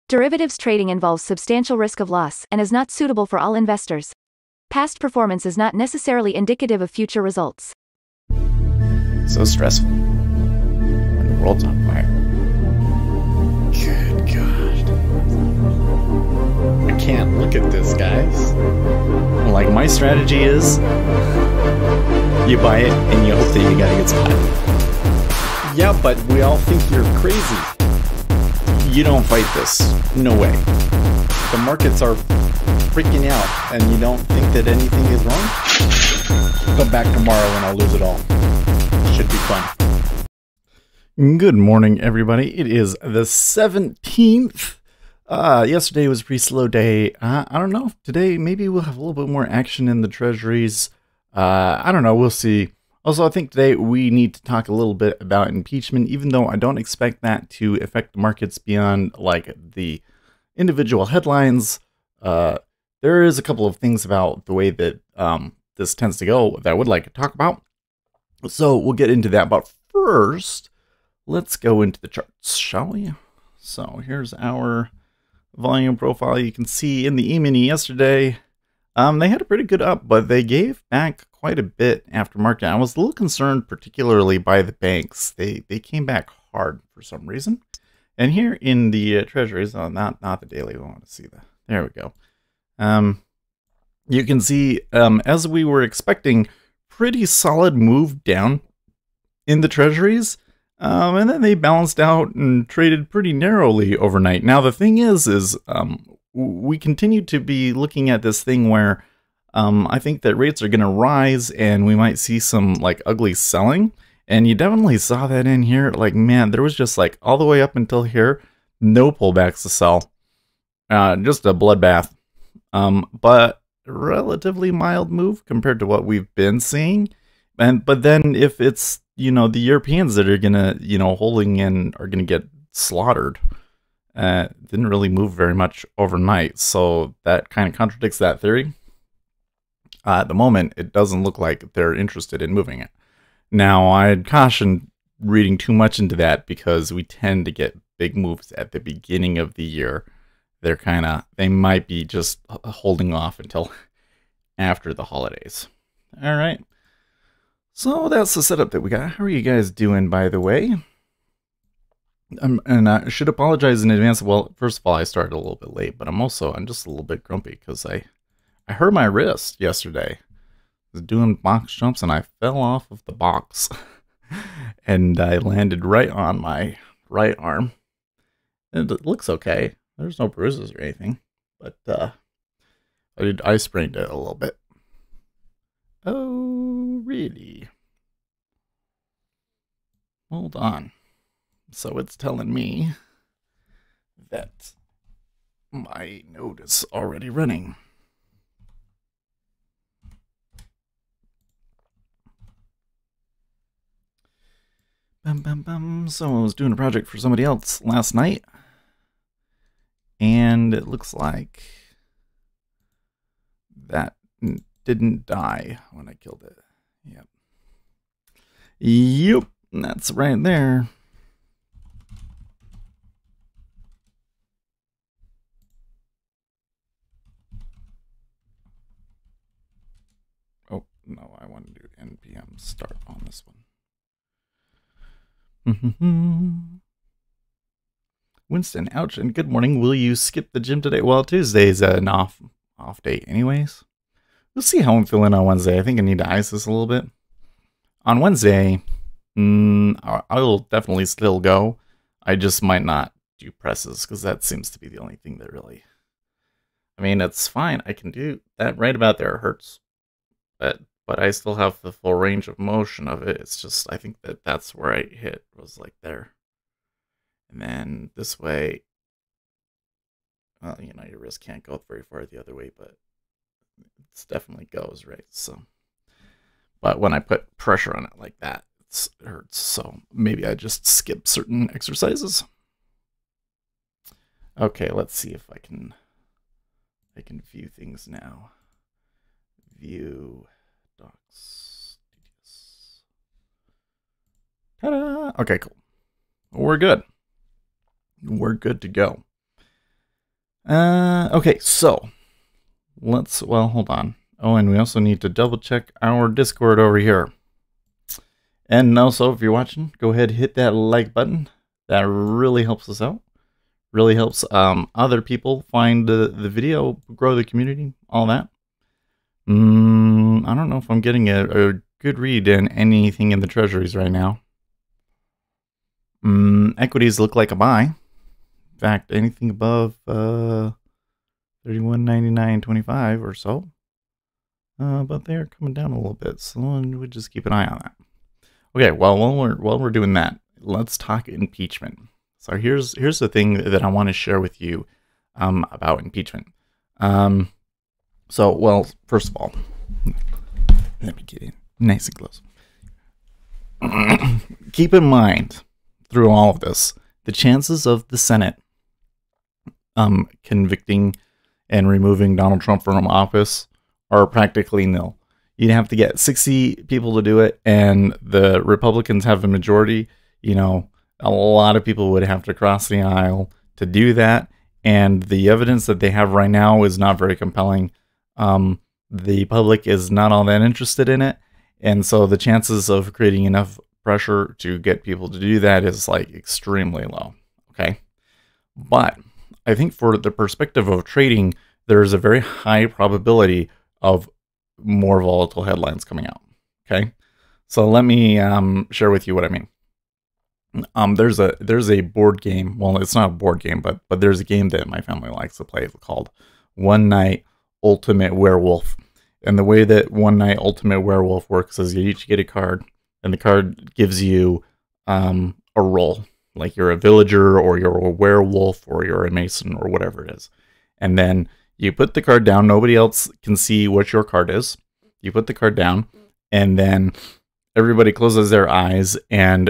Derivatives trading involves substantial risk of loss and is not suitable for all investors. Past performance is not necessarily indicative of future results. So stressful when the world's on fire. Good God. I can't look at this, guys. Like, my strategy is you buy it and you hope that you got a good spot. Yeah, but we all think you're crazy. You don't fight this. No way. The markets are freaking out and you don't think that anything is wrong? Come back tomorrow and I'll lose it all. Should be fun. Good morning, everybody. It is the 17th. Yesterday was a pretty slow day. I don't know. Today, maybe we'll have a little bit more action in the treasuries. I don't know. We'll see. Also, I think today we need to talk a little bit about impeachment, even though I don't expect that to affect the markets beyond like the individual headlines. There is a couple of things about the way that this tends to go that I would like to talk about. So we'll get into that. But first, let's go into the charts, shall we? So here's our volume profile. You can see in the E-mini yesterday, they had a pretty good up, but they gave back quite a bit after market. I was a little concerned, particularly by the banks. They came back hard for some reason. And here in the treasuries, not the daily, we want to see that. There we go. You can see, as we were expecting, pretty solid move down in the treasuries. And then they balanced out and traded pretty narrowly overnight. Now, the thing is we continue to be looking at this thing where I think that rates are going to rise and we might see some like ugly selling. And you definitely saw that in here. Like, man, there was just like all the way up until here, no pullbacks to sell. Just a bloodbath. But relatively mild move compared to what we've been seeing. But then if it's, the Europeans that are going to, holding in are going to get slaughtered. Didn't really move very much overnight. So that kind of contradicts that theory. At the moment, it doesn't look like they're interested in moving it. Now, I'd caution reading too much into that because we tend to get big moves at the beginning of the year. They might be just holding off until after the holidays. All right. So that's the setup that we got. How are you guys doing, by the way? And I should apologize in advance. Well, first of all, I started a little bit late, but I'm just a little bit grumpy because I hurt my wrist yesterday. I was doing box jumps and I fell off of the box and I landed right on my right arm. And it looks okay. There's no bruises or anything, but I sprained it a little bit. Oh, really? Hold on. So it's telling me that my node is already running. Someone was doing a project for somebody else last night, and it looks like that didn't die when I killed it. Yep, that's right there. Oh, no, I want to do NPM start on this one. Winston, ouch, and good morning. Will you skip the gym today? Well, Tuesday's an off day anyways. We'll see how I'm feeling on Wednesday. I think I need to ice this a little bit. On Wednesday, I will definitely still go. I just might not do presses because that seems to be the only thing that really... I mean, it's fine. I can do that right about there. It hurts. But I still have the full range of motion of it. It's just, I think that's where I hit, was like there. And then this way, well, your wrist can't go very far the other way, but it definitely goes, right? So, but when I put pressure on it like that, it hurts. So maybe I just skip certain exercises. Okay, let's see if I can view things now. View docs. Ta-da! Okay, cool. We're good. We're good to go. Okay, so well, hold on. Oh, and we also need to double check our Discord over here. And also, if you're watching, go ahead and hit that like button. That really helps us out. Really helps other people find the video, grow the community, all that. I don't know if I'm getting a good read in anything in the treasuries right now. Equities look like a buy. In fact, anything above 31.99.25 or so. But they're coming down a little bit, so we'll just keep an eye on that. Okay, well, while we're doing that, let's talk impeachment. So here's the thing that I want to share with you about impeachment. So, well, first of all, let me get in nice and close. Keep in mind, through all of this, the chances of the Senate convicting and removing Donald Trump from office are practically nil. You'd have to get 60 people to do it, and the Republicans have a majority. You know, a lot of people would have to cross the aisle to do that, and the evidence that they have right now is not very compelling. The public is not all that interested in it, and so the chances of creating enough pressure to get people to do that is like extremely low. Okay, but I think for the perspective of trading, there's a very high probability of more volatile headlines coming out. Okay, so let me share with you what I mean. There's a board game. Well, it's not a board game, but there's a game that my family likes to play called One Night Ultimate Werewolf. And the way that One Night Ultimate Werewolf works is you each get a card, and the card gives you a role, like you're a villager or you're a werewolf or you're a mason or whatever it is. And then you put the card down. Nobody else can see what your card is. You put the card down, and then everybody closes their eyes, and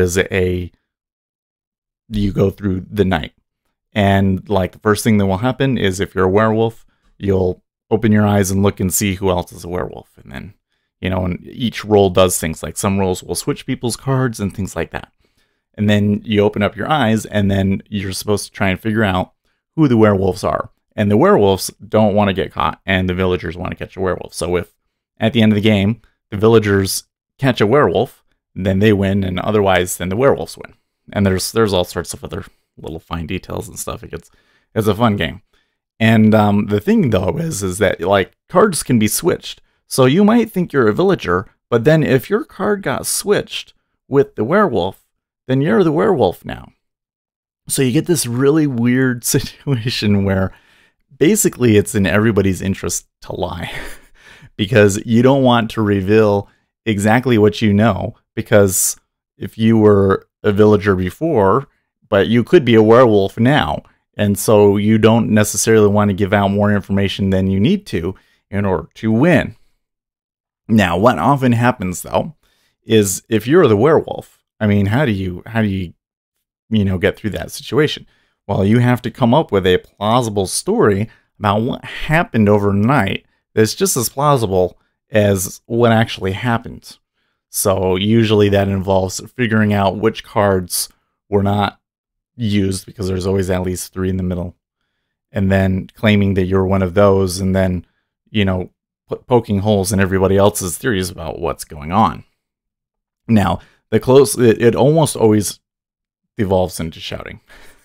you go through the night. And like the first thing that will happen is if you're a werewolf, you'll open your eyes and look and see who else is a werewolf. And then, and each roll does things like some rolls will switch people's cards and things like that. And then you open up your eyes, and then you're supposed to try and figure out who the werewolves are. And the werewolves don't want to get caught, and the villagers want to catch a werewolf. So if at the end of the game, the villagers catch a werewolf, then they win, and otherwise, then the werewolves win. And there's all sorts of other little fine details and stuff. It's a fun game. And the thing, though, is that like cards can be switched. So you might think you're a villager, but then if your card got switched with the werewolf, then you're the werewolf now. So you get this really weird situation where basically it's in everybody's interest to lie because you don't want to reveal exactly what you know, because if you were a villager before, but you could be a werewolf now, and so you don't necessarily want to give out more information than you need to in order to win. Now, what often happens though is if you're the werewolf, I mean, how do you get through that situation? Well, you have to come up with a plausible story about what happened overnight that's just as plausible as what actually happened. So usually that involves figuring out which cards were not used, because there's always at least 3 in the middle, and then claiming that you're one of those, and then, poking holes in everybody else's theories about what's going on. Now, it almost always devolves into shouting.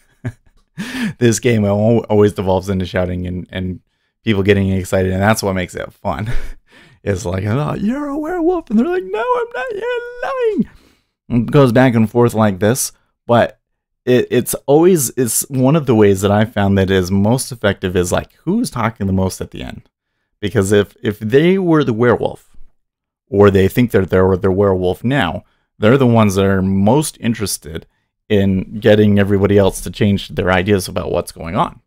This game always devolves into shouting and people getting excited, and that's what makes it fun. It's like, oh, you're a werewolf, and they're like, no, I'm not, you're lying. It goes back and forth like this, but it's one of the ways that I found that is most effective is like, who's talking the most at the end? Because if they were the werewolf, or they think that they're the werewolf now, they're the ones that are most interested in getting everybody else to change their ideas about what's going on.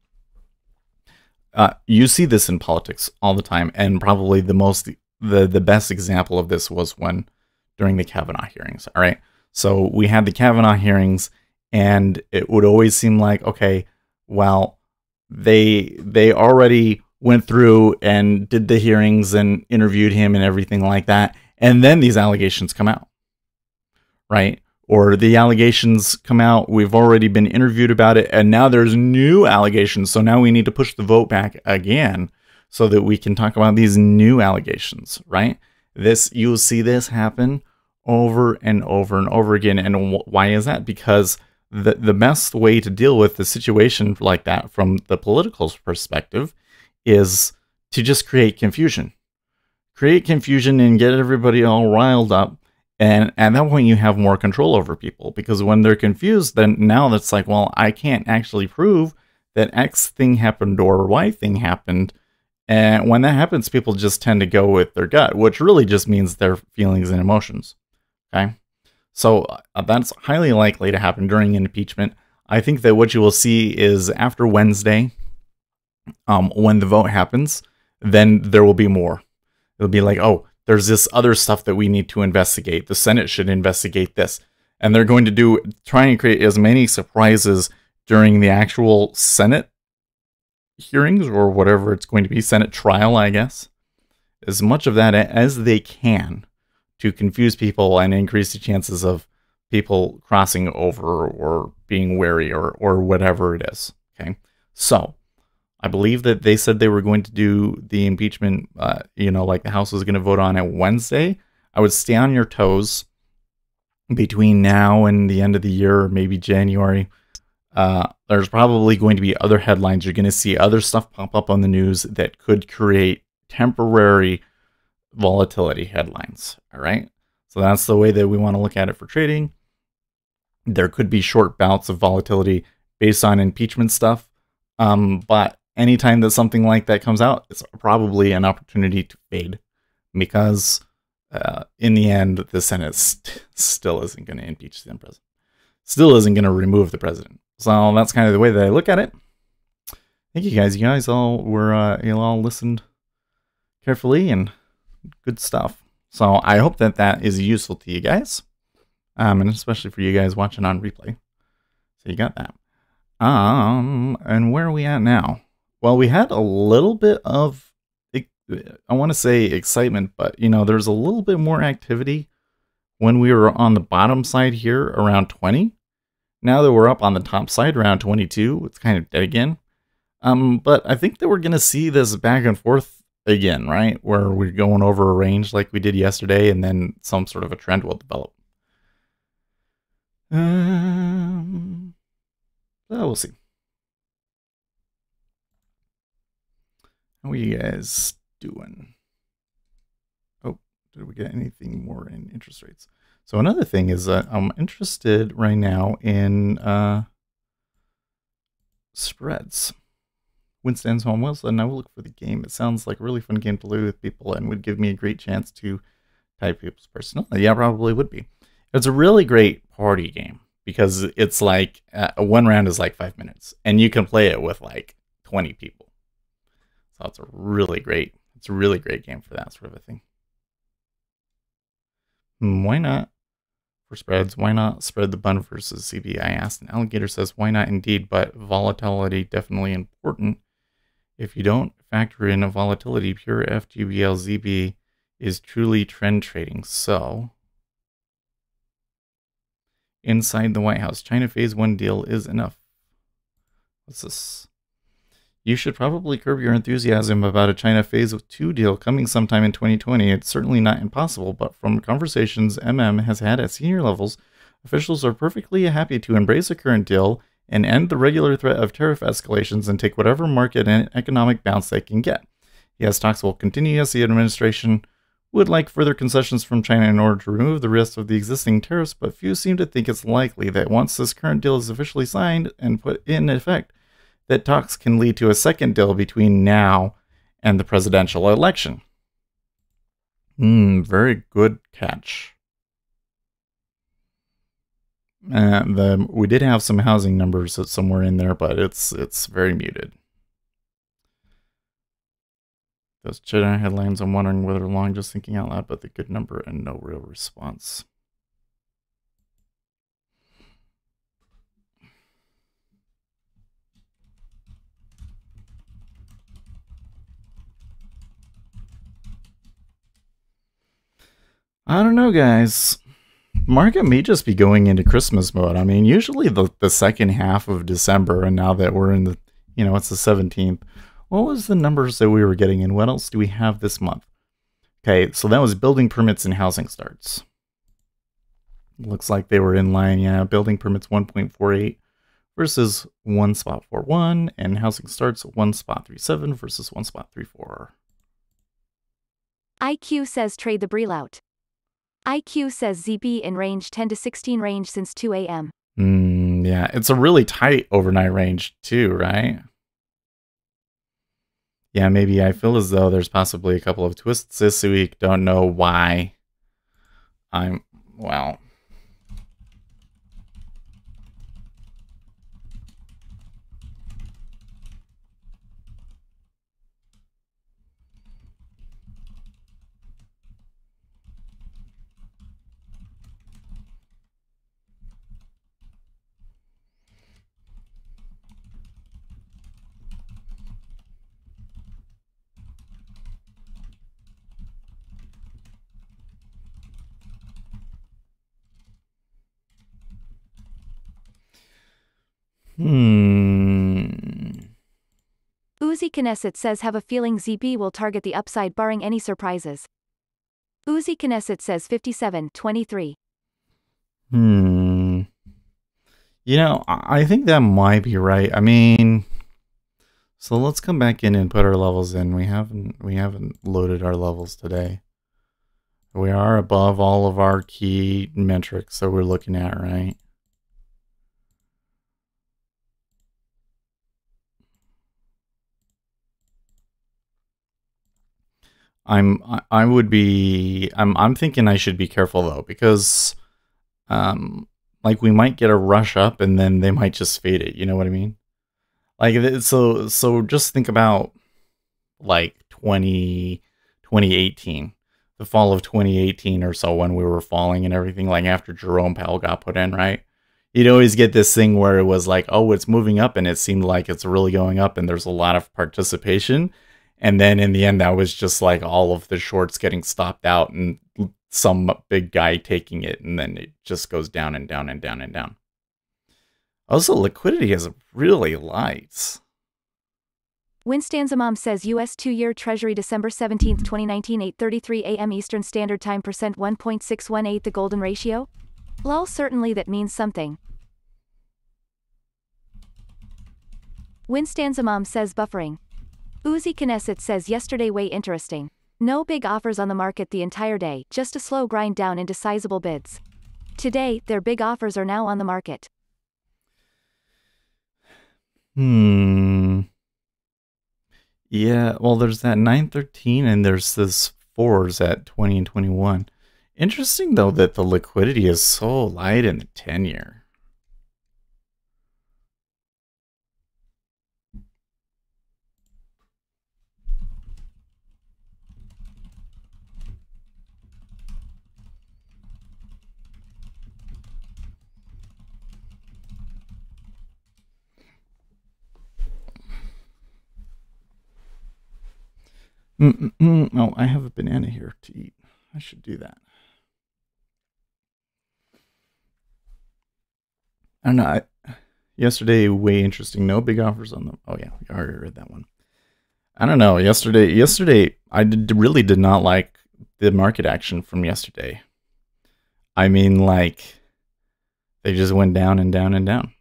You see this in politics all the time, and probably the best example of this was during the Kavanaugh hearings. All right, so we had the Kavanaugh hearings, and it would always seem like, okay, well, they already went through and did the hearings and interviewed him and everything like that, and then these allegations come out, right? or the allegations come out, we've already been interviewed about it, and now there's new allegations, so now we need to push the vote back again so that we can talk about these new allegations, right? You'll see this happen over and over and over again. And why is that? Because the best way to deal with the situation like that from the political perspective is to just create confusion. Create confusion and get everybody all riled up. And at that point, you have more control over people, because when they're confused, then now that's like, well, I can't actually prove that X thing happened or Y thing happened. And when that happens, people just tend to go with their gut, which really just means their feelings and emotions. Okay. So that's highly likely to happen during impeachment. I think that what you will see is after Wednesday, when the vote happens, then there will be more. It'll be like, oh, there's this other stuff that we need to investigate. The Senate should investigate this. And they're going to try and create as many surprises during the actual Senate hearings, or whatever it's going to be, Senate trial, I guess. As much of that as they can to confuse people and increase the chances of people crossing over or being wary or whatever it is. Okay. So I believe that they said they were going to do the impeachment, like the House was going to vote on it Wednesday. I would stay on your toes between now and the end of the year, or maybe January. There's probably going to be other headlines. You're going to see other stuff pop up on the news that could create temporary volatility headlines. All right. So that's the way that we want to look at it for trading. There could be short bouts of volatility based on impeachment stuff. But anytime that something like that comes out, it's probably an opportunity to fade, because in the end, the Senate still isn't going to impeach the president. Still isn't going to remove the president. So that's kind of the way that I look at it. Thank you guys. You guys all all listened carefully, and good stuff. So I hope that is useful to you guys, and especially for you guys watching on replay. So you got that. And where are we at now? Well, we had a little bit of, I want to say excitement, but there's a little bit more activity when we were on the bottom side here around 20. Now that we're up on the top side around 22, it's kind of dead again. But I think that we're going to see this back and forth again, right? Where we're going over a range like we did yesterday, and then some sort of a trend will develop. We'll see. How are you guys doing? Oh, did we get anything more in interest rates? So another thing is that I'm interested right now in spreads. Winston's home well, and I will look for the game. It sounds like a really fun game to play with people and would give me a great chance to type people's personality. Yeah, probably would be. It's a really great party game because it's like one round is like 5 minutes, and you can play it with like 20 people. So it's a really great game for that sort of a thing. Why not? For spreads, why not spread the bun versus CB? I asked, and Alligator says, why not indeed, but volatility definitely important. If you don't factor in a volatility, pure FGBL ZB is truly trend trading. So, inside the White House, China Phase 1 deal is enough. What's this? You should probably curb your enthusiasm about a China Phase 2 deal coming sometime in 2020. It's certainly not impossible, but from conversations has had at senior levels, officials are perfectly happy to embrace the current deal and end the regular threat of tariff escalations and take whatever market and economic bounce they can get. Yes, talks will continue as the administration would like further concessions from China in order to remove the rest of the existing tariffs, but few seem to think it's likely that once this current deal is officially signed and put in effect, that talks can lead to a second deal between now and the presidential election. Very good catch. We did have some housing numbers somewhere in there, but it's very muted. Those China headlines, I'm wondering whether long, just thinking out loud, but the good number and no real response. I don't know, guys. Market may just be going into Christmas mode. I mean, usually the second half of December, and now that we're in the, it's the 17th. What was the numbers that we were getting in? What else do we have this month? Okay, so that was building permits and housing starts. Looks like they were in line, yeah. Building permits 1.48 versus 1.41, and housing starts 1.37 versus 1.34. IQ says trade the Brelout. IQ says ZB in range 10 to 16 range since 2 a.m. Yeah, it's a really tight overnight range too, right? Yeah, maybe I feel as though there's possibly a couple of twists this week. Don't know why. Well. Uzi Knesset says have a feeling ZB will target the upside barring any surprises. Uzi Knesset says 57.23. I think that might be right. I mean, so let's come back in and put our levels in. We haven't loaded our levels today. We are above all of our key metrics that we're looking at, right? I'm thinking I should be careful though, because like we might get a rush up and then they might just fade it, you know what I mean? Like so just think about like 2018, the fall of 2018 or so, when we were falling and everything, like after Jerome Powell got put in, right? You'd always get this thing where it was like, oh, it's moving up, and it seemed like it's really going up and there's a lot of participation. And then in the end, that was just like all of the shorts getting stopped out and some big guy taking it. And then it just goes down and down and down and down. Also, liquidity is really light. Winstanzamam says U.S. 2-year Treasury December 17, 2019 8:33 a.m. Eastern Standard Time percent 1.618 the golden ratio? Lol, certainly that means something. Winstanzamam says buffering. Uzi Knesset says yesterday way interesting. No big offers on the market the entire day, just a slow grind down into sizable bids. Today, their big offers are now on the market. Yeah, well, there's that 913 and there's this 4s at 20 and 21. Interesting, though, that the liquidity is so light in the 10-year. Oh, I have a banana here to eat. I should do that. I don't know. Yesterday, way interesting. No big offers on the. Oh yeah, I already read that one. I don't know. Yesterday, I really did not like the market action from yesterday. I mean, like, they just went down and down and down.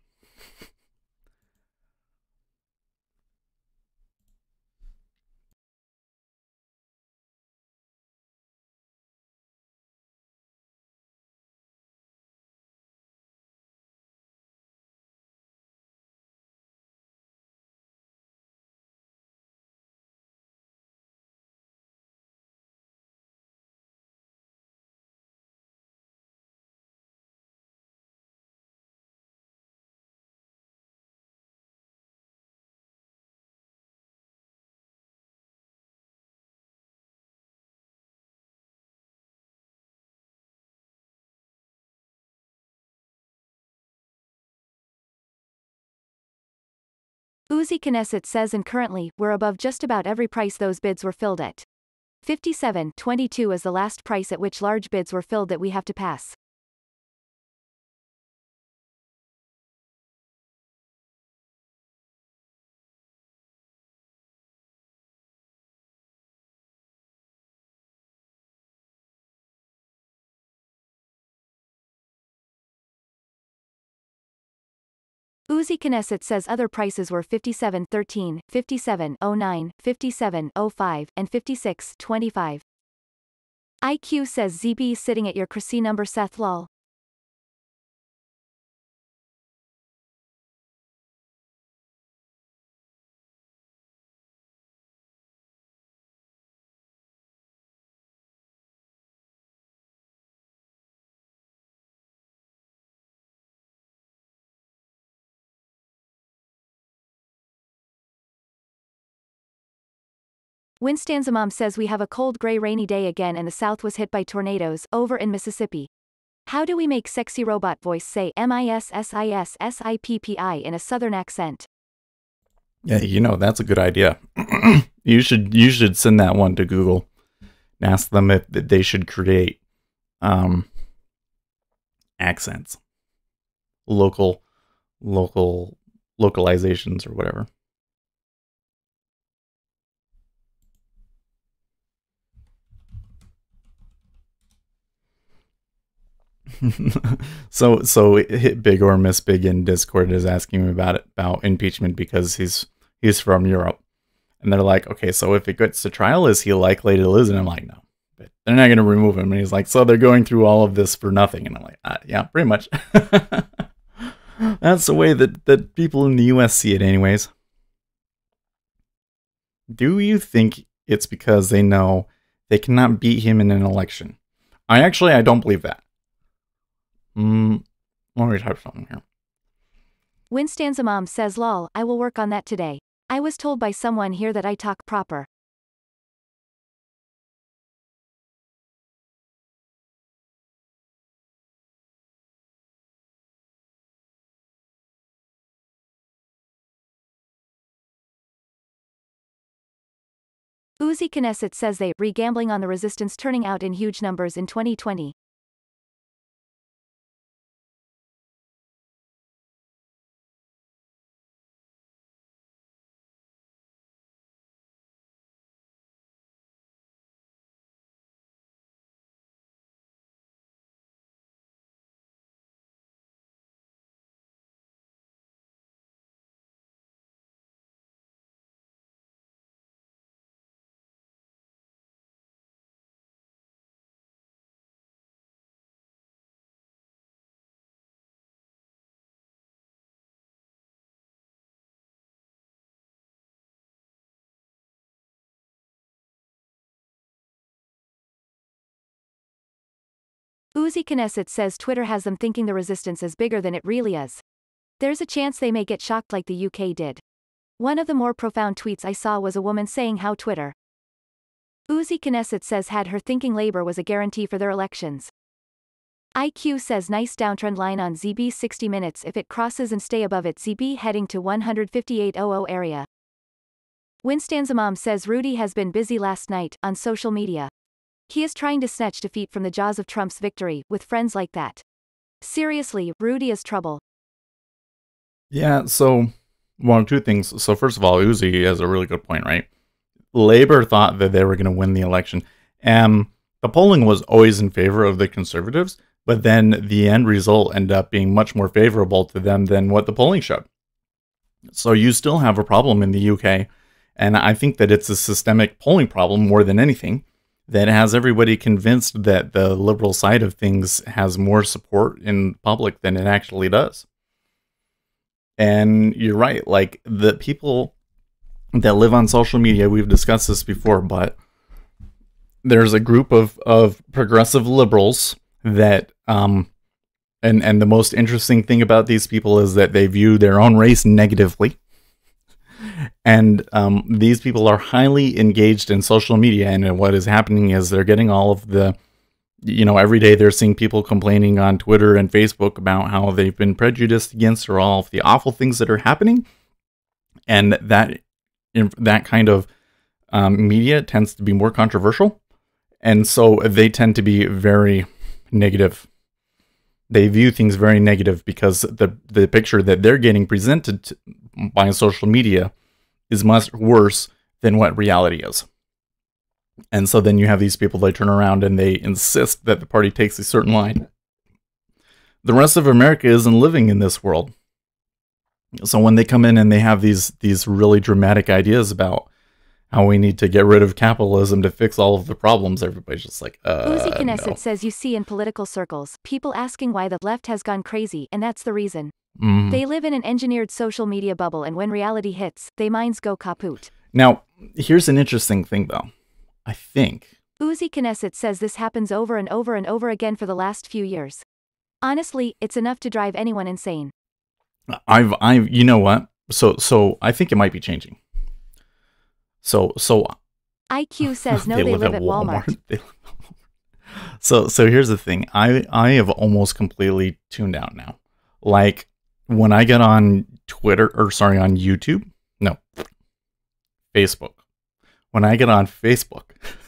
Uzi Knesset says and currently, we're above just about every price those bids were filled at. 57.22 is the last price at which large bids were filled that we have to pass. Uzi Knesset says other prices were 57.13, 57.09, 57.05, and 56.25. IQ says ZB sitting at your Chrissy number Seth lol. Winstanza Mom says we have a cold gray rainy day again and the South was hit by tornadoes, over in Mississippi. How do we make sexy robot voice say MISSISSIPPI in a southern accent? Yeah, you know, that's a good idea. You should send that one to Google and ask them if they should create accents. Localizations or whatever. so Hit Big or Miss Big in Discord is asking me about impeachment because he's from Europe, and they're like, okay, so if it gets to trial, is he likely to lose? And I'm like, no, but they're not going to remove him. And he's like, so they're going through all of this for nothing? And I'm like, yeah, pretty much. That's the way that people in the U.S. see it, anyways. Do you think it's because they know they cannot beat him in an election? I don't believe that. Let me type something here. Winstanza Mom says lol, I will work on that today. I was told by someone here that I talk proper. Uzi Knesset says they re-gambling on the resistance turning out in huge numbers in 2020. Uzi Knesset says Twitter has them thinking the resistance is bigger than it really is. There's a chance they may get shocked like the UK did. One of the more profound tweets I saw was a woman saying how Twitter. Uzi Knesset says had her thinking Labour was a guarantee for their elections. IQ says nice downtrend line on ZB 60 minutes if it crosses and stay above it ZB heading to 158.00 area. Winstanza Mom says Rudy has been busy last night, on social media. He is trying to snatch defeat from the jaws of Trump's victory, with friends like that. Seriously, Rudy is trouble. Yeah, so, one of two things. So first of all, Uzi has a really good point, right? Labor thought that they were going to win the election. The polling was always in favor of the conservatives, but then the end result ended up being much more favorable to them than what the polling showed. So you still have a problem in the UK, and I think that it's a systemic polling problem more than anything that has everybody convinced that the liberal side of things has more support in public than it actually does. And you're right, like the people that live on social media, we've discussed this before, but there's a group of progressive liberals that, and the most interesting thing about these people is that they view their own race negatively. And these people are highly engaged in social media, and what is happening is they're getting all of the, every day they're seeing people complaining on Twitter and Facebook about how they've been prejudiced against or all of the awful things that are happening. And that kind of media tends to be more controversial. And so they tend to be very negative. They view things very negative because the picture that they're getting presented by social media is much worse than what reality is. And so then you have these people, they turn around and they insist that the party takes a certain line. The rest of America isn't living in this world. So when they come in and they have these really dramatic ideas about how we need to get rid of capitalism to fix all of the problems, everybody's just like, Uzi Knesset no. says you see in political circles, people asking why the left has gone crazy, and that's the reason. Mm. They live in an engineered social media bubble, and when reality hits, they minds go kaput. Now, here's an interesting thing, though. I think Uzi Knesset says this happens over and over and over again for the last few years. Honestly, it's enough to drive anyone insane. you know what? So I think it might be changing. So IQ says no, they live at Walmart. So here's the thing. I have almost completely tuned out now. Like when I get on on YouTube, no, Facebook. When I get on Facebook,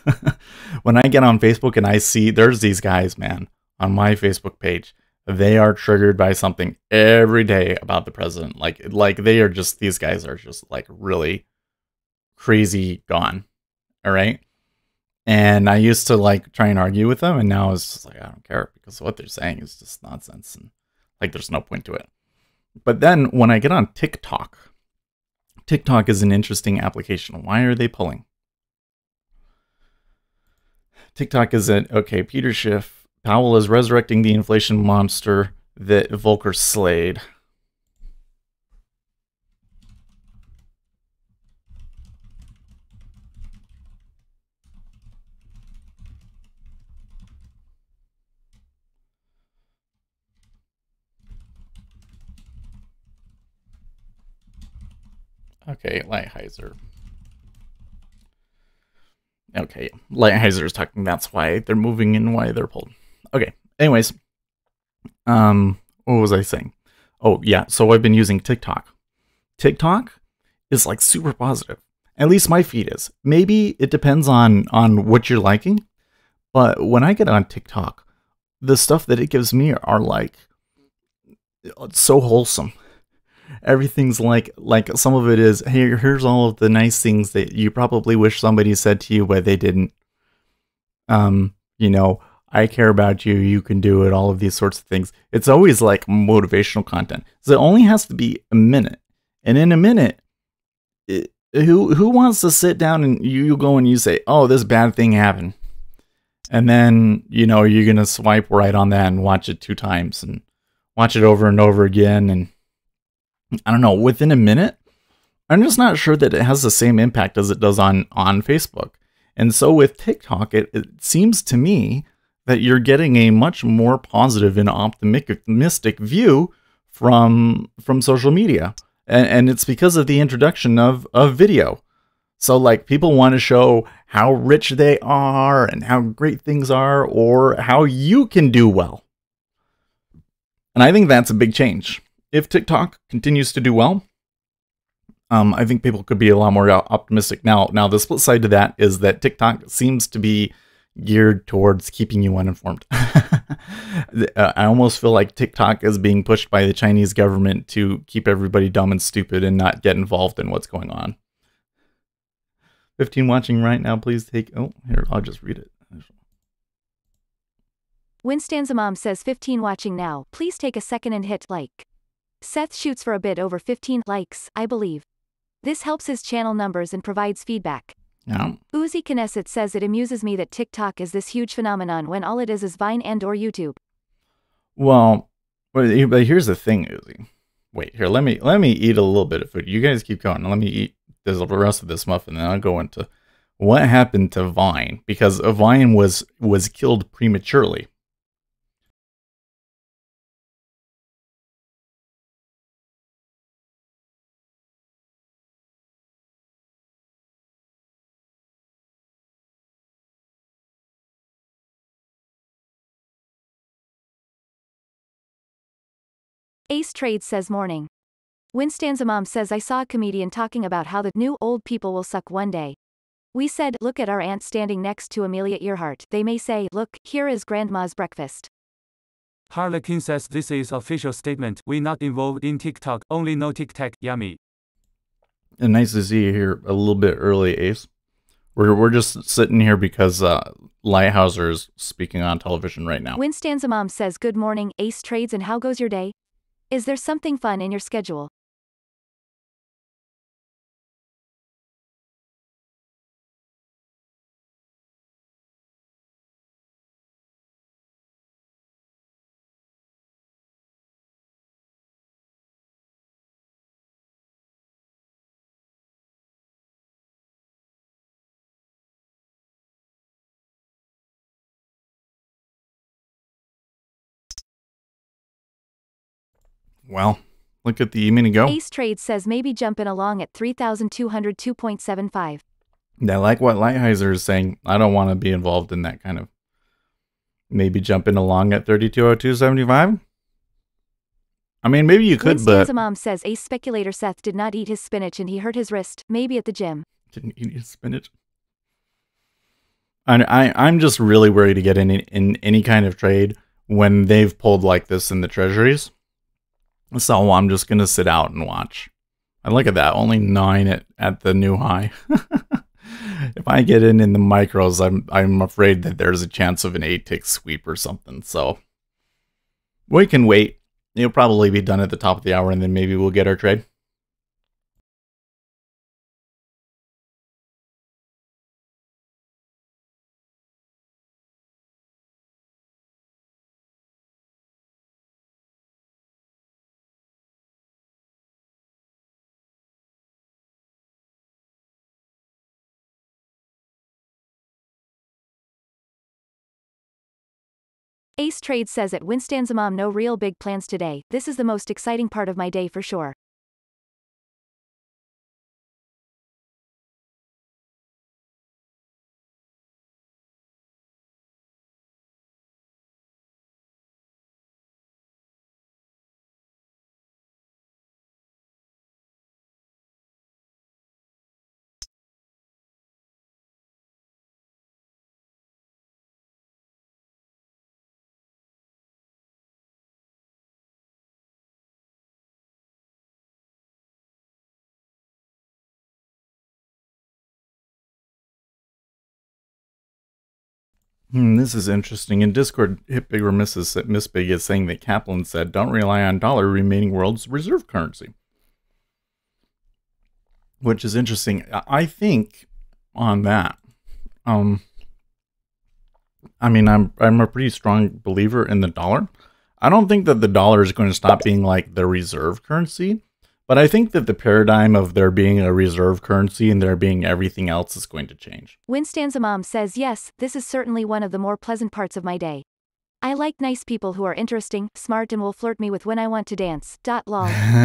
and I see there's these guys, man, on my Facebook page, they are triggered by something every day about the president. Like they are just, these guys are just like really crazy gone. All right. And I used to like try and argue with them, and now it's just like, I don't care, because what they're saying is just nonsense, and like there's no point to it. But then when I get on TikTok is an interesting application. Why are they pulling? TikTok is okay, Peter Schiff, Powell is resurrecting the inflation monster that Volcker slayed. Okay, Lighthizer. Okay, Lighthizer is talking. That's why they're moving and why they're pulled. Okay. Anyways, what was I saying? Oh yeah. So I've been using TikTok. TikTok is like super positive. At least my feed is. Maybe it depends on what you're liking, but when I get on TikTok, the stuff that it gives me are like so wholesome. Everything's like some of it is, hey, here's all of the nice things that you probably wish somebody said to you, but they didn't. You know, I care about you, you can do it, all of these sorts of things. It's always like motivational content. So it only has to be a minute. And in a minute, who wants to sit down and you go and you say, oh, this bad thing happened. And then, you know, you're going to swipe right on that and watch it 2 times and watch it over and over again. And I don't know, within a minute, I'm just not sure that it has the same impact as it does on Facebook. And so with TikTok, it seems to me that you're getting a much more positive and optimistic view from social media. And it's because of the introduction of video. So like people want to show how rich they are and how great things are, or how you can do well. And I think that's a big change. If TikTok continues to do well, I think people could be a lot more optimistic. Now the split side to that is that TikTok seems to be geared towards keeping you uninformed. I almost feel like TikTok is being pushed by the Chinese government to keep everybody dumb and stupid and not get involved in what's going on. 15 watching right now, please take... Oh, here, I'll just read it. Winstanza Mom says 15 watching now, please take a second and hit like. Seth shoots for a bit over 15 likes, I believe. This helps his channel numbers and provides feedback. Yeah. Uzi Knesset says it amuses me that TikTok is this huge phenomenon when all it is Vine and or YouTube. Well, but here's the thing, Uzi. Wait, here, let me eat a little bit of food. You guys keep going. Let me eat the rest of this muffin, and then I'll go into what happened to Vine, because Vine was killed prematurely. Ace Trades says morning. Winstanza Mom says I saw a comedian talking about how the new old people will suck one day. We said, look at our aunt standing next to Amelia Earhart. They may say, look, here is grandma's breakfast. Harlequin says this is official statement. We not involved in TikTok, only no TikTok, yummy. And nice to see you here a little bit early, Ace. We're just sitting here because Lighthouser is speaking on television right now. Winstanza Mom says good morning, Ace Trades, and how goes your day? Is there something fun in your schedule? Well, look at the E-mini go. Ace Trade says maybe jumping along at 3,202.75. I like what Lighthizer is saying. I don't want to be involved in that kind of. Maybe jumping along at 3202.75. I mean, maybe you could, Winston's but mom says Ace speculator Seth did not eat his spinach and he hurt his wrist, maybe at the gym. didn't eat his spinach. I'm just really worried to get in any kind of trade when they've pulled like this in the treasuries. So I'm just gonna sit out and watch. And look at that, only 9 at the new high. If I get in the micros, I'm afraid that there's a chance of an 8-tick sweep or something. So we can wait. It'll probably be done at the top of the hour, and then maybe we'll get our trade. Ace Trade says at Winston's mom no real big plans today, this is the most exciting part of my day for sure. This is interesting. In Discord, Hit Big or Miss Big is saying that Kaplan said, don't rely on dollar remaining world's reserve currency. Which is interesting. I think on that, I mean, I'm a pretty strong believer in the dollar. I don't think that the dollar is going to stop being like the reserve currency, but I think that the paradigm of there being a reserve currency and there being everything else is going to change. Winston's mom says yes, this is certainly one of the more pleasant parts of my day. I like nice people who are interesting, smart and will flirt me with when I want to dance. Lol.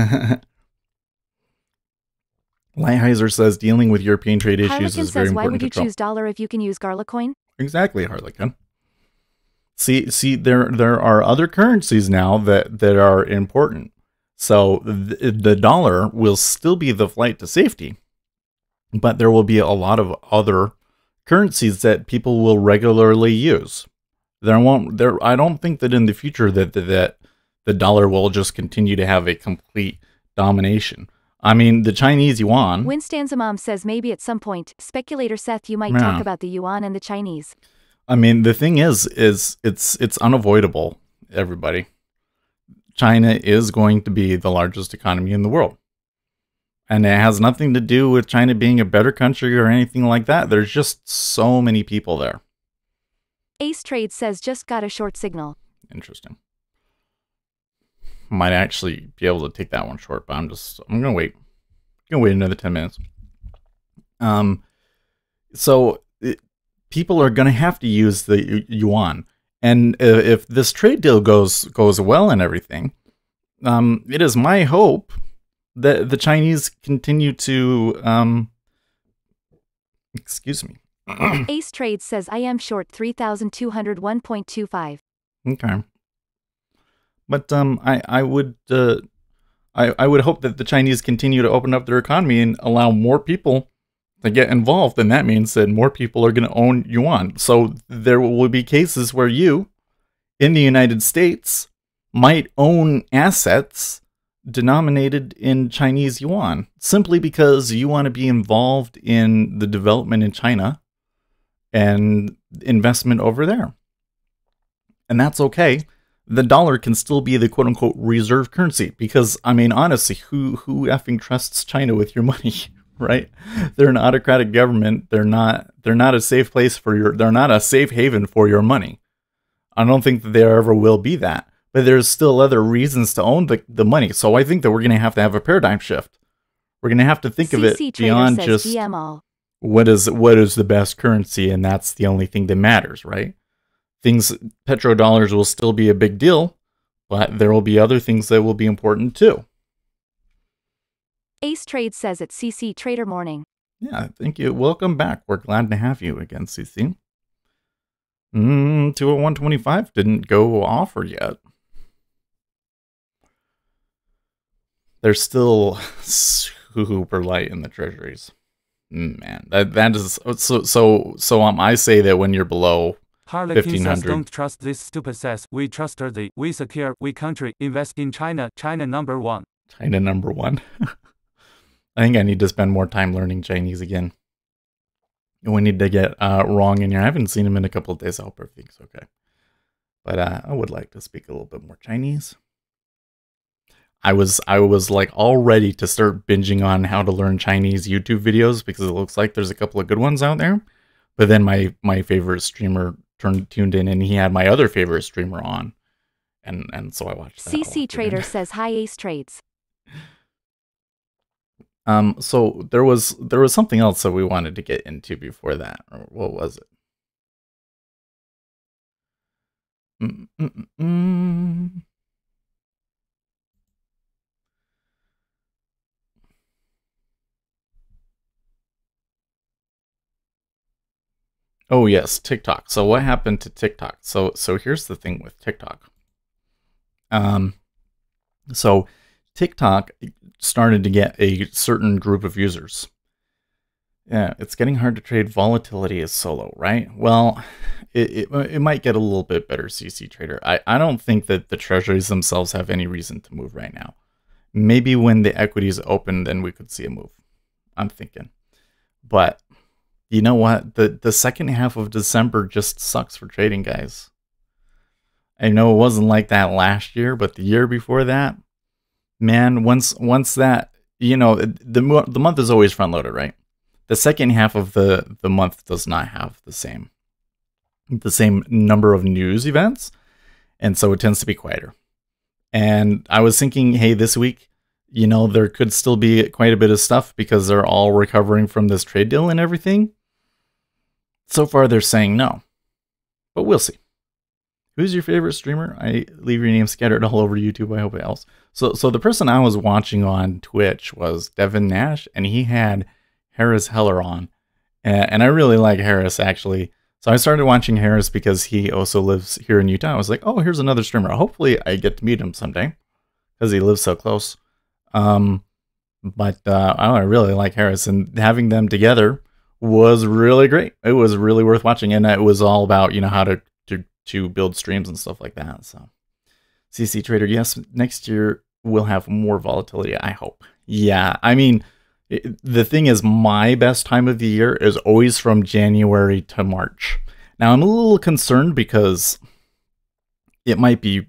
Lighthizer says dealing with European trade issues Harlequin is very says why important would you to Trump. choose dollar if you can use Garlic coin? Exactly, Harlequin. See, there are other currencies now that are important. So the dollar will still be the flight to safety, but there will be a lot of other currencies that people will regularly use. I don't think that in the future that the dollar will just continue to have a complete domination. I mean, the Chinese yuan. Winston's mom says maybe at some point, speculator Seth, you might talk about the yuan and the Chinese. I mean, the thing is it's unavoidable, everybody. China is going to be the largest economy in the world. And it has nothing to do with China being a better country or anything like that. There's just so many people there. Ace Trade says just got a short signal. Interesting. Might actually be able to take that one short, but I'm gonna wait. I'm gonna wait another 10 minutes. People are gonna have to use the yuan. And if this trade deal goes well and everything, it is my hope that the Chinese continue to, excuse me. Ace Trade says I am short 3,201.25. Okay. But I would hope that the Chinese continue to open up their economy and allow more people to get involved, and that means that more people are going to own yuan. So there will be cases where you, in the United States, might own assets denominated in Chinese yuan, simply because you want to be involved in the development in China and investment over there. And that's okay. The dollar can still be the quote-unquote reserve currency, because, I mean, honestly, who effing trusts China with your money? Right? They're an autocratic government. They're not a safe place they're not a safe haven for your money. I don't think that there ever will be that. But there's still other reasons to own the money. So I think that we're going to have a paradigm shift. We're going to have to think of it beyond just what is the best currency, and that's the only thing that matters, right? Petrodollars will still be a big deal, but there will be other things that will be important too. Ace Trade says it's CC Trader Morning. Yeah, thank you. Welcome back. We're glad to have you again, CC. 201.25 didn't go offer yet. They're still super light in the treasuries. Man, that is so. I say that when you're below Harlequin says 1500, don't trust this stupid says we trustworthy, we secure, we country, invest in China, China number one. China number one. I think I need to spend more time learning Chinese again. We need to get Wrong in here. I haven't seen him in a couple of days. I hope everything's okay. But I would like to speak a little bit more Chinese. I was like all ready to start binging on how to learn Chinese YouTube videos because it looks like there's a couple of good ones out there. But then my favorite streamer tuned in and he had my other favorite streamer on. And so I watched that. CC Trader says hi Ace Trades. So there was something else that we wanted to get into before that. Or what was it? Oh yes, TikTok. So what happened to TikTok? So here's the thing with TikTok. So TikTok started to get a certain group of users. Yeah, it's getting hard to trade. Volatility is so low, right? Well, it might get a little bit better, CC Trader. I don't think that the treasuries themselves have any reason to move right now. Maybe when the equities open, then we could see a move. I'm thinking. But you know what? The second half of December just sucks for trading, guys. I know it wasn't like that last year, but the year before that, man, once that, you know, the month is always front loaded, right? The second half of the month does not have the same number of news events, and so it tends to be quieter. And I was thinking, hey, this week, you know, there could still be quite a bit of stuff because they're all recovering from this trade deal and everything. So far, they're saying no, but we'll see. Who's your favorite streamer? I leave your name scattered all over YouTube. I hope it helps. So the person I was watching on Twitch was Devin Nash, and he had Harris Heller on. And I really like Harris, actually. So I started watching Harris because he also lives here in Utah. I was like, oh, here's another streamer. Hopefully I get to meet him someday because he lives so close. But I really like Harris, and having them together was really great. It was really worth watching, and it was all about, you know, how to build streams and stuff like that. So CC Trader, yes, next year we'll have more volatility, I hope. Yeah, I mean, the thing is, my best time of the year is always from January to March. Now, I'm a little concerned because it might be,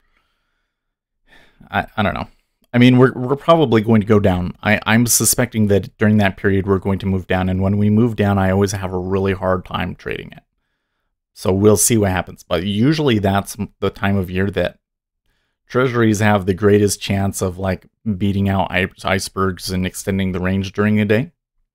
I don't know. I mean, we're probably going to go down. I'm suspecting that during that period we're going to move down, and when we move down, I always have a really hard time trading it. So we'll see what happens. But usually that's the time of year that treasuries have the greatest chance of like beating out icebergs and extending the range during the day.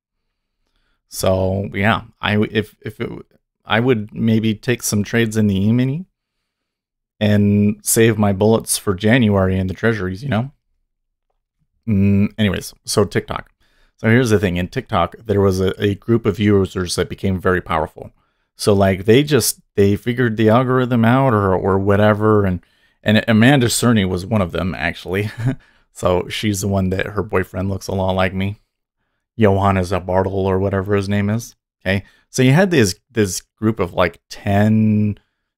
So yeah, I would maybe take some trades in the E-mini and save my bullets for January in the treasuries, you know? Anyways, so TikTok. So here's the thing. In TikTok, there was a group of users that became very powerful. So like they figured the algorithm out or whatever, and Amanda Cerny was one of them, actually. So she's the one that her boyfriend looks a lot like me. Johannes Bartle or whatever his name is. Okay. So you had this group of like 10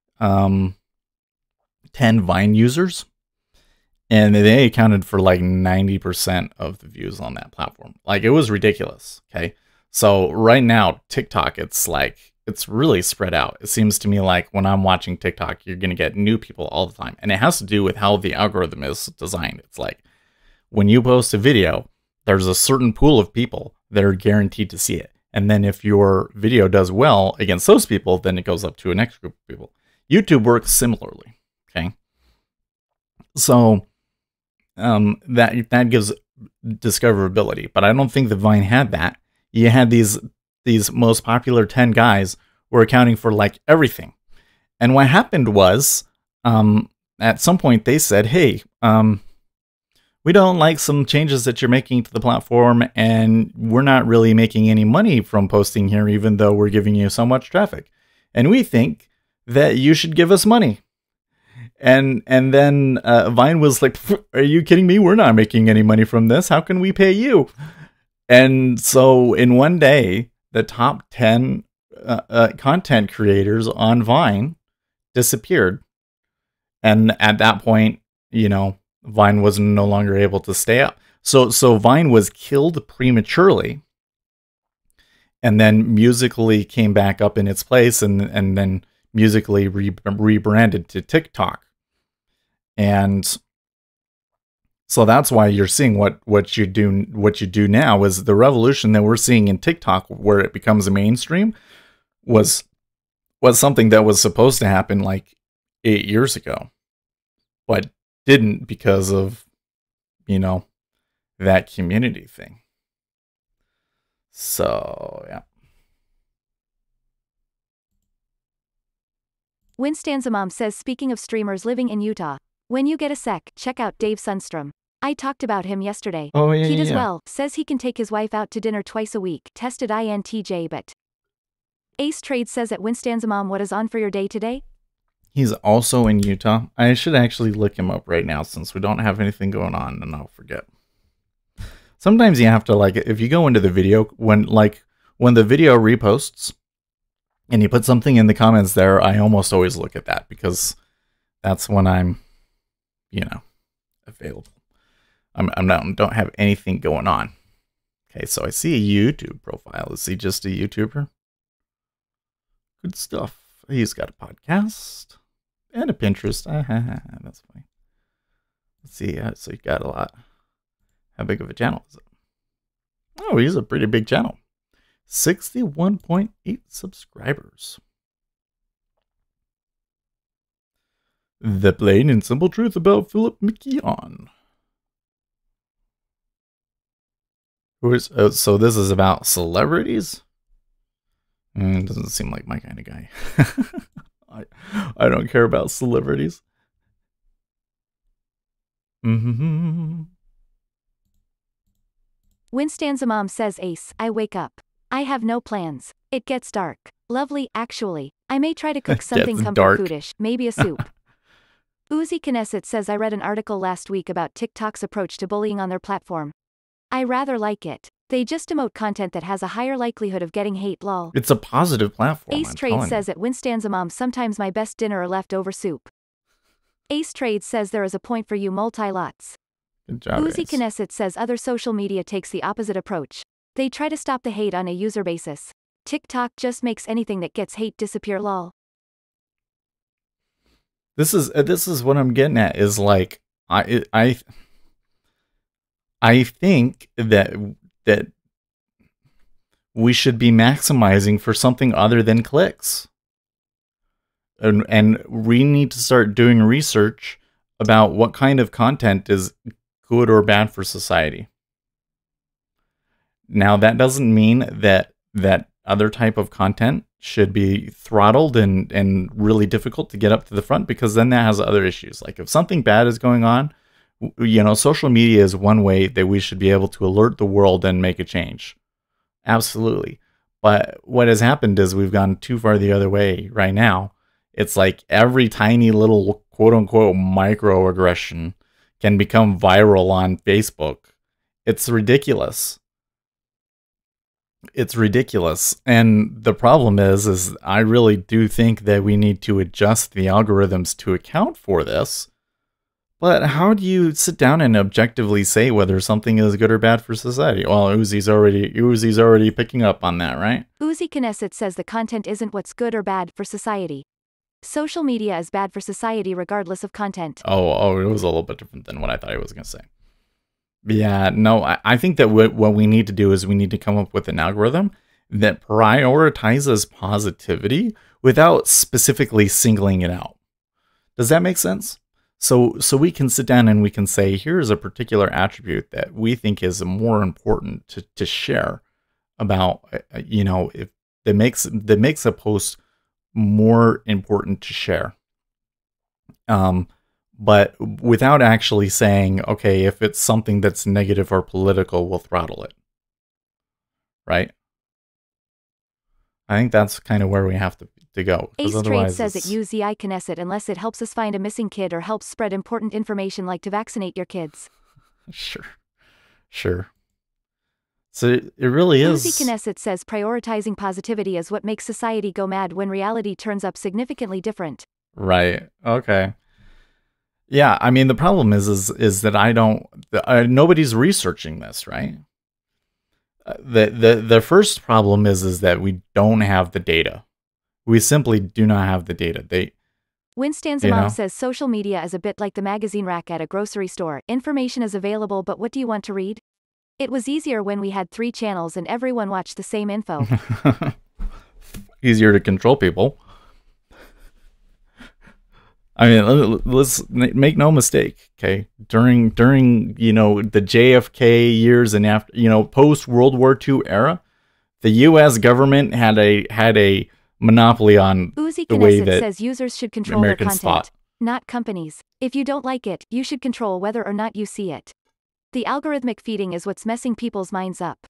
Vine users, and they accounted for like 90% of the views on that platform. Like, it was ridiculous. Okay. So right now, TikTok, it's really spread out. It seems to me like when I'm watching TikTok, you're going to get new people all the time. And it has to do with how the algorithm is designed. It's like when you post a video, there's a certain pool of people that are guaranteed to see it. And then if your video does well against those people, then it goes up to a next group of people. YouTube works similarly. Okay. So that gives discoverability, but I don't think the Vine had that. You had these most popular 10 guys were accounting for like everything. And what happened was at some point they said, hey, we don't like some changes that you're making to the platform, and we're not really making any money from posting here, even though we're giving you so much traffic. And we think that you should give us money. And then Vine was like, are you kidding me? We're not making any money from this. How can we pay you? And so in one day, the top 10 content creators on Vine disappeared. And at that point, you know, Vine was no longer able to stay up. So Vine was killed prematurely. And then Musically came back up in its place, and then Musically rebranded to TikTok. And so that's why you're seeing what you do now is the revolution that we're seeing in TikTok, where it becomes a mainstream, was something that was supposed to happen like 8 years ago, but didn't because of, you know, that community thing. So yeah. Winstanza Mom says, speaking of streamers living in Utah, when you get a sec, check out Dave Sundstrom. I talked about him yesterday. Oh yeah, He does yeah. well, says he can take his wife out to dinner twice a week, tested INTJ but. Ace Trade says at Winstanza Mom, what is on for your day today? He's also in Utah. I should actually look him up right now since we don't have anything going on, and I'll forget. Sometimes you have to, like, if you go into the video, when the video reposts and you put something in the comments there, I almost always look at that because that's when I'm, you know, available. Don't have anything going on. Okay, so I see a YouTube profile. Is he just a YouTuber? Good stuff. He's got a podcast and a Pinterest. That's funny. Let's see. So you got a lot. How big of a channel is it? Oh, he's a pretty big channel. 61.8 subscribers. The plain and simple truth about Philip McKeon. So this is about celebrities? Doesn't seem like my kind of guy. I don't care about celebrities. Winstanza Mom says, Ace, I wake up. I have no plans. It gets dark. Lovely, actually. I may try to cook something comfort foodish, maybe a soup. Uzi Knesset says, I read an article last week about TikTok's approach to bullying on their platform. I rather like it. They just emote content that has a higher likelihood of getting hate, lol. It's a positive platform. Ace Trade says at Winstanza Mom, sometimes my best dinner are leftover soup. Ace Trade says there is a point for you multi-lots. Good job, Uzi Knesset says other social media takes the opposite approach. They try to stop the hate on a user basis. TikTok just makes anything that gets hate disappear, lol. This is what I'm getting at, is like I think that we should be maximizing for something other than clicks. And we need to start doing research about what kind of content is good or bad for society. Now, that doesn't mean that other type of content should be throttled and really difficult to get up to the front, because then that has other issues. Like if something bad is going on, you know, social media is one way that we should be able to alert the world and make a change. Absolutely. But what has happened is we've gone too far the other way right now. It's like every tiny little quote unquote microaggression can become viral on Facebook. It's ridiculous. It's ridiculous. And the problem is I really do think that we need to adjust the algorithms to account for this. But how do you sit down and objectively say whether something is good or bad for society? Well, Uzi's already picking up on that, right? Uzi Knesset says the content isn't what's good or bad for society. Social media is bad for society regardless of content. Oh, it was a little bit different than what I thought I was going to say. Yeah, no, I think that what we need to do is we need to come up with an algorithm that prioritizes positivity without specifically singling it out. Does that make sense? So we can sit down and we can say, here's a particular attribute that we think is more important to share about, you know, if that makes a post more important to share. but without actually saying, okay, if it's something that's negative or political, we'll throttle it. Right? I think that's kind of where we have to go. Ace Trade says it use the Knesset unless it helps us find a missing kid or helps spread important information like to vaccinate your kids. Sure. So it really is. Uzi Knesset says prioritizing positivity is what makes society go mad when reality turns up significantly different. Right. Okay. Yeah. I mean, the problem is that I don't. Nobody's researching this, right? The first problem is that we don't have the data. We simply do not have the data. Winstan's mom says social media is a bit like the magazine rack at a grocery store. Information is available, but what do you want to read? It was easier when we had 3 channels and everyone watched the same info. Easier to control people. I mean, let's make no mistake, okay? During the JFK years and after, post World War II era, the U.S. government had a monopoly on Uzi the way Knesset that says users should control Americans their content, thought. not companies. If you don't like it, you should control whether or not you see it. The algorithmic feeding is what's messing people's minds up.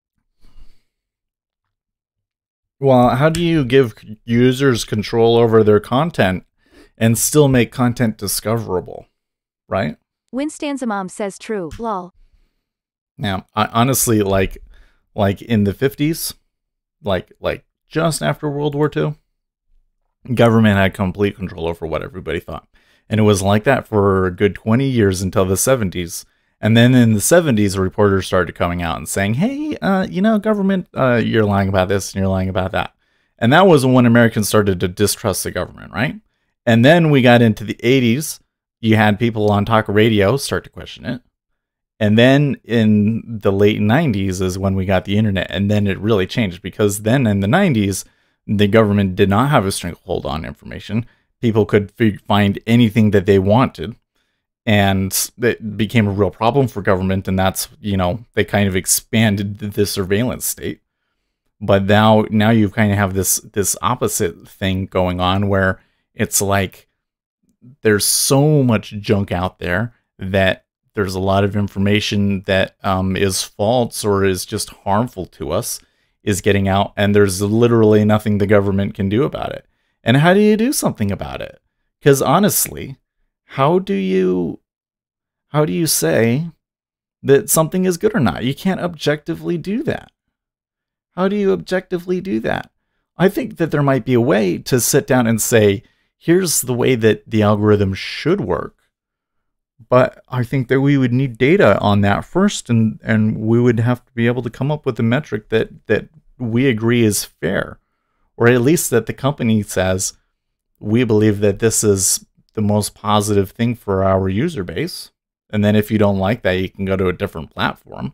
Well, how do you give users control over their content and still make content discoverable, right? Winstan's mom says true, lol. Now, honestly, like in the 50s, like just after World War II, government had complete control over what everybody thought. And it was like that for a good 20 years until the 70s. And then in the 70s, reporters started coming out and saying, hey, government, you're lying about this and you're lying about that. And that was when Americans started to distrust the government, right? And then we got into the 80s. You had people on talk radio start to question it. And then in the late 90s is when we got the internet. And then it really changed, because then in the 90s, the government did not have a stranglehold on information. People could find anything that they wanted. And it became a real problem for government. And that's, they kind of expanded the surveillance state. But now you kind of have this opposite thing going on, where it's like there's so much junk out there that there's a lot of information that is false or is just harmful to us is getting out, and there's literally nothing the government can do about it. And how do you do something about it? Because honestly, how do you say that something is good or not? You can't objectively do that. How do you objectively do that? I think that there might be a way to sit down and say, here's the way that the algorithm should work. But I think that we would need data on that first, and we would have to be able to come up with a metric that we agree is fair. Or at least that the company says, we believe that this is the most positive thing for our user base. And then if you don't like that, you can go to a different platform,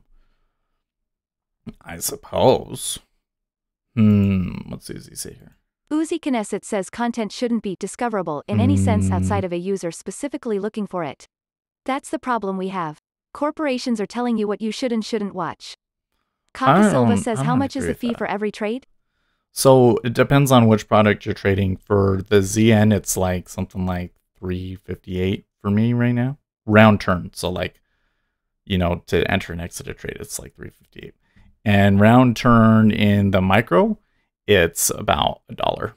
I suppose. What's Uzi say here? Uzi Knesset says content shouldn't be discoverable in any sense outside of a user specifically looking for it. That's the problem we have. Corporations are telling you what you should and shouldn't watch. Kaka Silva says how much is the fee for every trade? So it depends on which product you're trading. For the ZN, it's like something like $3.58 for me right now. Round turn. So like, to enter and exit a trade, it's like $3.58. And round turn in the micro, it's about $1.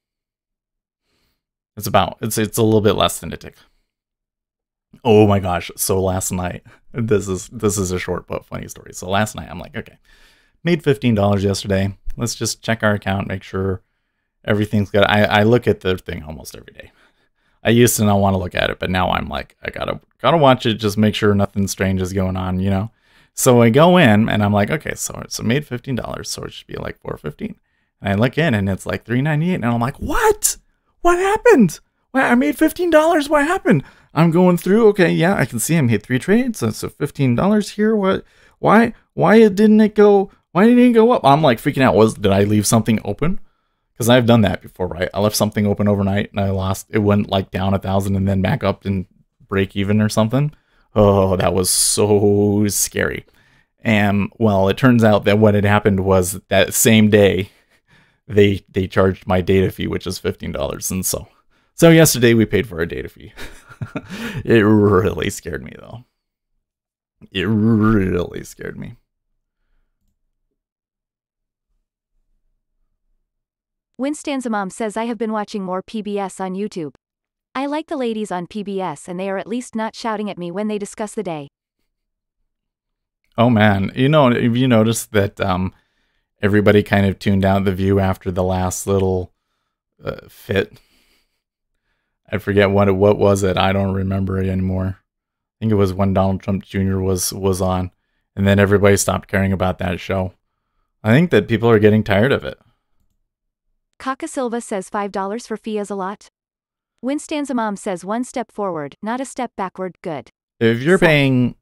It's a little bit less than a tick. Oh my gosh. So last night, this is a short but funny story. So last night I'm like, okay, made $15 yesterday. Let's just check our account, make sure everything's good. I look at the thing almost every day. I used to not want to look at it, but now I'm like, I gotta watch it, just make sure nothing strange is going on, So I go in and I'm like, okay, so made $15, so it should be like $4.15. And I look in and it's like $3.98, and I'm like, what? What happened? I made $15. What happened? I'm going through. Okay, yeah, I can see I made 3 trades. So $15 here. What? Why didn't it go? Why didn't it go up? I'm like freaking out. Did I leave something open? Because I've done that before, right? I left something open overnight and I lost. It went like down 1,000 and then back up and break even or something. Oh, that was so scary. And well, it turns out that what had happened was that same day, they charged my data fee, which is $15. And so yesterday we paid for a data fee. It really scared me, though. It really scared me. Winstan's mom says I have been watching more PBS on YouTube. I like the ladies on PBS and they are at least not shouting at me when they discuss the day. Oh man, you know, have you noticed that everybody kind of tuned out The View after the last little fit? I forget what was it. I don't remember it anymore. I think it was when Donald Trump Jr. was on, and then everybody stopped caring about that show. I think that people are getting tired of it. Kaka Silva says $5 for fee is a lot. Winstan's mom says 1 step forward, not a step backward. Good. If you're paying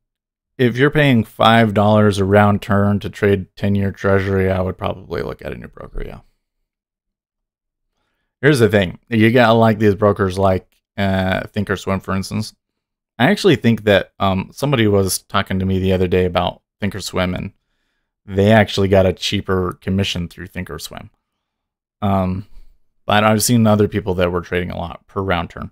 $5 a round turn to trade 10-year Treasury, I would probably look at a new broker. Yeah. Here's the thing: you gotta like these brokers, like Thinkorswim, for instance. I actually think that somebody was talking to me the other day about Thinkorswim, and they actually got a cheaper commission through Thinkorswim. But I've seen other people that were trading a lot per round turn.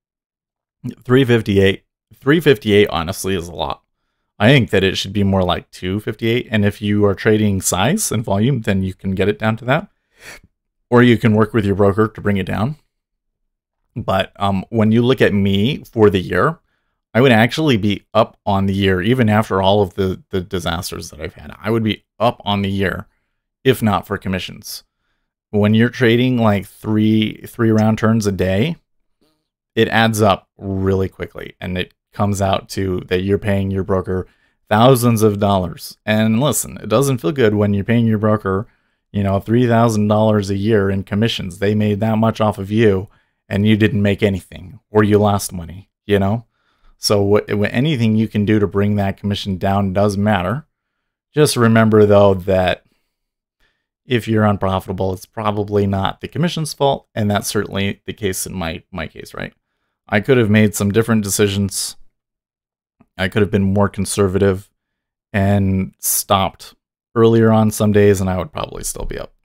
358 honestly is a lot. I think that it should be more like 258, and if you are trading size and volume, then you can get it down to that, or you can work with your broker to bring it down. But when you look at me for the year, I would actually be up on the year, even after all of the disasters that I've had. I would be up on the year, if not for commissions. When you're trading like three round turns a day, it adds up really quickly, and it comes out to that you're paying your broker thousands of dollars. And listen, it doesn't feel good when you're paying your broker, you know, $3,000 a year in commissions. They made that much off of you, and you didn't make anything, or you lost money, you know? So anything you can do to bring that commission down does matter. Just remember, though, that if you're unprofitable, it's probably not the commission's fault, and that's certainly the case in my case, right? I could have made some different decisions. I could have been more conservative and stopped earlier on some days, and I would probably still be up.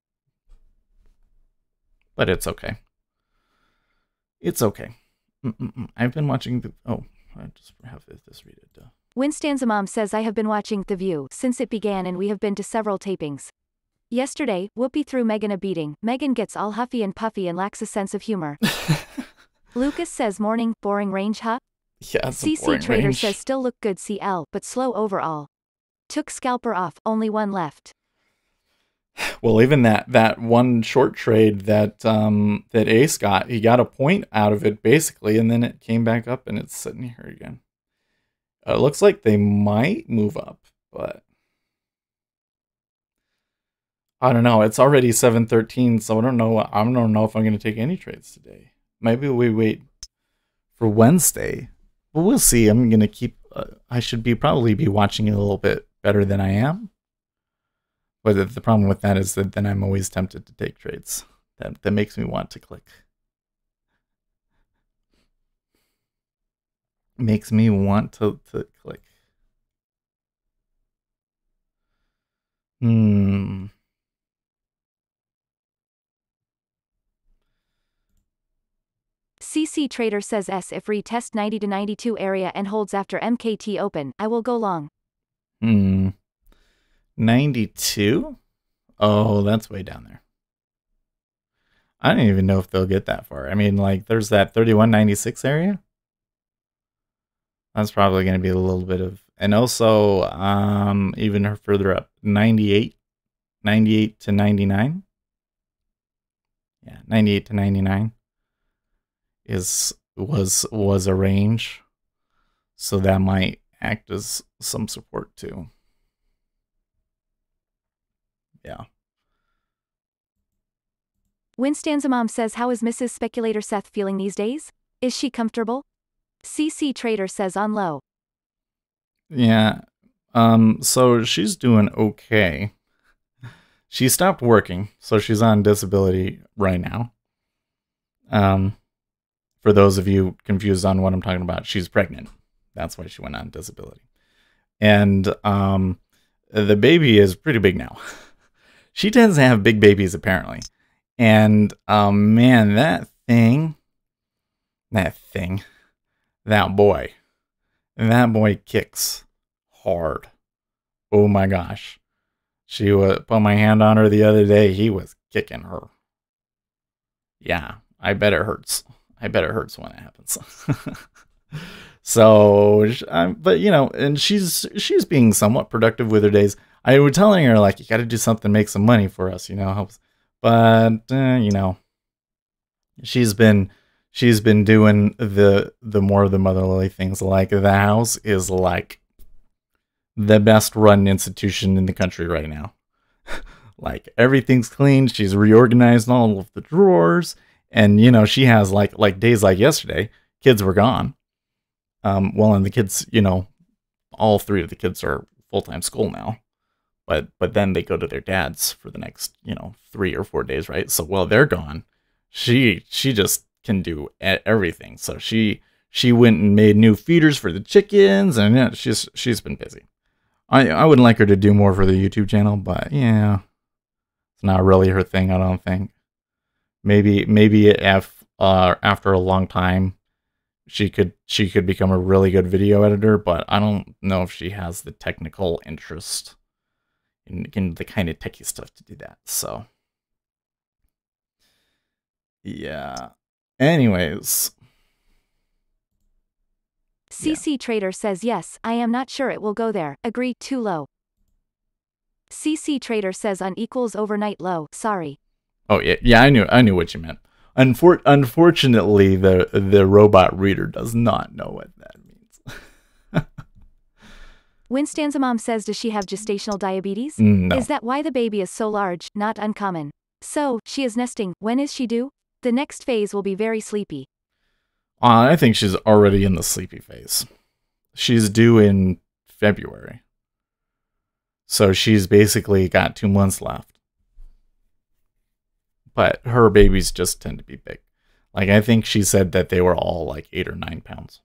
But it's okay. It's okay. I've been watching the... Oh, I just have this read it. Winstan's mom says I have been watching The View since it began, and we have been to several tapings. Yesterday, Whoopi threw Meghan a beating. Meghan gets all huffy and puffy and lacks a sense of humor. Lucas says morning, boring range, huh? Yeah, it's a CC boring Trader range. says still look good CL, but slow overall. Took scalper off, only one left. Well, even that one short trade that Ace got, he got a point out of it basically, and then it came back up and it's sitting here again. It looks like they might move up, but I don't know. It's already 7:13, so I don't know if I'm going to take any trades today. Maybe we wait for Wednesday. But we'll see. I'm going to keep I should probably be watching it a little bit better than I am. But the problem with that is that then I'm always tempted to take trades. That makes me want to click. Makes me want to click. CC Trader says if retest 90 to 92 area and holds after MKT open, I will go long. 92? Oh, that's way down there. I don't even know if they'll get that far. I mean, like, there's that 31.96 area. That's probably going to be a little bit of, and also even further up, 98 to 99. Yeah, 98 to 99 was a range, so that might act as some support too. Yeah. Winstan's mom says, how is Mrs. Speculator Seth feeling these days? Is she comfortable? CC Trader says on low. Yeah. So she's doing okay. She stopped working, so she's on disability right now. For those of you confused on what I'm talking about, she's pregnant. That's why she went on disability. And the baby is pretty big now. She tends to have big babies, apparently. And man, that thing, that boy. And that boy kicks hard. Oh my gosh. She put my hand on her the other day. He was kicking her. Yeah, I bet it hurts. I bet it hurts when it happens. So, but you know, and she's being somewhat productive with her days. I was telling her, like, you got to do something, make some money for us, you know, helps. But you know, she's been doing the more of the motherly things. Like, the house is like the best run institution in the country right now. Like, everything's clean. She's reorganized all of the drawers, and you know, she has like days like yesterday, kids were gone. Well, and the kids, you know, all three of the kids are full-time school now, but then they go to their dad's for the next, you know, 3 or 4 days, right? So while they're gone, she just can do everything. So she went and made new feeders for the chickens, and yeah, she's been busy. I would like her to do more for the YouTube channel, but yeah, it's not really her thing, I don't think. Maybe if after a long time, she could become a really good video editor, but I don't know if she has the technical interest in the kind of techie stuff to do that. So yeah. Anyways. CC Trader says yes, I am not sure it will go there. Agree, too low. CC Trader says on equals overnight low. Sorry. Oh yeah, I knew what you meant. Unfortunately, the robot reader does not know what that means. Winstanza Mom says, does she have gestational diabetes? No. Is that why the baby is so large? Not uncommon. So, she is nesting. When is she due? The next phase will be very sleepy. I think she's already in the sleepy phase. She's due in February. So she's basically got 2 months left. But her babies just tend to be big. Like, I think she said that they were all like 8 or 9 pounds.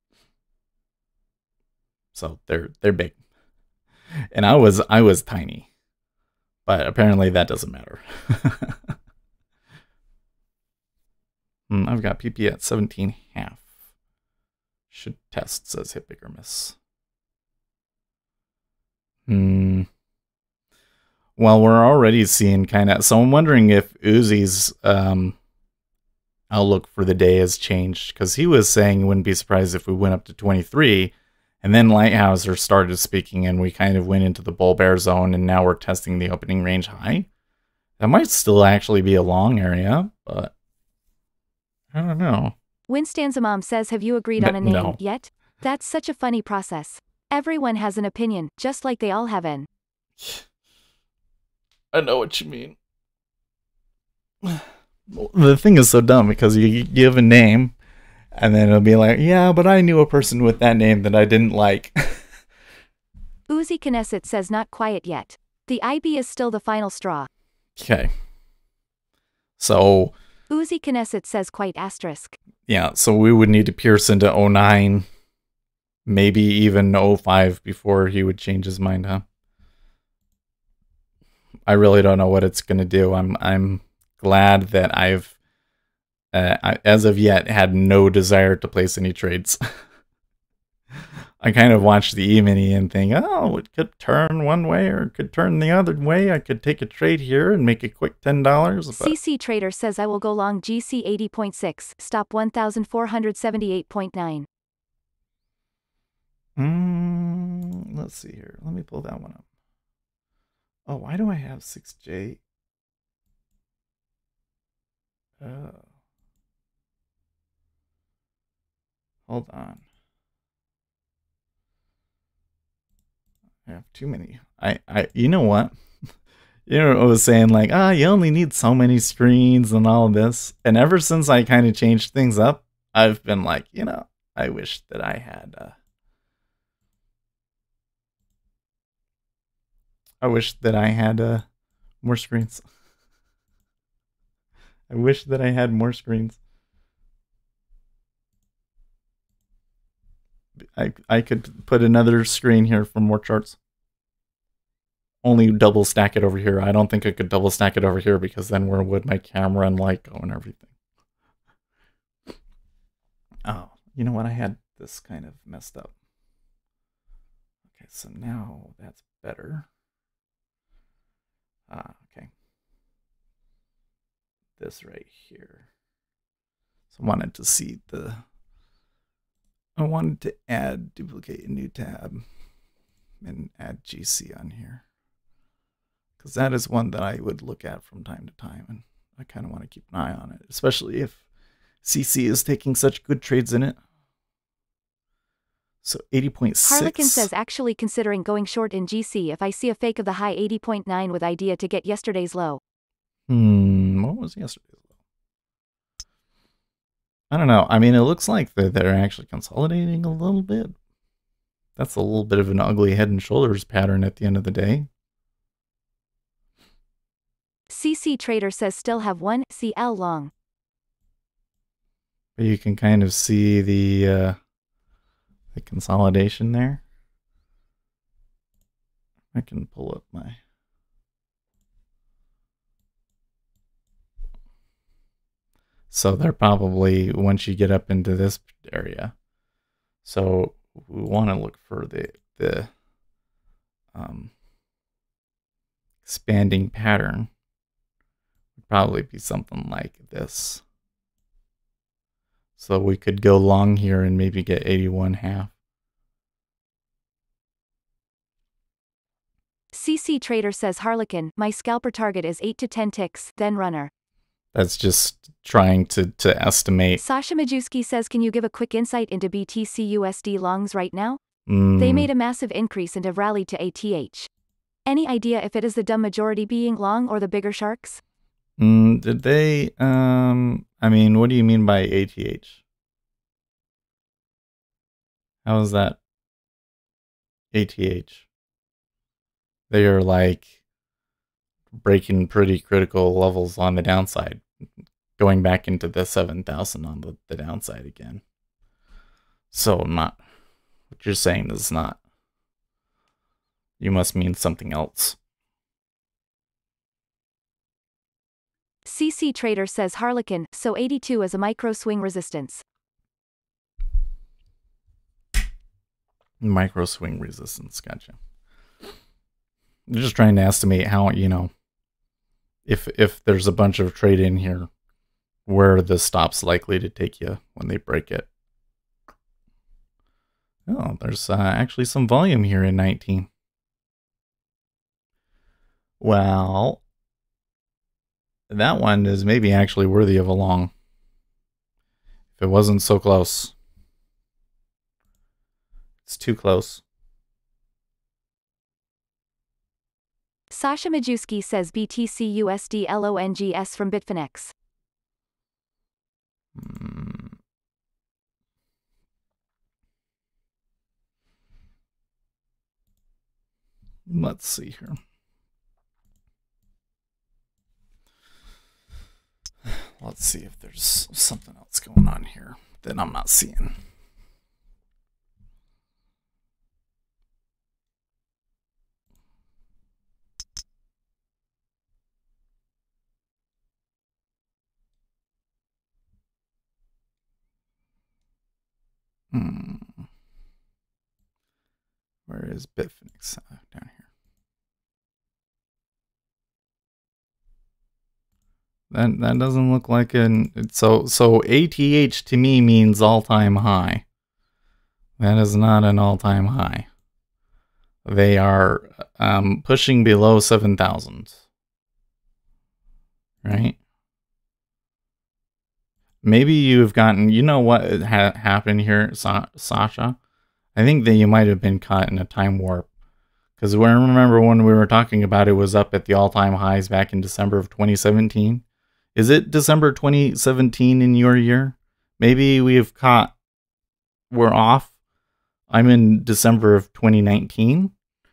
So they're big. And I was tiny. But apparently that doesn't matter. I've got PP at 17.5. Should test, says hit big or miss. Well, we're already seeing kind of... So I'm wondering if Uzi's outlook for the day has changed. Because he was saying he wouldn't be surprised if we went up to 23. And then Lighthouser started speaking and we kind of went into the bull bear zone. And now we're testing the opening range high. That might still actually be a long area. But I don't know. Winstanza Mom says, have you agreed on a name yet? That's such a funny process. Everyone has an opinion, just like they all have an... I know what you mean. The thing is so dumb because you give a name and then it'll be like, yeah, but I knew a person with that name that I didn't like. Uzi Knesset says not quiet yet. The IB is still the final straw. Okay. So... Uzi Knesset says quite asterisk. Yeah, so we would need to pierce into 09, maybe even 05 before he would change his mind, huh? I really don't know what it's going to do. I'm glad that I've, as of yet, had no desire to place any trades. I kind of watched the E-mini and think, oh, it could turn one way or it could turn the other way. I could take a trade here and make a quick $10. But... CC Trader says I will go long GC 80.6, stop 1478.9. Let's see here. Let me pull that one up. Oh, why do I have 6J? Oh. Hold on. I have too many. You know what? You know, I was saying like, you only need so many screens and all of this. And ever since I kind of changed things up, I've been like, you know, I wish that I had, more screens. I wish that I had more screens. I could put another screen here for more charts. Only double stack it over here. I don't think I could double stack it over here because then where would my camera and light go and everything? Oh, you know what? I had this kind of messed up. Okay, so now that's better. Okay. This right here. So I wanted to see I wanted to duplicate a new tab and add GC on here. Because that is one that I would look at from time to time, and I kind of want to keep an eye on it, especially if CC is taking such good trades in it. So 80.6. Harlequin says actually considering going short in GC if I see a fake of the high 80.9 with idea to get yesterday's low. What was yesterday's low? I don't know. I mean, it looks like they're actually consolidating a little bit. That's a little bit of an ugly head and shoulders pattern at the end of the day. CC Trader says still have 1 CL long. But you can kind of see the consolidation there. I can pull up my... So they're probably, once you get up into this area, so we want to look for the expanding pattern. Would probably be something like this. So we could go long here and maybe get 81.5. CC Trader says Harlequin, my scalper target is 8 to 10 ticks, then runner. That's just trying to estimate. Sasha Majewski says can you give a quick insight into BTC USD longs right now? They made a massive increase and have rallied to ATH. Any idea if it is the dumb majority being long or the bigger sharks? Did they, I mean, what do you mean by ATH? How is that ATH? They are like breaking pretty critical levels on the downside, going back into the 7,000 on the downside again. So not, what you're saying is not, you must mean something else. CC Trader says Harlequin, so 82 is a micro swing resistance. Micro swing resistance, gotcha. I'm just trying to estimate how, you know, if there's a bunch of trade in here, where the stop's likely to take you when they break it. Oh, there's actually some volume here in 19. Well, that one is maybe actually worthy of a long. If it wasn't so close. It's too close. Sasha Majewski says BTC USD LONGS from Bitfinex. Let's see here. Let's see if there's something else going on here that I'm not seeing. Where is Bitfinex? Down here. That doesn't look like an... So ATH to me means all-time high. That is not an all-time high. They are pushing below 7,000. Right? Maybe you've gotten... You know what happened here, Sasha? I think that you might have been caught in a time warp. Because I remember when we were talking about it was up at the all-time highs back in December of 2017. Is it December 2017 in your year? Maybe we're off. I'm in December of 2019.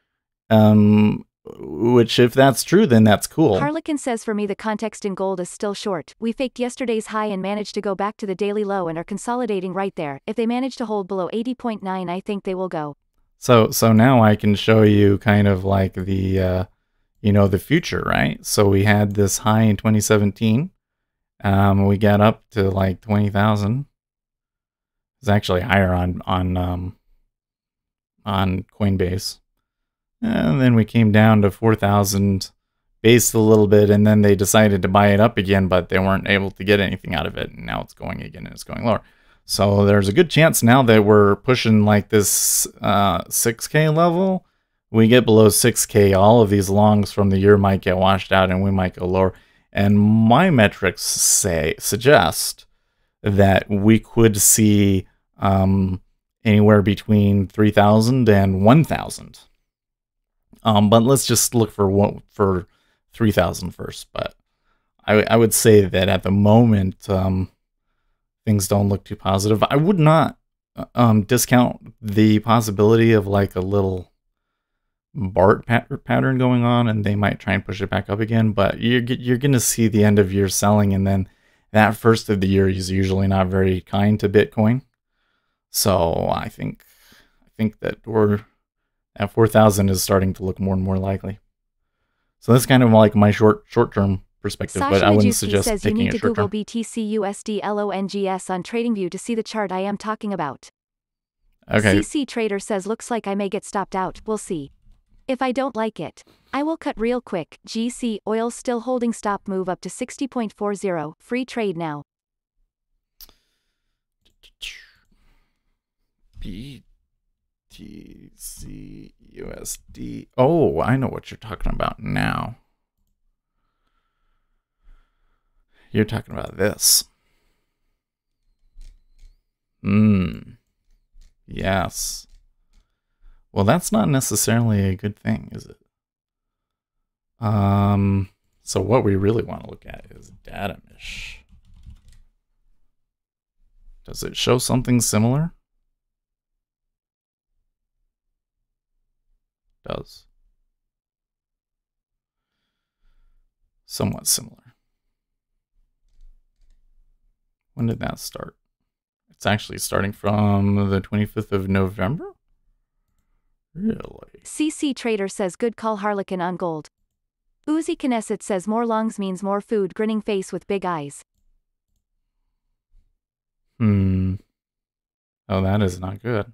Which, if that's true, then that's cool. Harlequin says for me the context in gold is still short. We faked yesterday's high and managed to go back to the daily low and are consolidating right there. If they manage to hold below 80.9, I think they will go. So now I can show you kind of like the, the future, right? So we had this high in 2017. We got up to like 20,000. was actually higher on Coinbase. And then we came down to 4,000, based a little bit, and then they decided to buy it up again, but they weren't able to get anything out of it. And now it's going again and it's going lower. So there's a good chance now that we're pushing like this 6K level. We get below 6K, all of these longs from the year might get washed out and we might go lower. And my metrics suggest that we could see anywhere between 3,000 and 1,000. But let's just look for 3,000 first. But I would say that at the moment, things don't look too positive. I would not discount the possibility of like a little BART pattern going on, and they might try and push it back up again. But you're going to see the end of year selling, and then that first of the year is usually not very kind to Bitcoin. So I think that we're at 4,000 is starting to look more and more likely. So that's kind of like my short-term perspective, Sasha but I wouldn't Majewski suggest says you taking need to it short-term. Google BTC USD LONGS on TradingView to see the chart I am talking about. Okay. CC Trader says looks like I may get stopped out, we'll see. If I don't like it, I will cut real quick. GC oil still holding stop move up to 60.40, free trade now. BTC USD. Oh, I know what you're talking about now. You're talking about this. Yes. Well, that's not necessarily a good thing, is it? So what we really want to look at is Datamish. Does it show something similar? Does. Somewhat similar. When did that start? It's actually starting from the 25th of November? Really? CC Trader says good call Harlequin on gold. Uzi Knesset says more longs means more food, grinning face with big eyes. Oh, that is not good.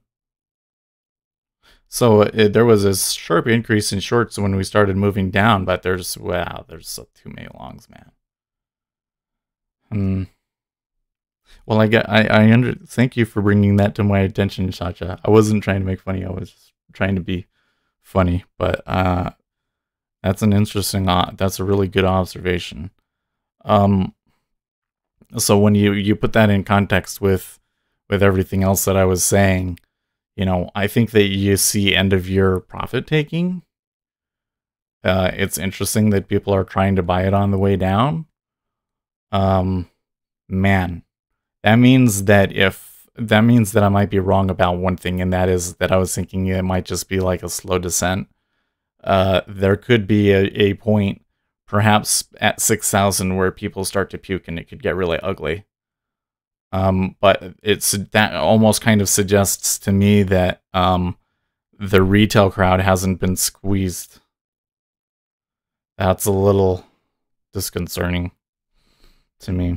So there was a sharp increase in shorts when we started moving down, but there's too many longs, man. Well, thank you for bringing that to my attention, Chacha. I wasn't trying to make funny. I was just trying to be funny, but that's an interesting, that's a really good observation. So when you put that in context with everything else that I was saying, you know, I think that you see end of year profit taking. It's interesting that people are trying to buy it on the way down. Man, that means that I might be wrong about one thing, and that is that I was thinking it might just be like a slow descent. There could be a point, perhaps at 6,000, where people start to puke and it could get really ugly. But that almost kind of suggests to me that the retail crowd hasn't been squeezed. That's a little disconcerting to me.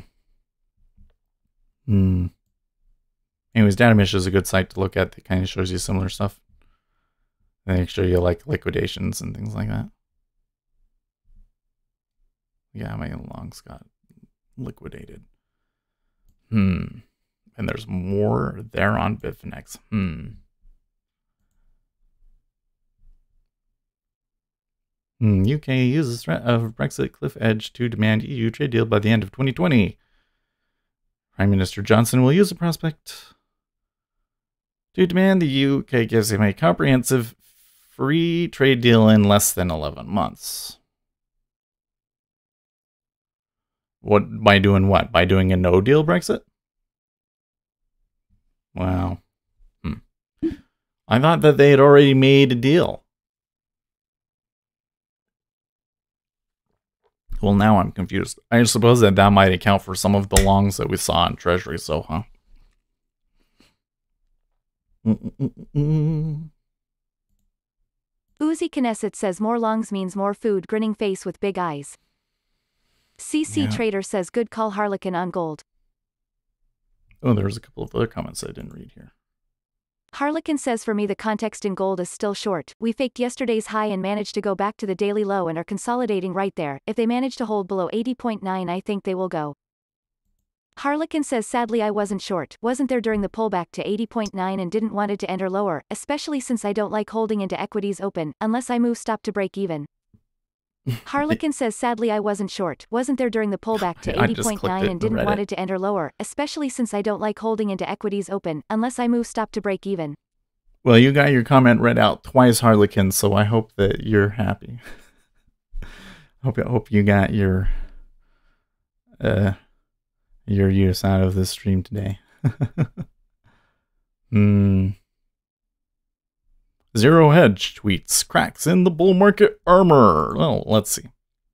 Anyways, Datamish is a good site to look at. That kind of shows you similar stuff. They show you like liquidations and things like that. Yeah, my longs got liquidated. And there's more there on Bitfinex. UK uses threat of Brexit cliff edge to demand EU trade deal by the end of 2020. Prime Minister Johnson will use the prospect to demand the UK gives him a comprehensive free trade deal in less than 11 months. By doing what? By doing a no-deal Brexit? Wow. I thought that they had already made a deal. Well, now I'm confused. I suppose that might account for some of the longs that we saw in Treasury, so, huh? Uzi Knesset says more longs means more food, grinning face with big eyes. CC Trader says good call Harlequin on gold. Oh, there's a couple of other comments I didn't read here. Harlequin says for me the context in gold is still short. We faked yesterday's high and managed to go back to the daily low and are consolidating right there. If they manage to hold below 80.9, I think they will go. Harlequin says sadly I wasn't short, wasn't there during the pullback to 80.9 and didn't want it to enter lower, especially since I don't like holding into equities open, unless I move stop to break even. Harlequin says sadly I wasn't short, wasn't there during the pullback to 80.9 and didn't want it to enter lower, especially since I don't like holding into equities open, unless I move stop to break even. Well, you got your comment read out twice, Harlequin, so I hope that you're happy. hope you got your use out of this stream today. Zero Hedge tweets, cracks in the bull market armor. Well, let's see.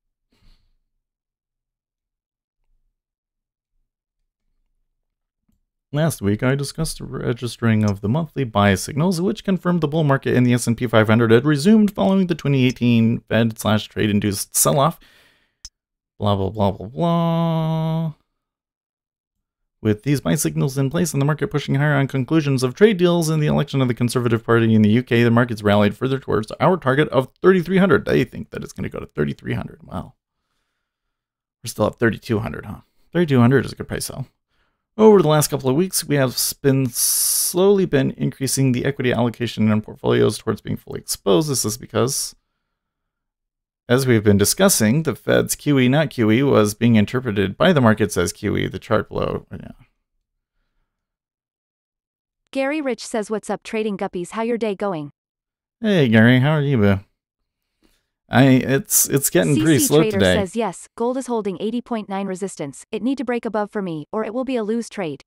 Last week, I discussed the registering of the monthly buy signals, which confirmed the bull market in the S&P 500 had resumed following the 2018 Fed/trade-induced sell-off. Blah, blah, blah, blah, blah. With these buy signals in place and the market pushing higher on conclusions of trade deals in the election of the Conservative Party in the UK, the market's rallied further towards our target of 3,300. They think that it's going to go to 3,300. Wow. We're still at 3,200, huh? 3,200 is a good price, though. Over the last couple of weeks, we have slowly been increasing the equity allocation in portfolios towards being fully exposed. This is because, as we've been discussing, the Fed's QE, not QE, was being interpreted by the markets as QE. The chart below. Yeah. Gary Rich says, what's up, trading guppies? How your day going? Hey, Gary, how are you, boo? It's getting pretty slow Trader today. Says yes, gold is holding 80.9 resistance. It need to break above for me, or it will be a lose trade.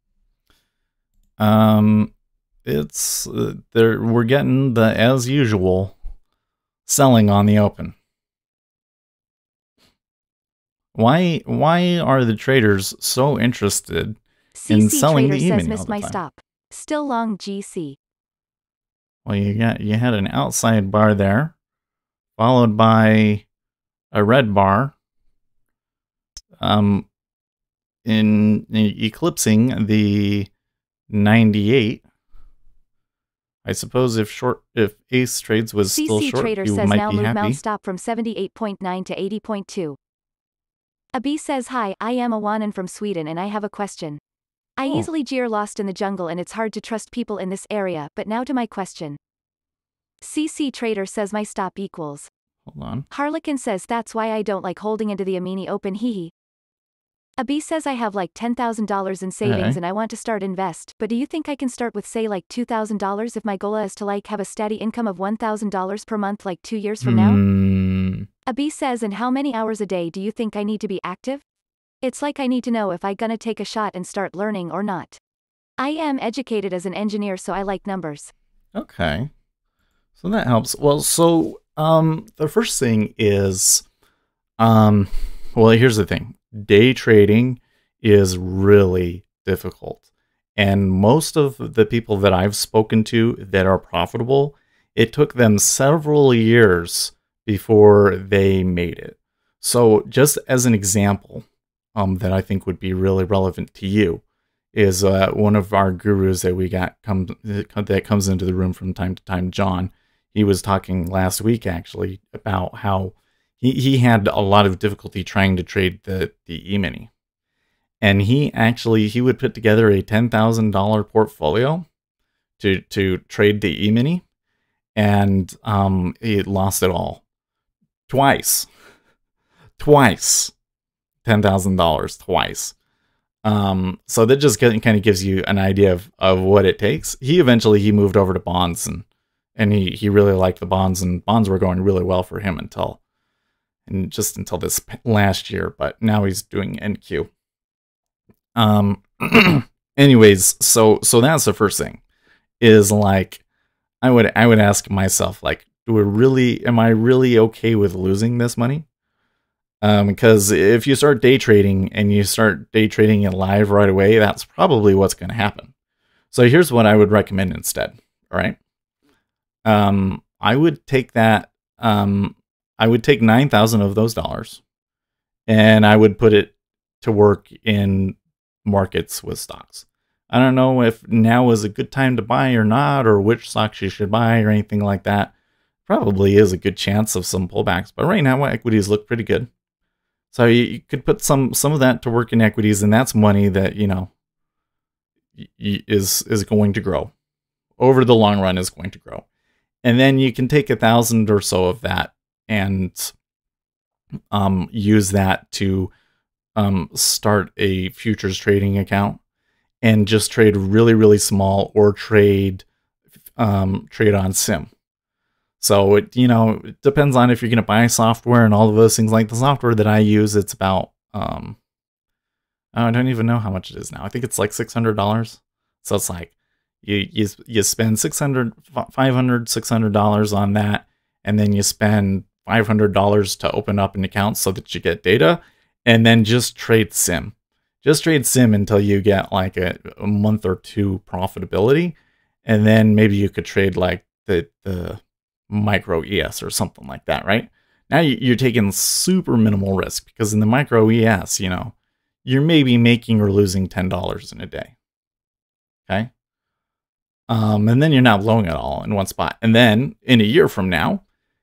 It's we're getting the as usual selling on the open. Why are the traders so interested in selling the E-mini all the time? Missed my stop. Still long GC. Well, you had an outside bar there, followed by a red bar, in eclipsing the 98. I suppose if Ace Trades was still short, Trader you says might now be move happy. Mount stop from 78.9 to 80.2. Abi says hi, I am Awanan from Sweden and I have a question. I easily jeer lost in the jungle and it's hard to trust people in this area, but now to my question. CC Trader says my stop equals. Hold on. Harlequin says that's why I don't like holding into the E-mini open hehe. Abi says I have like $10,000 in savings and I want to start invest, but do you think I can start with say like $2,000 if my goal is to like have a steady income of $1,000 per month like 2 years from now? Abi says, and how many hours a day do you think I need to be active? It's like I need to know if I gonna take a shot and start learning or not. I am educated as an engineer, so I like numbers. Okay. So that helps. Well, so the first thing is well, here's the thing. Day trading is really difficult. And most of the people that I've spoken to that are profitable, it took them several years before they made it. So just as an example, that I think would be really relevant to you is one of our gurus that we got that comes into the room from time to time, John. He was talking last week actually about how he had a lot of difficulty trying to trade the E-mini. And he would put together a $10,000 portfolio to trade the E-mini, and he lost it all. Twice. $10,000 twice. So that just kind of gives you an idea of what it takes. He moved over to bonds and he really liked the bonds, and bonds were going really well for him until this last year, but now he's doing NQ. Anyways, so that's the first thing is like, I would ask myself, like, am I really okay with losing this money? Because if you start day trading and you start day trading it live right away, that's probably what's going to happen. So here's what I would recommend instead. All right. I would take that. I would take 9,000 of those dollars and I would put it to work in markets with stocks. I don't know if now is a good time to buy or not, or which stocks you should buy or anything like that. Probably is a good chance of some pullbacks, but right now equities look pretty good. So you could put some of that to work in equities, and that's money that, you know, is going to grow. Over the long run is going to grow. And then you can take 1,000 or so of that and use that to start a futures trading account and just trade really, really small, or trade on sim. So it, you know, it depends on if you're going to buy software and all of those things. Like the software that I use, it's about I don't even know how much it is now. I think it's like $600. So it's like you spend $500, $600 on that, and then you spend $500 to open up an account so that you get data, and then just trade sim. Just trade sim until you get like a month or two profitability, and then maybe you could trade like the micro ES or something like that, right? Now you're taking super minimal risk, because in the micro ES, you know, you're maybe making or losing $10 in a day. Okay. And then you're not blowing it all in one spot. And then in a year from now,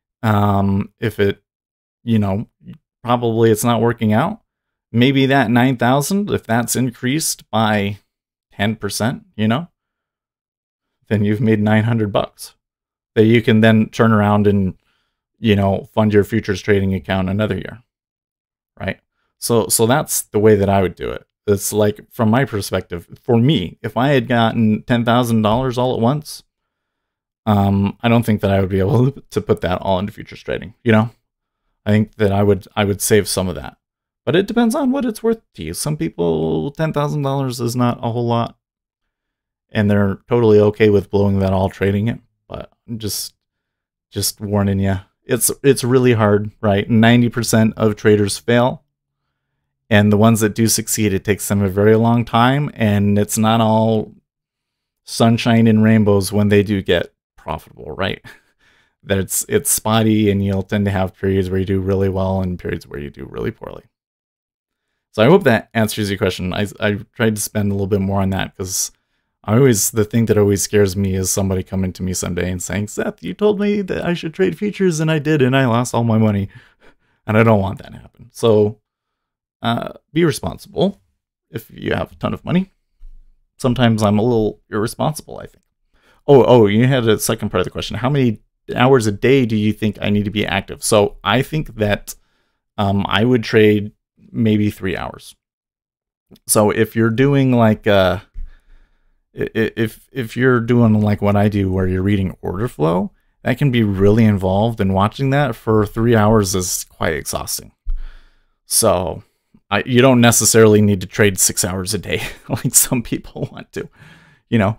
if it, you know, probably it's not working out, maybe that 9,000, if that's increased by 10%, you know, then you've made $900 that you can then turn around and, you know, fund your futures trading account another year. Right. So that's the way that I would do it. It's like, from my perspective, for me, if I had gotten $10,000 all at once, I don't think that I would be able to put that all into futures trading. You know, I think that I would save some of that, but it depends on what it's worth to you. Some people, $10,000 is not a whole lot, and they're totally okay with blowing that all trading it. But I'm just warning you, it's really hard, right? 90% of traders fail. And the ones that do succeed, it takes them a very long time, and it's not all sunshine and rainbows when they do get profitable, right? That it's spotty, and you'll tend to have periods where you do really well and periods where you do really poorly. So I hope that answers your question. I tried to spend a little bit more on that, because the thing that always scares me is somebody coming to me someday and saying, Seth, you told me that I should trade futures, and I did, and I lost all my money. And I don't want that to happen. So be responsible if you have a ton of money. Sometimes I'm a little irresponsible, I think. Oh, you had a second part of the question. How many hours a day do you think I need to be active? So I think that I would trade maybe 3 hours. So if you're doing like if you're doing like what I do, where you're reading order flow, that can be really involved, and watching that for 3 hours is quite exhausting. So you don't necessarily need to trade 6 hours a day like some people want to, you know.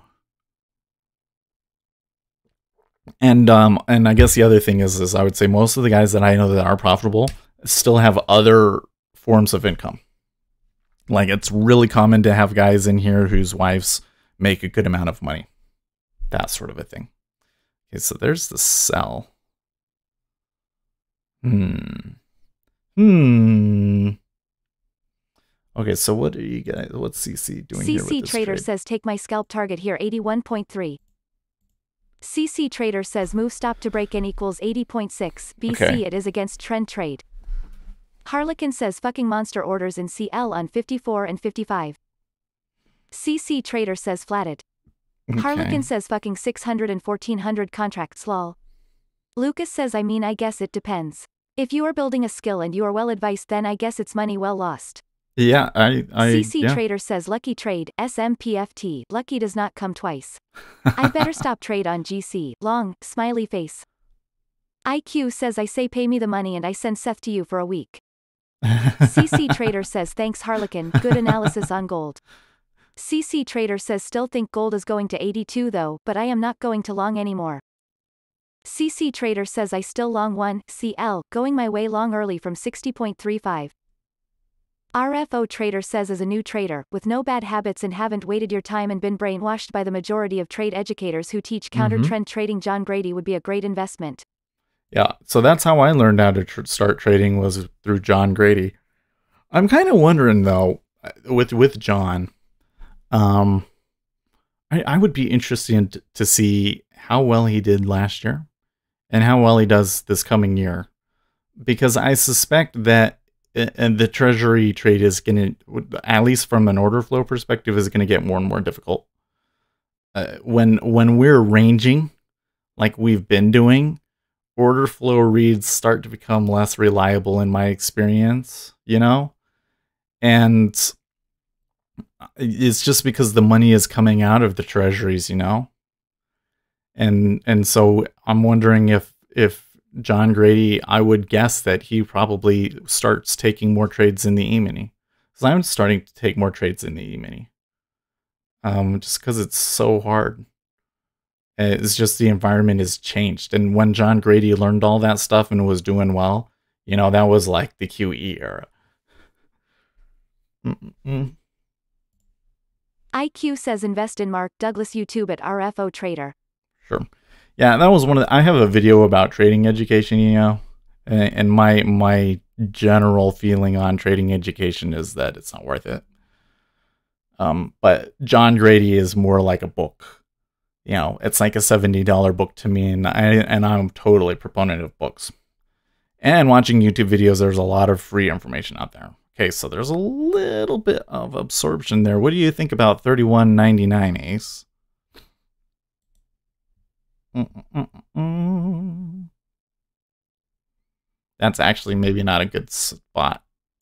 And I guess the other thing is I would say most of the guys that I know that are profitable still have other forms of income. Like, it's really common to have guys in here whose wives make a good amount of money. That sort of a thing. Okay, so there's the sell. Okay, so what are you guys? What's CC doing here with this CC Trader trade? says take my scalp target here 81.3. CC Trader says move stop to break in equals 80.6. BC Okay. it is against trend trade. Harlequin says fucking monster orders in CL on 54 and 55. CC Trader says flatted. Okay. Harlequin says fucking 600 and 1400 contracts lol. Lucas says I guess it depends. If you are building a skill and you are well advised, then I guess it's money well lost. Yeah, CC yeah. Trader says lucky trade, SMPFT, lucky does not come twice. I better stop trade on GC, long, smiley face. IQ says I say pay me the money and I send Seth to you for a week. CC Trader says thanks Harlequin, good analysis on gold. CC Trader says still think gold is going to 82 though, but I am not going to long anymore. CC Trader says I still long 1, CL, going my way long early from 60.35. RFO Trader says as a new trader, with no bad habits and haven't wasted your time and been brainwashed by the majority of trade educators who teach counter-trend trading, John Grady would be a great investment. Yeah, so that's how I learned how to start trading, was through John Grady. I'm kind of wondering though, with John, I would be interested to see how well he did last year and how well he does this coming year, because I suspect that the treasury trade is going to, at least from an order flow perspective, is going to get more and more difficult. When we're ranging like we've been doing, order flow reads start to become less reliable in my experience, you know? And it's just because the money is coming out of the treasuries, you know? And so I'm wondering if John Grady, I would guess that he probably starts taking more trades in the E-mini. Because I'm starting to take more trades in the E-mini. Just because it's so hard. It's just the environment has changed. And when John Grady learned all that stuff and was doing well, you know, that was like the QE era. IQ says invest in Mark Douglas YouTube at RFO Trader. Sure. Yeah, that was one of the, I have a video about trading education, you know, and my general feeling on trading education is that it's not worth it. But John Grady is more like a book. You know, it's like a $70 book to me, and I'm totally a proponent of books. And watching YouTube videos, there's a lot of free information out there. Okay, so there's a little bit of absorption there. What do you think about $31.99, Ace? That's actually maybe not a good spot.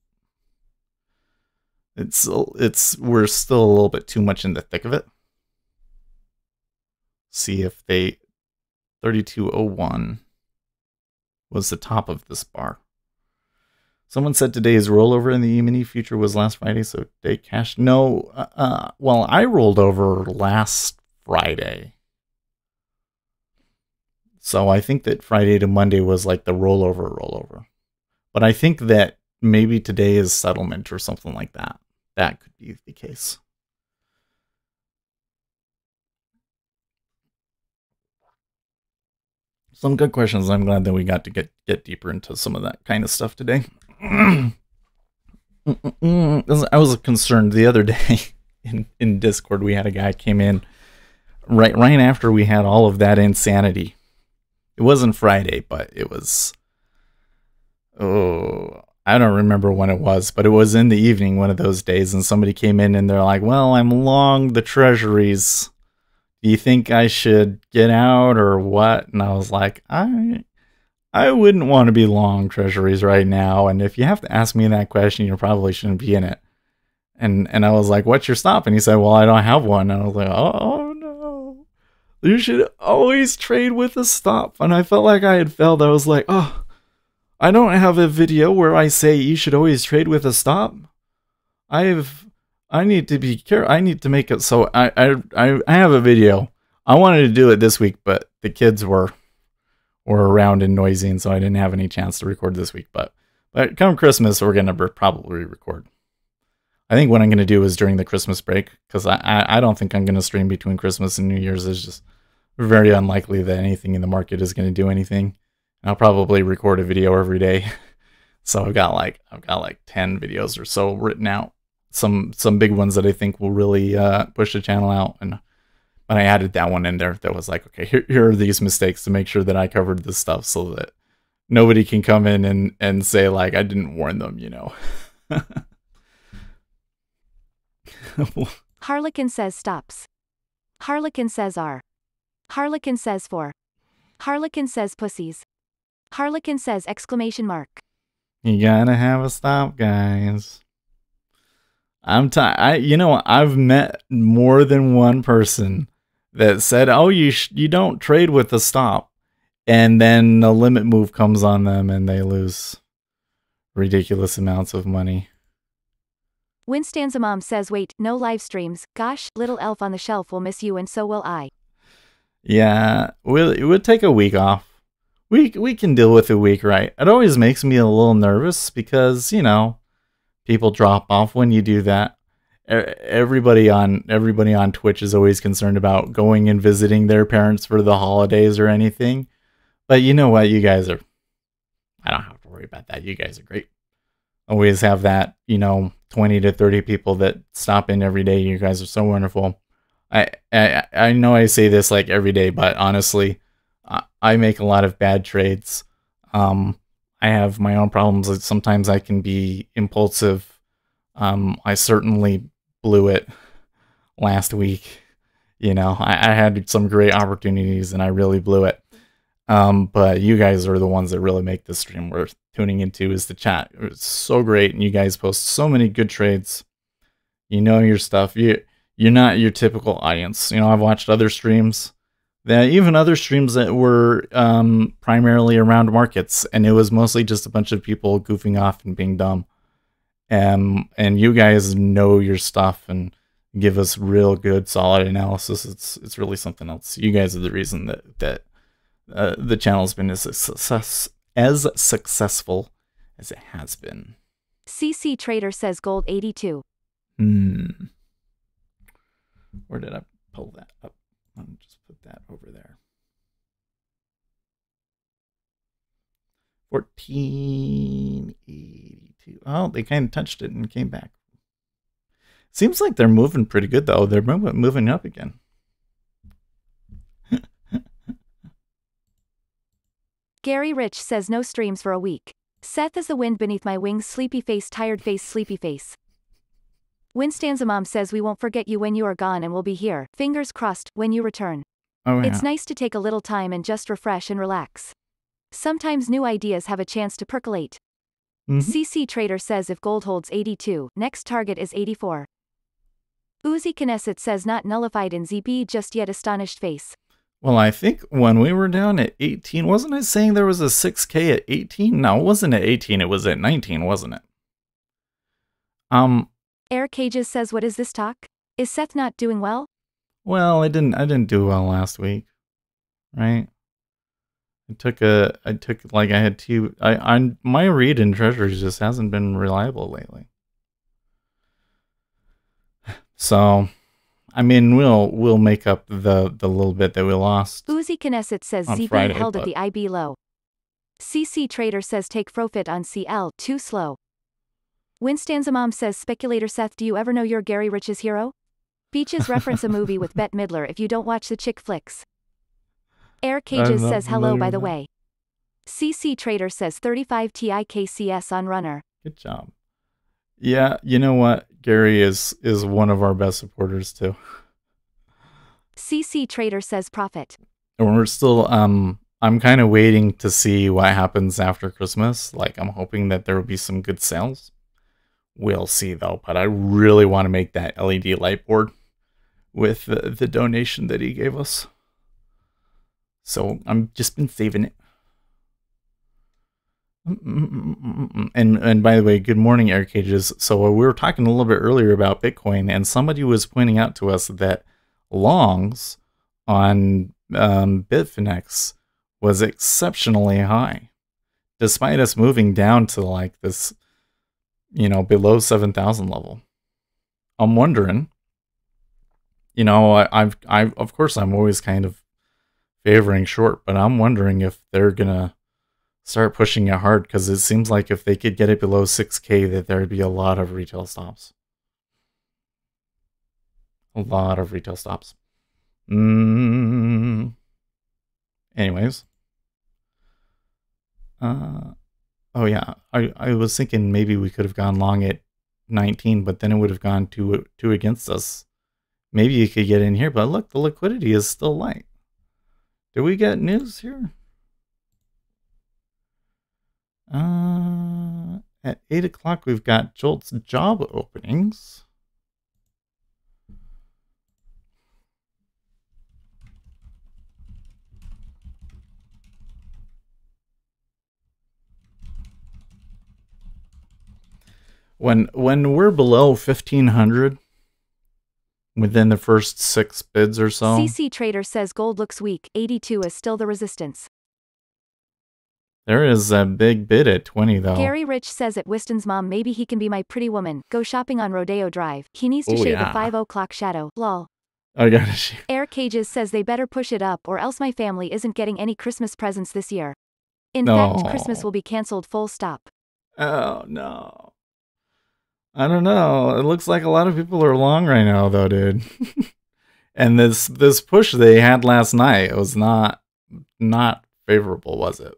We're still a little bit too much in the thick of it. See if 3201 was the top of this bar. Someone said today's rollover in the E-mini future was last Friday, so day cash. No, well, I rolled over last Friday. So I think that Friday to Monday was like the rollover. But I think that maybe today is settlement or something like that. That could be the case. Some good questions. I'm glad that we got to get deeper into some of that kind of stuff today. I was concerned the other day in Discord. We had a guy came in right after we had all of that insanity. It wasn't Friday, but it was, I don't remember when it was, but it was in the evening one of those days, and somebody came in and they're like, well, I'm long the treasuries. Do you think I should get out or what? And I was like, I wouldn't want to be long treasuries right now. And if you have to ask me that question, you probably shouldn't be in it. And I was like, what's your stop? And he said, well, I don't have one. And I was like, oh no, you should always trade with a stop. And I felt like I had failed. I was like, oh, I don't have a video where I say you should always trade with a stop. I need to be careful. I need to make it so I have a video. I wanted to do it this week, but the kids were around and noisy, and so I didn't have any chance to record this week. But come Christmas, we're gonna probably record. I think what I'm gonna do is during the Christmas break, because I don't think I'm gonna stream between Christmas and New Year's. It's just very unlikely that anything in the market is gonna do anything. I'll probably record a video every day. So I've got like 10 videos or so written out. Some big ones that I think will really push the channel out. But I added that one in there that was like, okay, here are these mistakes to make sure that I covered this stuff so that nobody can come in and say like I didn't warn them, you know. Harlequin says stops. Harlequin says R. Harlequin says for. Harlequin says pussies. Harlequin says exclamation mark. You gotta have a stop, guys. I've met more than one person that said, oh, you don't trade with the stop. And then a limit move comes on them and they lose ridiculous amounts of money. Winstanza Mom says, wait, no live streams. Gosh, little elf on the shelf will miss you and so will I. Yeah, it would take a week off. We can deal with a week, right? It always makes me a little nervous because, you know, people drop off when you do that. Everybody on Twitch is always concerned about going and visiting their parents for the holidays or anything. But you know what? You guys are... I don't have to worry about that. You guys are great. always have that, 20 to 30 people that stop in every day. You guys are so wonderful. I know I say this like every day, but honestly, I make a lot of bad trades. I have my own problems. Sometimes I can be impulsive. I certainly blew it last week. I had some great opportunities and I really blew it. But you guys are the ones that really make this stream worth tuning into. Is the chat. It's so great, and you guys post so many good trades. You know your stuff. You're not your typical audience. I've watched other streams, even other streams that were primarily around markets, and it was mostly just a bunch of people goofing off and being dumb. And you guys know your stuff and give us real good, solid analysis. It's really something else. You guys are the reason that the channel's been as successful as it has been. CC Trader says gold 82. Where did I pull that up? I'll just put that over there. 1482. Oh, they kind of touched it and came back. Seems like they're moving pretty good, though. They're moving up again. Gary Rich says no streams for a week. Seth is the wind beneath my wings, sleepy face, tired face, sleepy face. Winstanza Mom says we won't forget you when you are gone and we'll be here, fingers crossed, when you return. Oh, yeah. It's nice to take a little time and just refresh and relax. Sometimes new ideas have a chance to percolate. CC Trader says if gold holds 82, next target is 84. Uzi Knesset says not nullified in ZB just yet, astonished face. Well, I think when we were down at 18, wasn't I saying there was a 6K at 18? No, it wasn't at 18, it was at 19, wasn't it? Air Cages says what is this talk? Is Seth not doing well? Well, I didn't do well last week, right? My read in treasuries just hasn't been reliable lately. So, I mean, we'll make up the little bit that we lost. Uzi Knesset says ZB Friday, held at the IB low. CC Trader says take profit on CL, too slow. Winstanza Mom says speculator Seth, do you ever know you're Gary Rich's hero? Beaches reference a movie with Bette Midler if you don't watch the chick flicks. Air Cages says hello by the way. CC Trader says 35 TIKCS on runner. Good job. Yeah, you know what? Gary is one of our best supporters too. CC Trader says profit. And we're still I'm kind of waiting to see what happens after Christmas. Like, I'm hoping that there will be some good sales. We'll see though, but I really want to make that LED light board with the donation that he gave us. So I've just been saving it. And by the way, good morning, Air Cages. So we were talking a little bit earlier about Bitcoin, and somebody was pointing out to us that longs on Bitfinex was exceptionally high, despite us moving down to like this, below 7,000 level. I'm wondering, I've of course I'm always kind of favoring short, but I'm wondering if they're gonna start pushing it hard, because it seems like if they could get it below 6K, that there'd be a lot of retail stops. A lot of retail stops. Anyways. Oh yeah, I was thinking maybe we could have gone long at 19, but then it would have gone two against us. Maybe you could get in here, but look, the liquidity is still light. Do we get news here? At 8 o'clock, we've got Jolt's job openings. When we're below 1,500 within the first 6 bids or so. CC Trader says gold looks weak. 82 is still the resistance. There is a big bid at 20 though. Gary Rich says at Wiston's mom, maybe he can be my pretty woman. Go shopping on Rodeo Drive. He needs to shave the 5 o'clock shadow. Lol. I got it. Air Cages says they better push it up or else my family isn't getting any Christmas presents this year. In No. fact, Christmas will be cancelled full stop. Oh, no. I don't know. It looks like a lot of people are long right now, though, dude. And this push they had last night, it was not favorable, was it?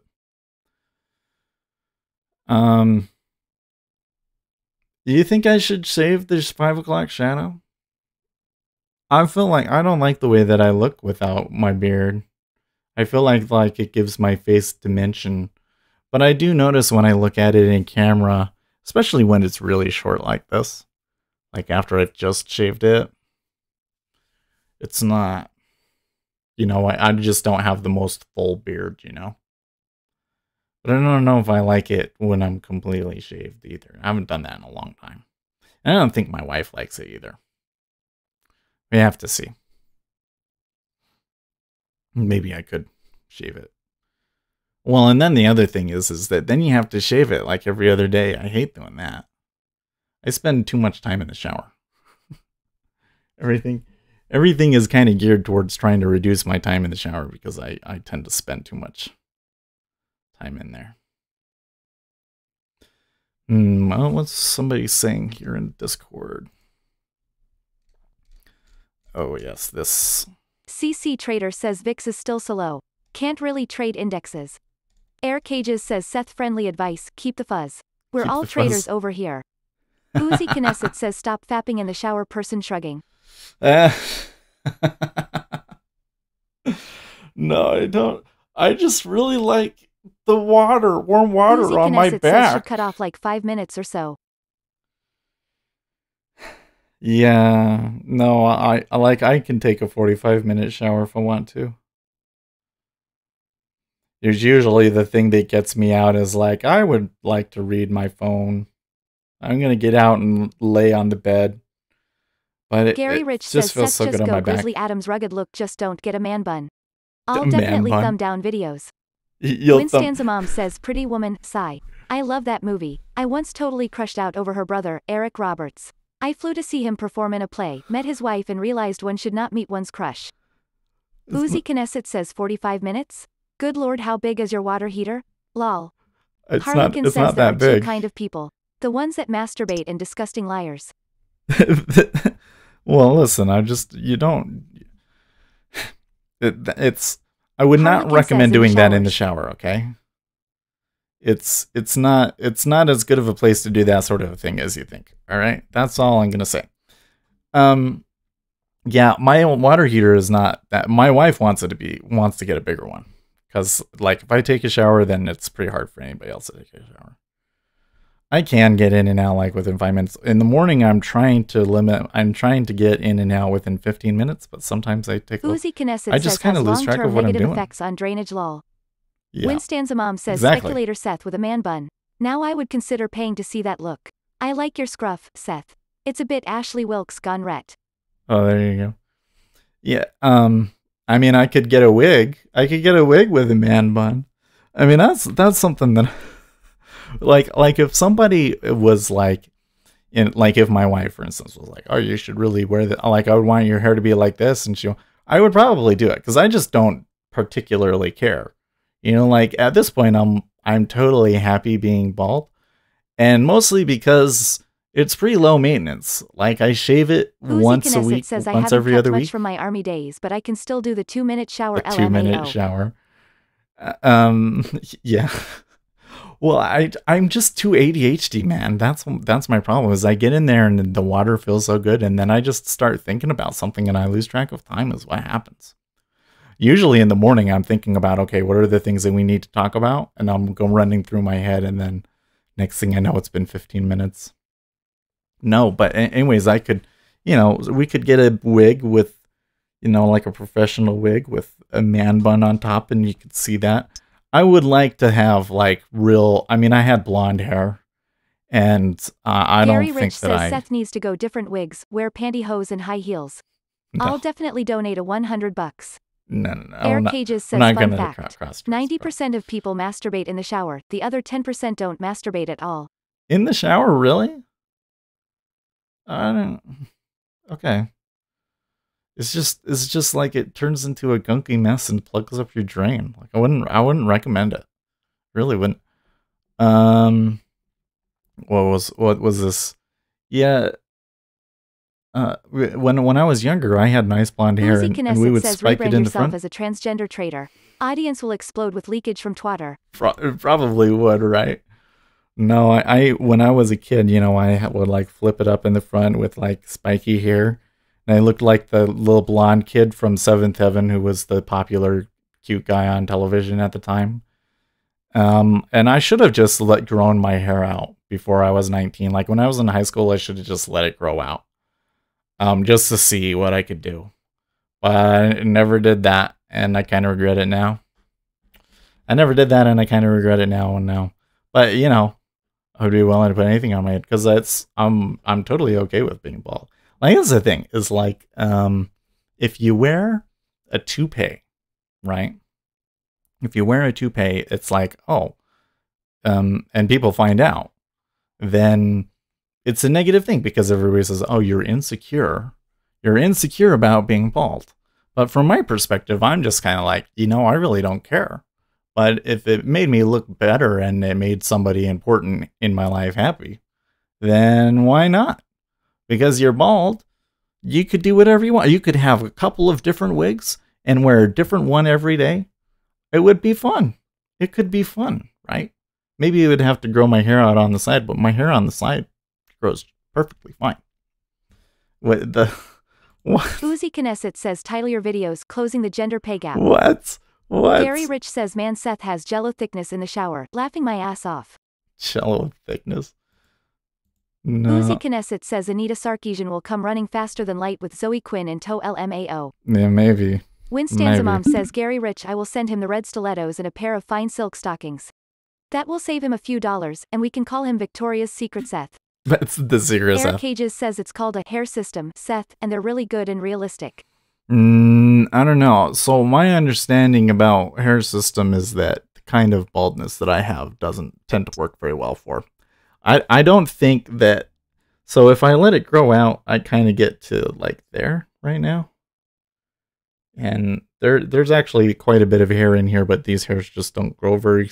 Do you think I should shave this 5 o'clock shadow? I feel like I don't like the way that I look without my beard. I feel like it gives my face dimension. But I do notice when I look at it in camera, especially when it's really short like this, like after I've just shaved it, it's not, I just don't have the most full beard, But I don't know if I like it when I'm completely shaved either. I haven't done that in a long time. And I don't think my wife likes it either. We have to see. Maybe I could shave it. Well, and then the other thing is that then you have to shave it like every other day. I hate doing that. I spend too much time in the shower. Everything is kind of geared towards trying to reduce my time in the shower because I tend to spend too much time in there. Well, what's somebody saying here in Discord? Oh, yes, this. CC Trader says VIX is still so low. Can't really trade indexes. Air Cages says Seth friendly advice, keep the fuzz. We're Keep all the fuzz. traders over here. Uzi Knesset says stop fapping in the shower, person shrugging. No, I don't. I just really like the warm water Uzi on my Knesset back. says should cut off like 5 minutes or so. Yeah, no, I can take a 45-minute shower if I want to. There's usually the thing that gets me out is like, I would like to read my phone. I'm going to get out and lay on the bed. But Gary it Rich just says feels Seth so just good on my go back. Grizzly Adams rugged look, just don't get a man bun. I'll Man definitely bun. thumb down videos. Winston's mom says Pretty Woman, sigh. I love that movie. I once totally crushed out over her brother, Eric Roberts. I flew to see him perform in a play, met his wife and realized one should not meet one's crush. Uzi Knesset says 45 minutes? Good lord, how big is your water heater? Lol. Harlequin says not there that are big. two kind of people. The ones that masturbate and disgusting liars. Well, listen, you don't. I would not Harlequin recommend says in the doing that in the showers. shower. Okay. It's not as good of a place to do that sort of a thing as you think. All right, that's all I'm gonna say. Yeah, my water heater is not that. My wife wants to get a bigger one because, like, if I take a shower, then it's pretty hard for anybody else to take a shower. I can get in and out like within 5 minutes. In the morning, I'm trying to get in and out within 15 minutes, but sometimes I take. Uzi Knesset I just says kind has of lose track long-term of what I'm negative doing. effects on drainage. Lol. Yeah. Winstanza says Exactly. speculator Seth with a man bun. Now I would consider paying to see that look. I like your scruff, Seth. It's a bit Ashley Wilkes gone ret. Oh, there you go. Yeah. I mean, I could get a wig. I could get a wig with a man bun. I mean, that's something that, like if somebody was like, if my wife, for instance, was like, oh, you should really wear that. Like, I would want your hair to be like this, and I would probably do it because I just don't particularly care. Like at this point, I'm totally happy being bald, and mostly because it's pretty low maintenance. Like I shave it Uzi once a Knesset week, says once I haven't every kept other much week. from my army days, but I can still do the 2-minute shower. A 2-minute shower. Yeah. Well, I'm just too ADHD, man. That's my problem. Is I get in there and the water feels so good, and then I just start thinking about something and I lose track of time. Is what happens. Usually in the morning, I'm thinking about, okay, what are the things that we need to talk about? And I'm going running through my head. And then next thing I know, it's been 15 minutes. No, but anyways, I could, we could get a wig with, like a professional wig with a man bun on top. And you could see that. I would like to have like I had blonde hair. And I don't think Rich that says Seth needs to go different wigs, wear pantyhose and high heels. No. I'll definitely donate $100. No. Air Cages says not fun gonna fact. cross 90% of people masturbate in the shower. The other 10% don't masturbate at all. In the shower, really? I don't. Okay. It's just like it turns into a gunky mess and plugs up your drain. Like I wouldn't recommend it. Really wouldn't. what was this? Yeah, when I was younger, I had nice blonde hair, Uzi and we Knesset would says spike it rebrand in the yourself front. as a transgender traitor. Audience will explode with leakage from Twatter. Probably would, right? No, I when I was a kid, I would like flip it up in the front with like spiky hair, and I looked like the little blonde kid from Seventh Heaven, who was the popular cute guy on television at the time. And I should have just grown my hair out before I was 19. Like when I was in high school, I should have just let it grow out, just to see what I could do. But I never did that, and I kind of regret it now. I never did that, and I kind of regret it now. But I would be willing to put anything on my head because I'm totally okay with being bald. Like that's the thing is like if you wear a toupee, right? If you wear a toupee, it's like and people find out, then it's a negative thing because everybody says, oh, you're insecure about being bald. But from my perspective, I'm just kind of like, I really don't care. But if it made me look better and it made somebody important in my life happy, then why not? Because you're bald, you could do whatever you want. You could have a couple of different wigs and wear a different one every day. It would be fun. It could be fun, right? Maybe you would have to grow my hair out on the side, but my hair on the side grows perfectly fine. What? Uzi Knesset says title your videos closing the gender pay gap. What? Gary Rich says man Seth has jello thickness in the shower, laughing my ass off. Jello thickness? No. Uzi Knesset says Anita Sarkeesian will come running faster than light with Zoe Quinn in tow LMAO. Yeah, maybe. Winstanza Mom says Gary Rich I will send him the red stilettos and a pair of fine silk stockings. That will save him a few dollars, and we can call him Victoria's Secret Seth. That's the Secret Seth. Air Cages says it's called a hair system, Seth, and they're really good and realistic. I don't know. So my understanding about hair system is that the kind of baldness that I have doesn't tend to work very well for. I don't think that. So if I let it grow out, I kind of get to like there right now. And there's actually quite a bit of hair in here, but these hairs just don't grow very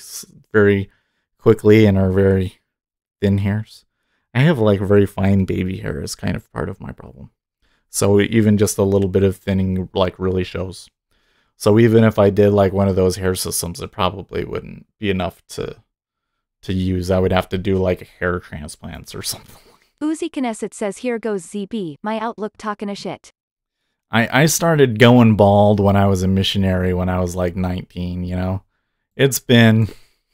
quickly and are very thin hairs. I have like very fine baby hair is kind of part of my problem. So even just a little bit of thinning like really shows. So even if I did like one of those hair systems, it probably wouldn't be enough to use. I would have to do like hair transplants or something. Uzi Knesset says here goes ZB, my outlook talking a shit. I started going bald when I was a missionary when I was like 19, It's been,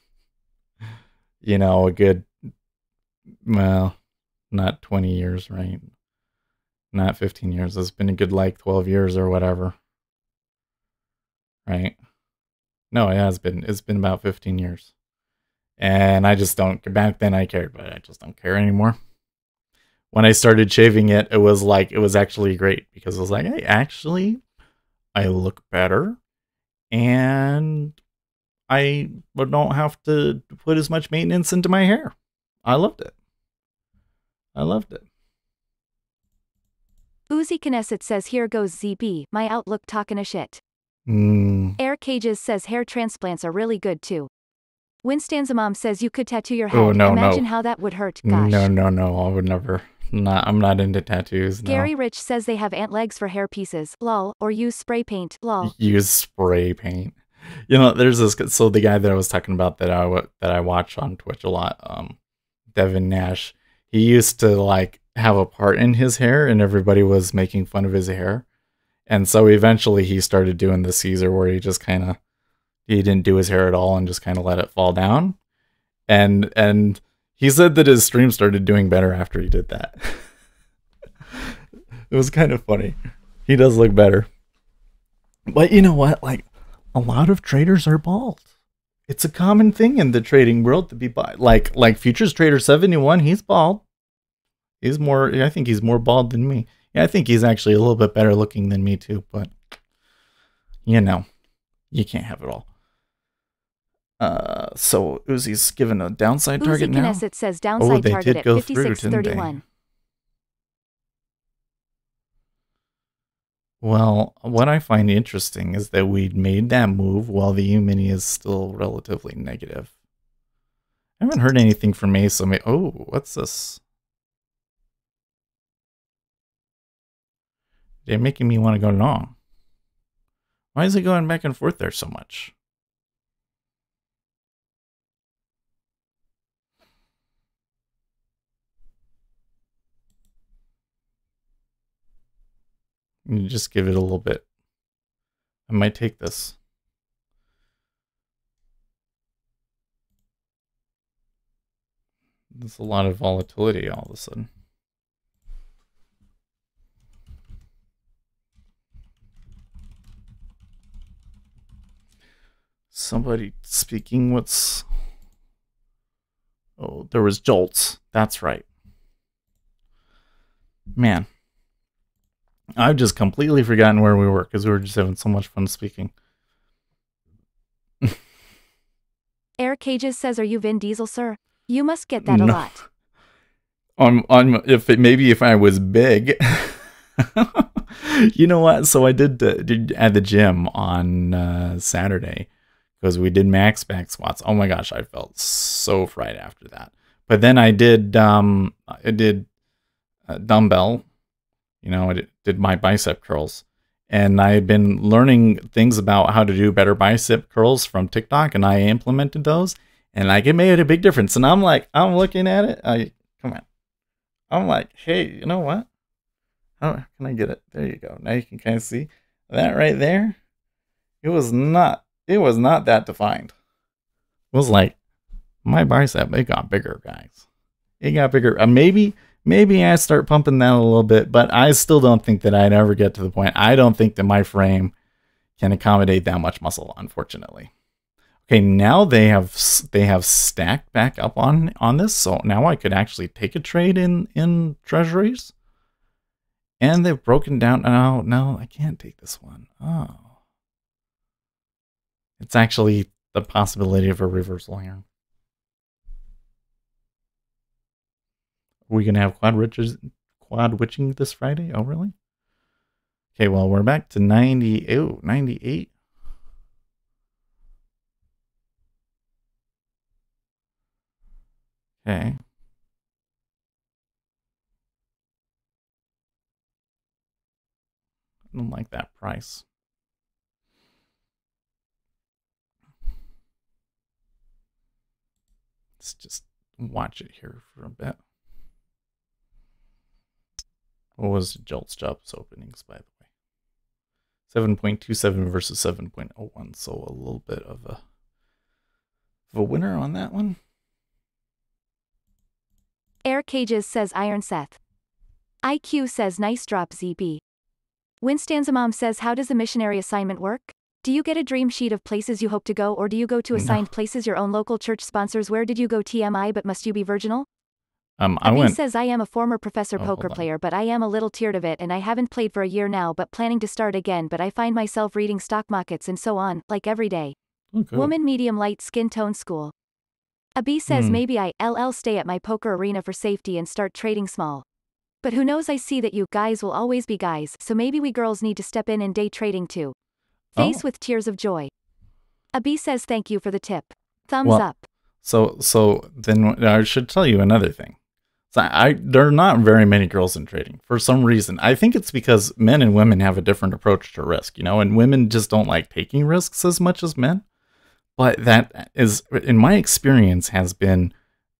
a good, well, not 20 years, right? Not 15 years. It's been a good like 12 years or whatever. Right? No, it has been. It's been about 15 years. And I just don't, back then I cared, but I just don't care anymore. When I started shaving it, it was actually great because it was like, hey, actually, I look better and I don't have to put as much maintenance into my hair. I loved it. Uzi Knesset says here goes ZB, my outlook talking a shit. Air Cages says hair transplants are really good too. Winstanza Mom says you could tattoo your head. Oh, no, Imagine how that would hurt. Gosh. No. I would never. I'm not into tattoos. No. Gary Rich says they have ant legs for hair pieces. Lol. Or use spray paint. Lol. Use spray paint. There's this. So the guy that I was talking about that I watch on Twitch a lot, Devin Nash. He used to like have a part in his hair, and everybody was making fun of his hair. And so eventually he started doing the Caesar, where he just he didn't do his hair at all and just kind of let it fall down. And he said that his stream started doing better after he did that. It was kind of funny. He does look better. But you know what? Like, a lot of traders are bald. It's a common thing in the trading world to be bald. Like Futures Trader 71, he's bald. I think he's more bald than me. Yeah, I think he's actually a little bit better looking than me too, but you can't have it all. So Uzi's given a downside target now. Uzi Knesset says downside target at 56.31. Well, what I find interesting is that we made that move while the E-mini is still relatively negative. I haven't heard anything from Ace. So oh, what's this? They're making me want to go long. Why is it going back and forth there so much? You just give it a little bit. I might take this. There's a lot of volatility all of a sudden. Somebody speaking, what's... Oh, there was jolts. That's right. Man. I've just completely forgotten where we were because we were just having so much fun speaking. Air Cages says, "Are you Vin Diesel, sir? You must get that a lot." Maybe if I was big. You know what? So I did at the gym on Saturday because we did max back squats. Oh my gosh, I felt so fried after that. But then I did dumbbell. You know, I did my bicep curls. And I had been learning things about how to do better bicep curls from TikTok, and I implemented those, and like it made a big difference. And I'm like, I'm looking at it. Come on. I'm like, hey, you know what? How can I get it? There you go. Now you can kind of see that right there. It was not that defined. It was like my bicep, it got bigger, guys. It got bigger. Maybe I start pumping that a little bit, but I still don't think that I'd ever get to the point. I don't think that my frame can accommodate that much muscle, unfortunately. Okay, now they have stacked back up on this, so now I could actually take a trade in treasuries. And they've broken down. Oh, no, I can't take this one. Oh. It's actually the possibility of a reversal here. Are we going to have quad witching this Friday? Oh, really? Okay, well, we're back to 90. Oh, 98. Okay. I don't like that price. Let's just watch it here for a bit. What was Jolt's jobs openings, by the way? 7.27 versus 7.01, so a little bit of a winner on that one. Air Cages says, "Iron Seth." IQ says, "Nice drop, ZB." Winstanzamom says, "How does the missionary assignment work? Do you get a dream sheet of places you hope to go, or do you go to assigned places your own local church sponsors? Where did you go, TMI, but must you be virginal?" Abi says, "I am a former professor poker player, but I am a little tired of it, and I haven't played for a year now, but planning to start again, but I find myself reading stock markets and so on, like every day." Okay. Woman medium light skin tone school. Abi says, "Maybe I LL stay at my poker arena for safety and start trading small. But who knows, I see that you guys will always be guys, so maybe we girls need to step in day trading too." Face with tears of joy. Abi says, "Thank you for the tip. Thumbs up." So then I should tell you another thing. So there are not very many girls in trading for some reason. I think it's because men and women have a different approach to risk, you know, and women just don't like taking risks as much as men. But that is, in my experience, has been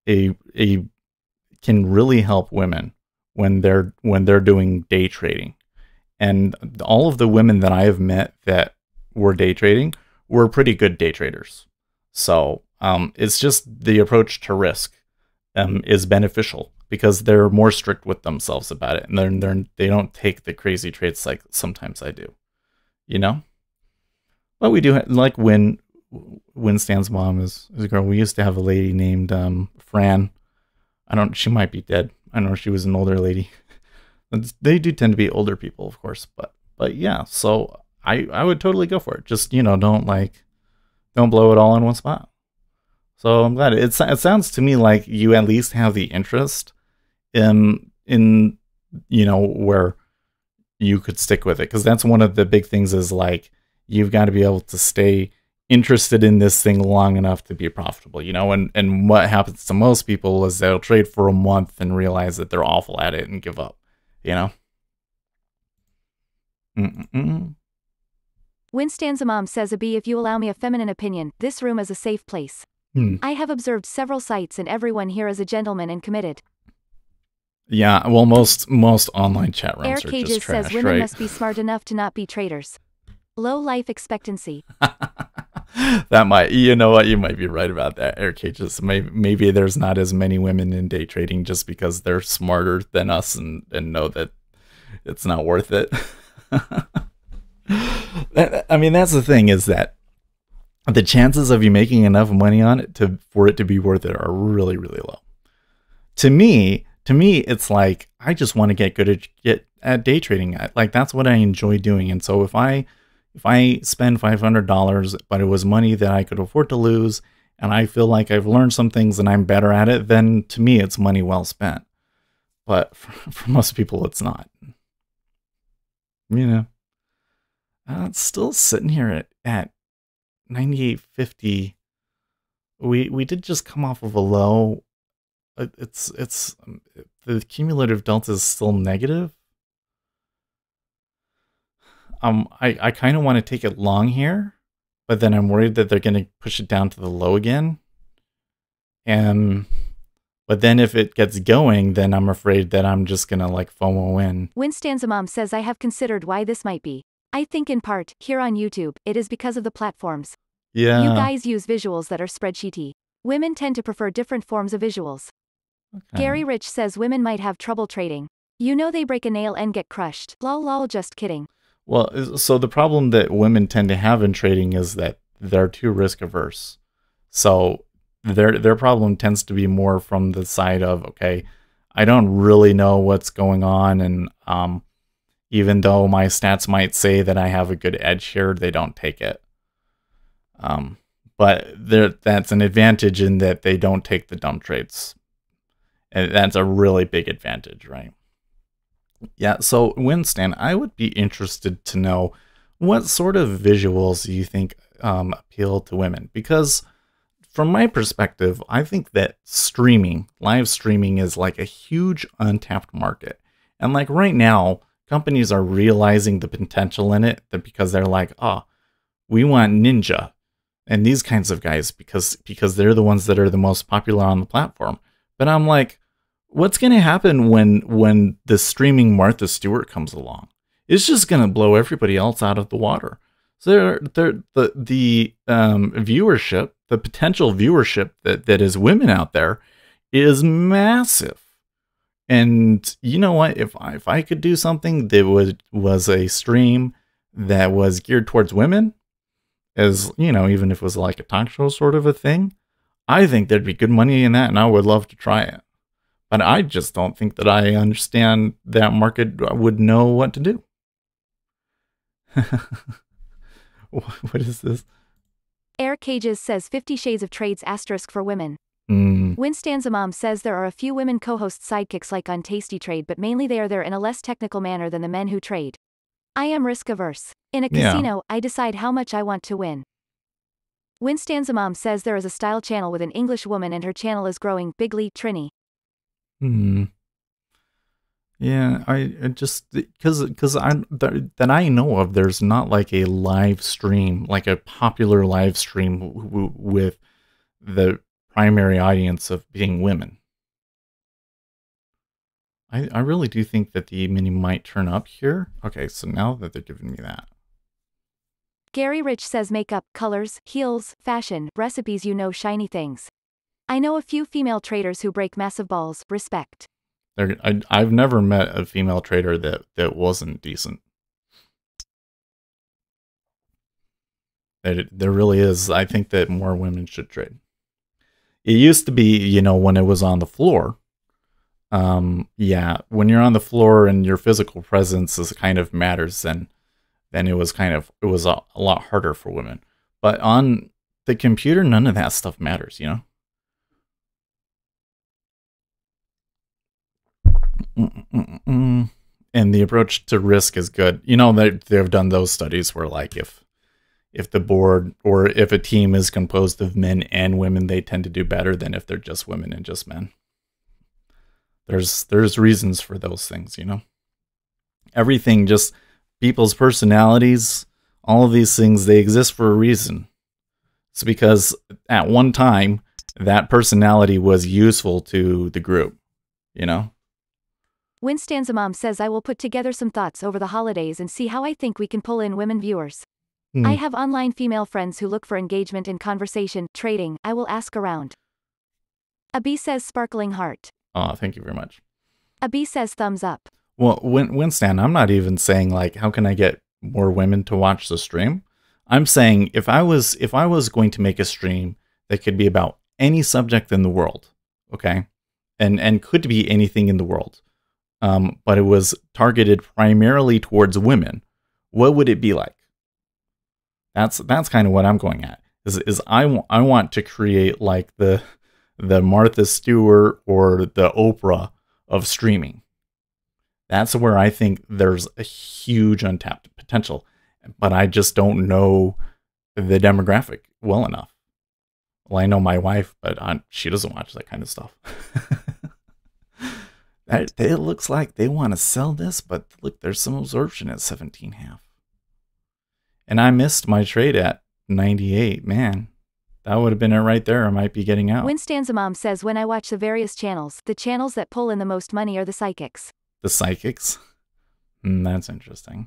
can really help women when they're doing day trading. And all of the women that I have met that were day trading were pretty good day traders. So it's just the approach to risk is beneficial because they're more strict with themselves about it, and they don't take the crazy trades like sometimes I do, you know. But we do like when Stan's mom is a girl. We used to have a lady named Fran. She might be dead. I don't know. She was an older lady. They do tend to be older people, of course, but yeah. So I would totally go for it. Just, you know, don't blow it all in one spot. So I'm glad it sounds to me like you at least have the interest in you know, where you could stick with it, because that's one of the big things is like you've got to be able to stay interested in this thing long enough to be profitable, you know, and what happens to most people is they'll trade for a month and realize that they're awful at it and give up, you know. Winstan's mom says, Abi, if you allow me a feminine opinion, this room is a safe place. I have observed several sites and everyone here is a gentleman and committed. Yeah, well, most online chat rooms Air are Cages just trash, says women right? must be smart enough to not be traitors. Low life expectancy. That might, you know what, you might be right about that, Air Cages. Maybe there's not as many women in day trading just because they're smarter than us and know that it's not worth it. I mean, that's the thing, is that the chances of you making enough money on it for it to be worth it are really, really low. To me, it's like, I just want to get good at day trading. Like, that's what I enjoy doing. And so if I spend $500, but it was money that I could afford to lose, and I feel like I've learned some things and I'm better at it, then to me, it's money well spent. But for most people, it's not. You know, it's still sitting here at 98.50. We did just come off of a low. It's the cumulative delta is still negative. I kind of want to take it long here, but then I'm worried that they're going to push it down to the low again. But then if it gets going, then I'm afraid that I'm just going to like FOMO in. Winstan's mom says, I have considered why this might be. I think in part, here on YouTube, it is because of the platforms. Yeah. You guys use visuals that are spreadsheety. Women tend to prefer different forms of visuals. Okay. Gary Rich says women might have trouble trading. You know, they break a nail and get crushed. Lol lol, just kidding. Well, so the problem that women tend to have in trading is that they're too risk averse. So their problem tends to be more from the side of, okay, I don't really know what's going on, and even though my stats might say that I have a good edge here, they don't take it. But that's an advantage in that they don't take the dumb trades. And that's a really big advantage, right? Yeah, so Winston, I would be interested to know what sort of visuals do you think appeal to women? Because from my perspective, I think that live streaming is like a huge untapped market. And like right now, companies are realizing the potential in it, that because they're like, we want Ninja and these kinds of guys because they're the ones that are the most popular on the platform. But I'm like, what's going to happen when the streaming Martha Stewart comes along? It's just going to blow everybody else out of the water. So the viewership, the potential viewership that is women out there is massive. And you know what? If I could do something that was a stream that was geared towards women, as you know, even if it was like a talk show sort of a thing, I think there'd be good money in that, and I would love to try it. But I just don't think that I understand that market would know what to do. What is this? Air Cages says 50 Shades of Trades * for women. Winstan's mom says there are a few women co-host sidekicks like on Tasty Trade, but mainly they are there in a less technical manner than the men who trade. I am risk averse. In a casino, I decide how much I want to win. Winstan's mom says there is a style channel with an English woman and her channel is growing bigly, Trini. Yeah, I just because that I know of, there's not like a live stream, like a popular live stream with the primary audience of being women. I really do think that the mini might turn up here. Okay, so now that they're giving me that. Gary Rich says makeup, colors, heels, fashion, recipes, you know, shiny things. I know a few female traders who break massive balls, respect. I've never met a female trader that wasn't decent. There really is. I think that more women should trade. It used to be, you know, when it was on the floor. Yeah, when you're on the floor and your physical presence is kind of matters, then it was a lot harder for women. But on the computer, none of that stuff matters, you know. And the approach to risk is good. You know, they've done those studies where, like, if if the board or if a team is composed of men and women, they tend to do better than if they're just women and just men. There's reasons for those things, you know. Everything, just people's personalities, all of these things, they exist for a reason. It's because at one time that personality was useful to the group, you know. Winstan's mom says I will put together some thoughts over the holidays and see how I think we can pull in women viewers. I have online female friends who look for engagement in conversation, trading. I will ask around. Abi says sparkling heart. Oh, thank you very much. Abi says thumbs up. Well, Winston, I'm not even saying like, how can I get more women to watch the stream? I'm saying if I was going to make a stream that could be about any subject in the world, okay, and could be anything in the world, but it was targeted primarily towards women, what would it be like? That's kind of what I'm going at. Is I want to create like the Martha Stewart or the Oprah of streaming. That's where I think there's a huge untapped potential, but I just don't know the demographic well enough. Well, I know my wife, but she doesn't watch that kind of stuff. It looks like they want to sell this, but look, there's some absorption at 17.5. And I missed my trade at 98. Man, that would have been it right there. I might be getting out. Winstan's mom says when I watch the various channels, the channels that pull in the most money are the psychics. The psychics? That's interesting.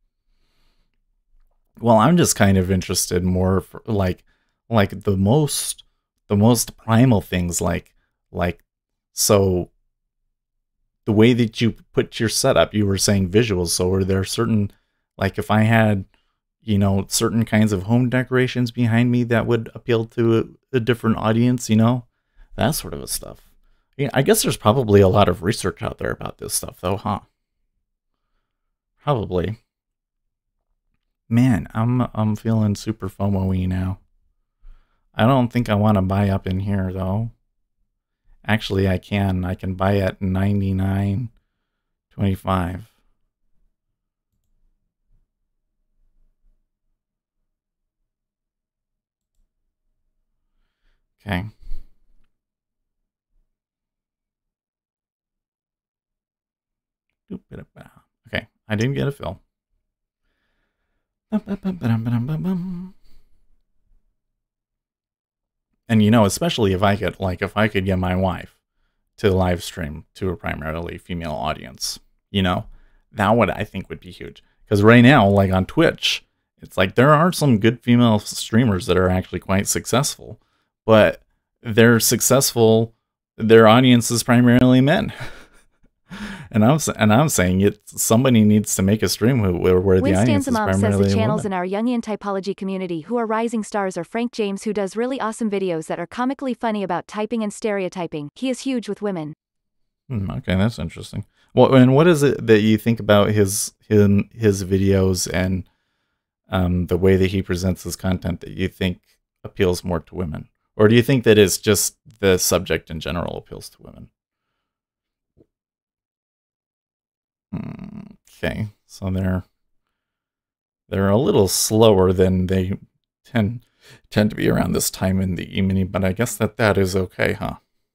Well, I'm just kind of interested more for like the most primal things, like so the way that you put your setup, you were saying visuals. So are there certain, like if I had, you know, certain kinds of home decorations behind me that would appeal to a different audience, you know, that sort of stuff. Yeah, I guess there's probably a lot of research out there about this stuff though, huh? Probably. Man, I'm feeling super FOMO-y now. I don't think I want to buy up in here though. Actually, I can buy at 99.25. Okay. Okay, I didn't get a fill. And you know, especially if I could get my wife to live stream to a primarily female audience, you know, that would, I think, would be huge. Because right now, like on Twitch, it's like there are some good female streamers that are actually quite successful, but they're successful, their audience is primarily men. And I'm saying somebody needs to make a stream where the audience is primarily says the channels women. in our Jungian typology community who are rising stars are Frank James, who does really awesome videos that are comically funny about typing and stereotyping. He is huge with women. Okay, that's interesting. Well, and what is it that you think about his videos and the way that he presents his content that you think appeals more to women? Or do you think that it's just the subject in general appeals to women? Okay, so they're a little slower than they tend to be around this time in the evening, but I guess that is okay, huh?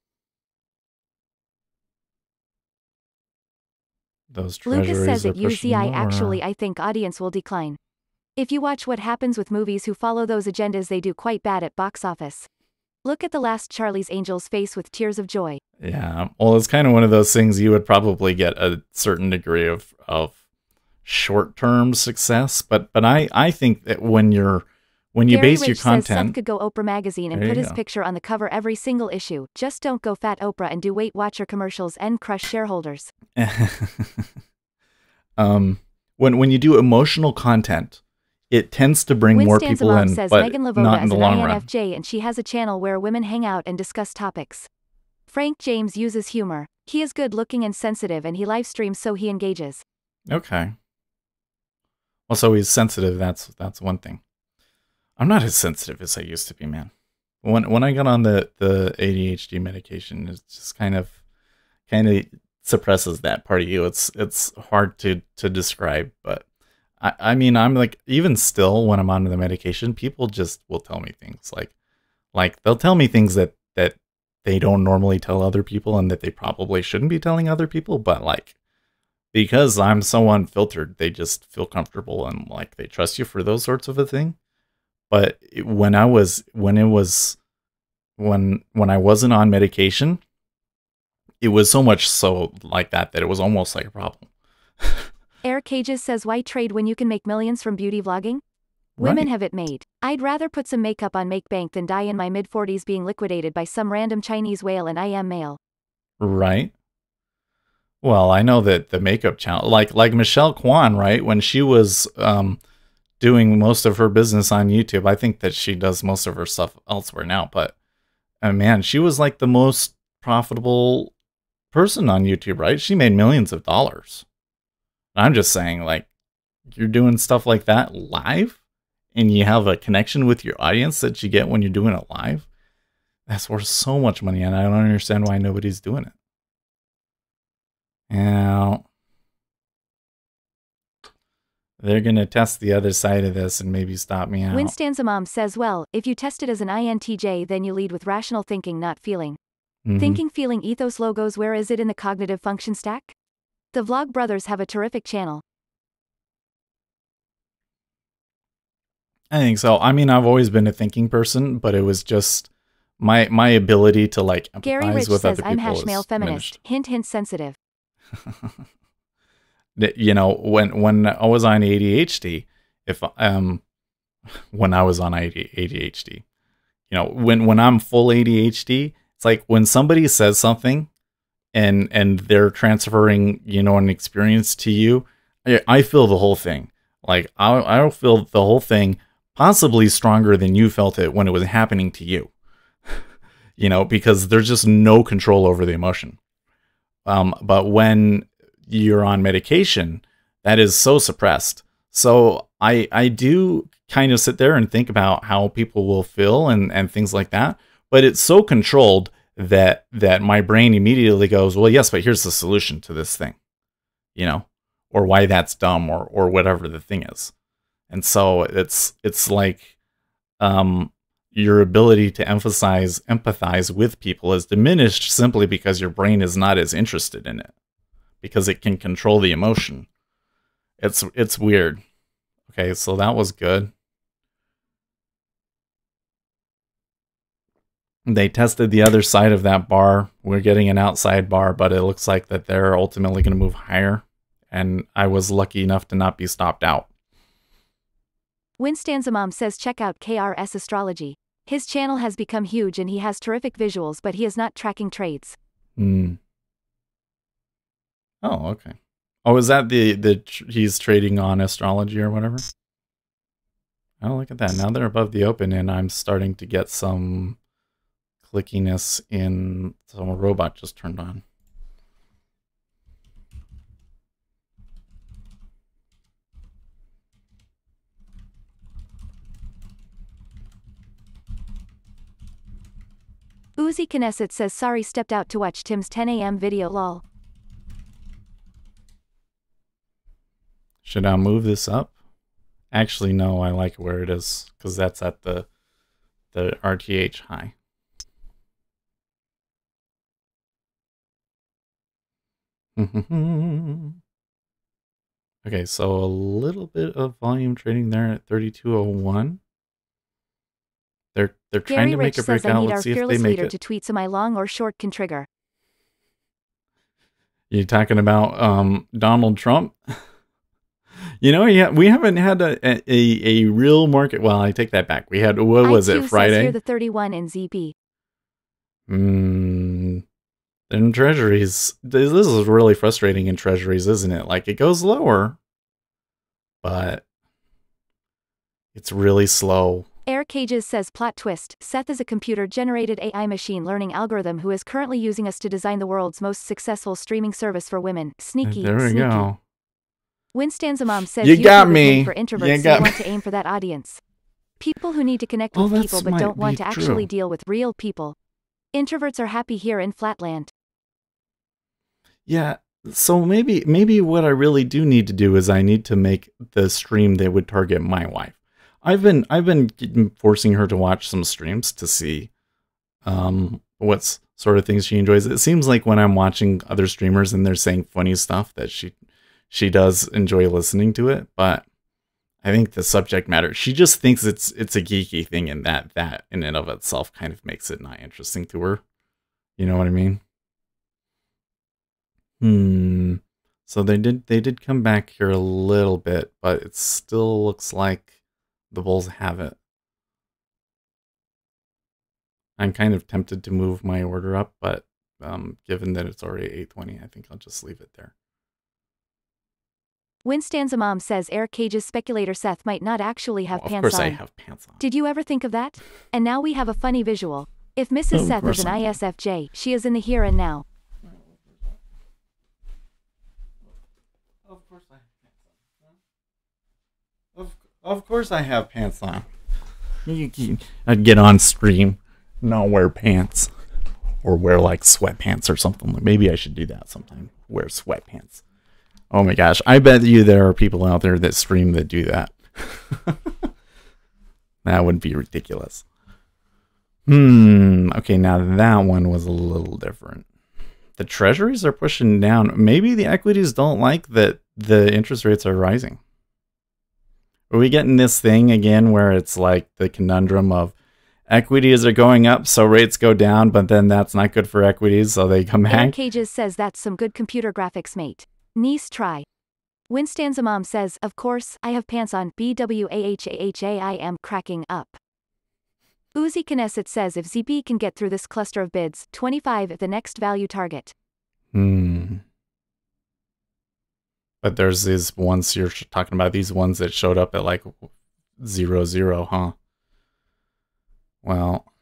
Those treasuries Lucas says are at pushing UZI lower. actually I think audience will decline. If you watch what happens with movies who follow those agendas, they do quite bad at box office. Look at the last Charlie's Angels face with tears of joy. Yeah, well, it's kind of one of those things you would probably get a certain degree of short-term success, but I think that when you Gary base Rich your says content, Seth could go Oprah magazine and There put you his go. picture on the cover every single issue. Just don't go fat Oprah and do Weight Watcher commercials and crush shareholders. when you do emotional content, it tends to bring more people Winstan's mom in, says but Megan not Lavoda in is the an long run. INFJ and she has a channel where women hang out and discuss topics. Frank James uses humor. He is good looking and sensitive and he live streams so he engages. Okay. Well, so he's sensitive. That's one thing. I'm not as sensitive as I used to be, man. When I got on the ADHD medication, it just kind of suppresses that part of you. It's hard to describe, but I mean, I'm like, even still, when I'm on the medication, people just will tell me things like they'll tell me things that they don't normally tell other people and that they probably shouldn't be telling other people, but like, because I'm so unfiltered, they just feel comfortable and like they trust you for those sorts of a thing. But when I wasn't on medication, it was so much so like that it was almost like a problem. Air Cages says, why trade when you can make millions from beauty vlogging? Women Right. have it made. I'd rather put some makeup on Make Bank than die in my mid-40s being liquidated by some random Chinese whale, and I am male. Right. Well, I know that the makeup channel, like Michelle Kwan, right? When she was doing most of her business on YouTube, I think that she does most of her stuff elsewhere now. But man, she was like the most profitable person on YouTube, right? She made millions of dollars. I'm just saying, like, you're doing stuff like that live, and you have a connection with your audience that you get when you're doing it live. That's worth so much money, and I don't understand why nobody's doing it. Now, they're going to test the other side of this and maybe stop me out. Winstanza Mom says, well, if you test it as an INTJ, then you lead with rational thinking, not feeling. Mhm. Thinking, feeling, ethos logos, where is it in the cognitive function stack? The Vlog Brothers have a terrific channel. I think so. I mean, I've always been a thinking person, but it was just my ability to like Gary empathize Rich with says, other I'm people hash male is feminist. Hint, hint, sensitive. You know, when I was on ADHD, if when I was on ADHD, you know, when I'm full ADHD, it's like when somebody says something and they're transferring, you know, an experience to you, I feel the whole thing. Like I'll feel the whole thing possibly stronger than you felt it when it was happening to you. You know, because there's just no control over the emotion. But when you're on medication, that is so suppressed. So I do kind of sit there and think about how people will feel and things like that. But it's so controlled that my brain immediately goes, well, yes, but here's the solution to this thing, you know, or why that's dumb or whatever the thing is. And so it's like your ability to empathize with people is diminished simply because your brain is not as interested in it, because it can control the emotion. It's weird. Okay, so that was good. They tested the other side of that bar. We're getting an outside bar, but it looks like that they're ultimately going to move higher. And I was lucky enough to not be stopped out. Winstanza Mom says, check out KRS Astrology. His channel has become huge and he has terrific visuals, but he is not tracking trades. Oh, okay. Oh, is that he's trading on astrology or whatever? Oh, look at that. Now they're above the open and I'm starting to get some clickiness in. So a robot just turned on. Uzi Knesset says, sorry, stepped out to watch Tim's 10 a.m. video, lol. Should I move this up? Actually, no, I like where it is because that's at the RTH high. Okay, so a little bit of volume trading there at 3201. They're trying to make a breakout. Let's see if they make it. To tweet, am I long or short can trigger. You talking about Donald Trump? You know, yeah, we haven't had a real market. Well, I take that back. We had, what was it, Friday? Here the 31 in ZB. In treasuries, this is really frustrating in treasuries, isn't it? Like, it goes lower, but it's really slow. Air Cages says, plot twist, Seth is a computer-generated AI machine learning algorithm who is currently using us to design the world's most successful streaming service for women. Sneaky. There we go. Winstanza Mom says, you got me. For introverts, so want to aim for that audience. People who need to connect with people but don't want to actually deal with real people. Introverts are happy here in Flatland. Yeah, So maybe what I really do need to do is I need to make the stream that would target my wife. I've been forcing her to watch some streams to see what sort of things she enjoys. It seems like when I'm watching other streamers and they're saying funny stuff that she does enjoy listening to it, but I think the subject matter, she just thinks it's a geeky thing, and that in and of itself kind of makes it not interesting to her. You know what I mean? So they did come back here a little bit, but it still looks like the Bulls have it. I'm kind of tempted to move my order up, but given that it's already 8:20, I think I'll just leave it there. Winstan's mom says Air Cage's speculator Seth might not actually have pants on. Of course I have pants on. Did you ever think of that? And now we have a funny visual. If Mrs. Seth is an ISFJ, she is in the here and now. Of course I have pants on. Of course I have pants on. I'd get on stream, not wear pants. Or wear like sweatpants or something. Maybe I should do that sometime. Wear sweatpants. Oh my gosh. I bet you there are people out there that stream that do that. That would be ridiculous. Okay, now that one was a little different. The treasuries are pushing down. Maybe the equities don't like that the interest rates are rising. Are we getting this thing again where it's like the conundrum of equities are going up, so rates go down, but then that's not good for equities, so they come back? Air Cages says that's some good computer graphics, mate. Niece try. Winstan's mom says, of course, I have pants on. BWAHAHA I am cracking up. Uzi Knesset says if ZB can get through this cluster of bids, 25 at the next value target. But there's these ones you're talking about, these ones that showed up at like 0, huh? Well,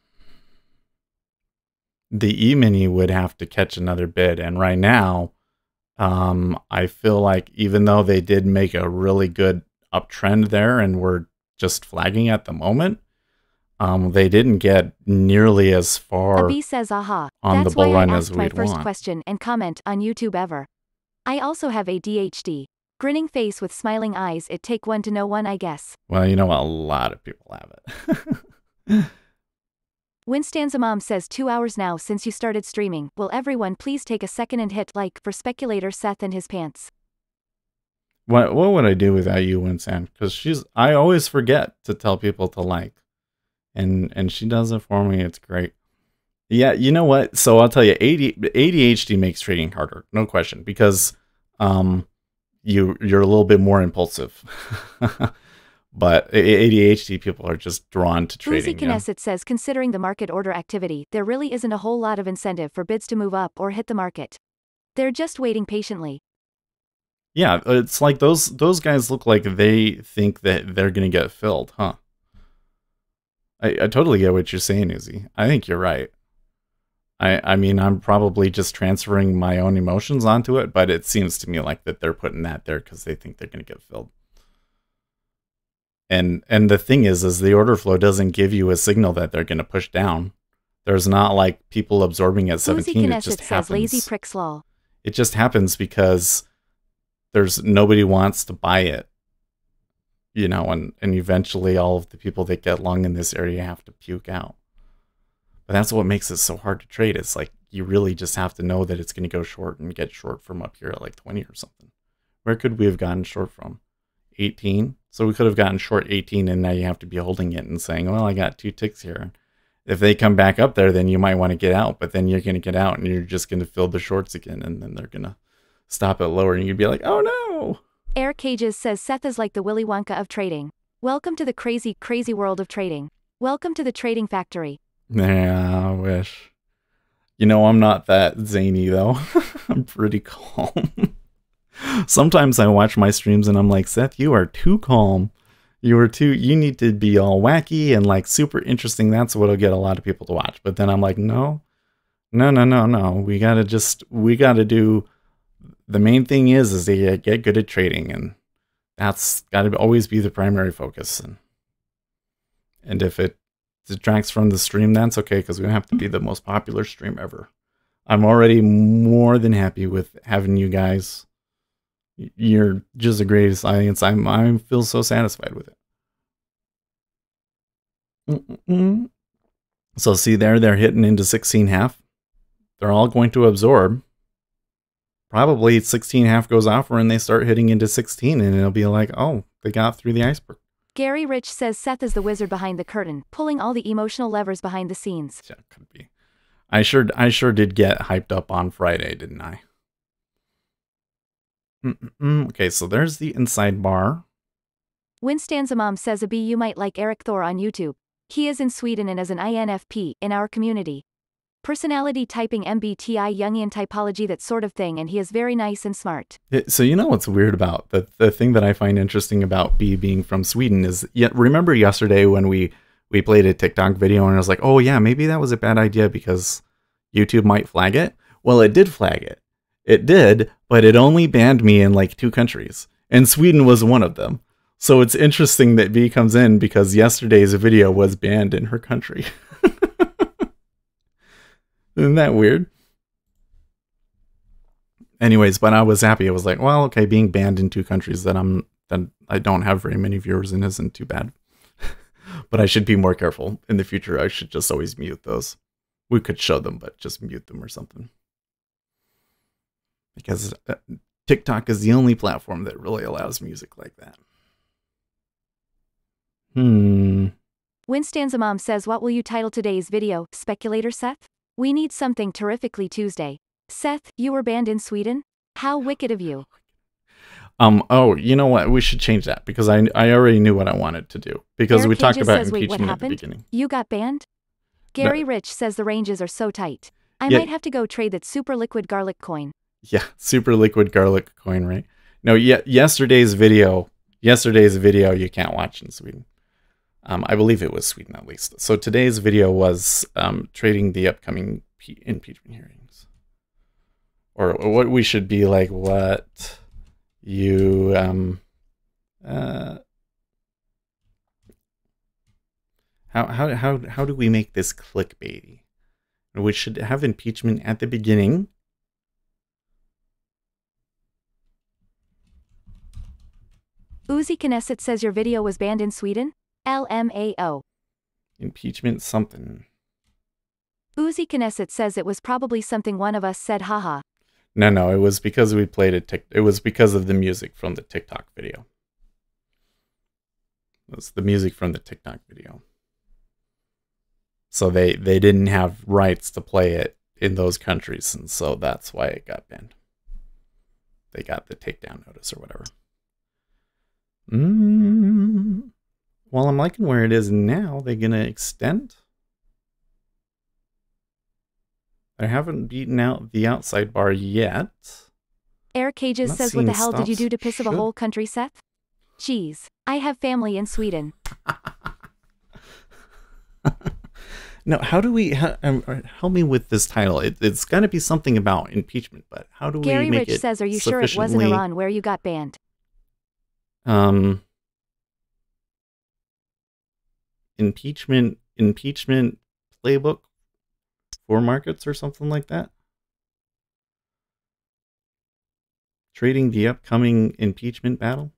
the E-mini would have to catch another bid, and right now, I feel like even though they did make a really good uptrend there and we're just flagging at the moment, they didn't get nearly as far Abi says, aha, on the bull run as we'd want. That's why I asked my first question and comment on YouTube ever. I also have ADHD. Grinning face with smiling eyes, it take one to know one, I guess. Well, you know, a lot of people have it. Winstan's mom says 2 hours now since you started streaming. Will everyone please take a second and hit like for speculator Seth and his pants? What would I do without you, Winstan? Because I always forget to tell people to like. And she does it for me. It's great. Yeah, you know what? So I'll tell you, ADHD makes trading harder, no question, because you're a little bit more impulsive. But ADHD people are just drawn to trading. Uzi Knesset says, considering the market order activity, there really isn't a whole lot of incentive for bids to move up or hit the market. They're just waiting patiently. Yeah, it's like those guys look like they think that they're going to get filled, huh? I totally get what you're saying, Uzi. I think you're right. I mean, I'm probably just transferring my own emotions onto it, but it seems to me like that they're putting that there because they think they're going to get filled. And the thing is the order flow doesn't give you a signal that they're going to push down. There's not like people absorbing at 17. It just happens. Lazy pricks lol. It just happens because there's nobody wants to buy it. You know, and eventually all of the people that get long in this area have to puke out. But that's what makes it so hard to trade. It's like you really just have to know that it's going to go short and get short from up here at like 20 or something. Where could we have gotten short from? 18? So we could have gotten short 18, and now you have to be holding it and saying, well, I got 2 ticks here. If they come back up there, then you might want to get out, but then you're going to get out and you're just going to fill the shorts again, and then they're going to stop it lower, and you'd be like, oh no! Air Cages says Seth is like the Willy Wonka of trading. Welcome to the crazy, crazy world of trading. Welcome to the trading factory. Yeah, I wish. You know, I'm not that zany, though. I'm pretty calm. Sometimes I watch my streams and I'm like, Seth, you are too calm. You need to be all wacky and like super interesting. That's what'll get a lot of people to watch. But then I'm like, no. We gotta do, the main thing is to get good at trading, and that's gotta always be the primary focus. And if it detracts from the stream, that's okay, because we don't have to be the most popular stream ever. I'm already more than happy with having you guys. You're just the greatest audience. I feel so satisfied with it. So see there, they're hitting into 16.5. They're all going to absorb. Probably 16.5 goes off and they start hitting into 16 and it'll be like, oh, they got through the iceberg. Gary Rich says Seth is the wizard behind the curtain, pulling all the emotional levers behind the scenes. Yeah, could be. I sure did get hyped up on Friday, didn't I? Okay, so there's the inside bar. Winstanza Mom says you might like Eric Thor on YouTube. He is in Sweden and is an INFP in our community. Personality typing MBTI Jungian typology, that sort of thing, and he is very nice and smart. So you know what's weird about the thing that I find interesting about B being from Sweden is, remember yesterday when we played a TikTok video and I was like, oh yeah, maybe that was a bad idea because YouTube might flag it? Well, it did flag it. It did, but it only banned me in like 2 countries, and Sweden was one of them. So it's interesting that B comes in because yesterday's video was banned in her country. Isn't that weird? Anyways, but I was happy. I was like, well, okay, being banned in 2 countries that I don't have very many viewers in isn't too bad. But I should be more careful in the future. I should just always mute those. We could show them, but just mute them or something. Because TikTok is the only platform that really allows music like that. Winstanza Mom says, what will you title today's video, Speculator Seth? We need something terrifically Tuesday. Seth, you were banned in Sweden? How wicked of you. Oh, you know what? We should change that because I already knew what I wanted to do. Because Eric we talked Cages about says, impeachment wait, what at the happened? beginning. You got banned? Gary Rich says the ranges are so tight. I might have to go trade that super liquid garlic coin. Yeah, super liquid garlic coin, right? No, yesterday's video you can't watch in Sweden. I believe it was Sweden at least. So today's video was trading the upcoming impeachment hearings. Or what we should be like, what you how do we make this clickbaity? We should have impeachment at the beginning. Uzi Knesset says your video was banned in Sweden? LMAO. Impeachment something. Uzi Knesset says it was probably something one of us said, haha. No, it was because we played it was because of the music from the TikTok video. It was the music from the TikTok video. So they didn't have rights to play it in those countries, and so that's why it got banned. They got the takedown notice or whatever. Well, I'm liking where it is now. They're going to extend. They haven't beaten out the outside bar yet. Eric Cages says, what the hell did you do to piss of a whole country, Seth? Jeez, I have family in Sweden. No, how do we help me with this title? It's got to be something about impeachment, but how do we Gary make Rich it says, are you sure it wasn't Iran where you got banned? Impeachment playbook for markets or something like that? Trading the upcoming impeachment battle?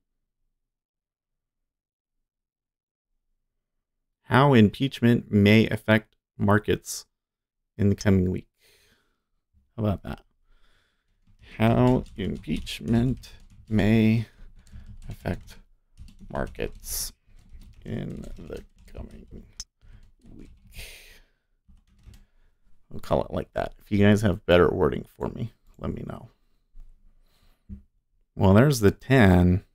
How impeachment may affect markets in the coming week. How about that? How impeachment may affect markets in the coming week. I'll call it like that. If you guys have better wording for me, let me know. Well, there's the 10.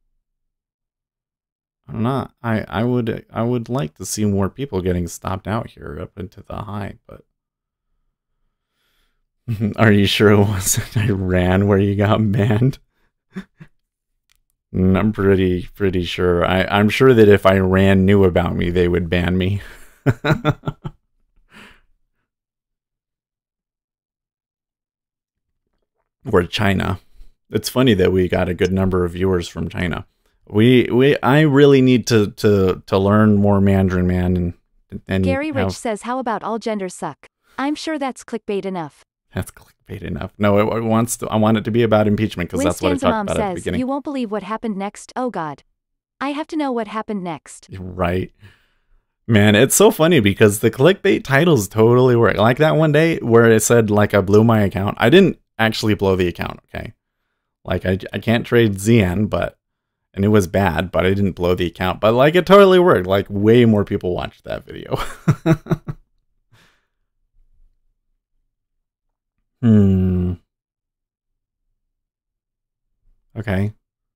I'm not. I would like to see more people getting stopped out here up into the high, but are you sure it wasn't Iran where you got banned? I'm pretty sure. I'm sure that if Iran knew about me, they would ban me. Or China. It's funny that we got a good number of viewers from China. I really need to learn more Mandarin, man. And Gary Rich says, how about all genders suck? I'm sure that's clickbait enough. That's clickbait enough. No, it wants to. I want it to be about impeachment because that's what I Winston's talked mom about at the says, beginning. "You won't believe what happened next. Oh God. I have to know what happened next." Right. Man, it's so funny because the clickbait titles totally work. Like that one day where it said, like, I blew my account. I didn't actually blow the account, okay? Like, I can't trade ZN, and it was bad, but I didn't blow the account. But, like, it totally worked. Like, way more people watched that video. Okay.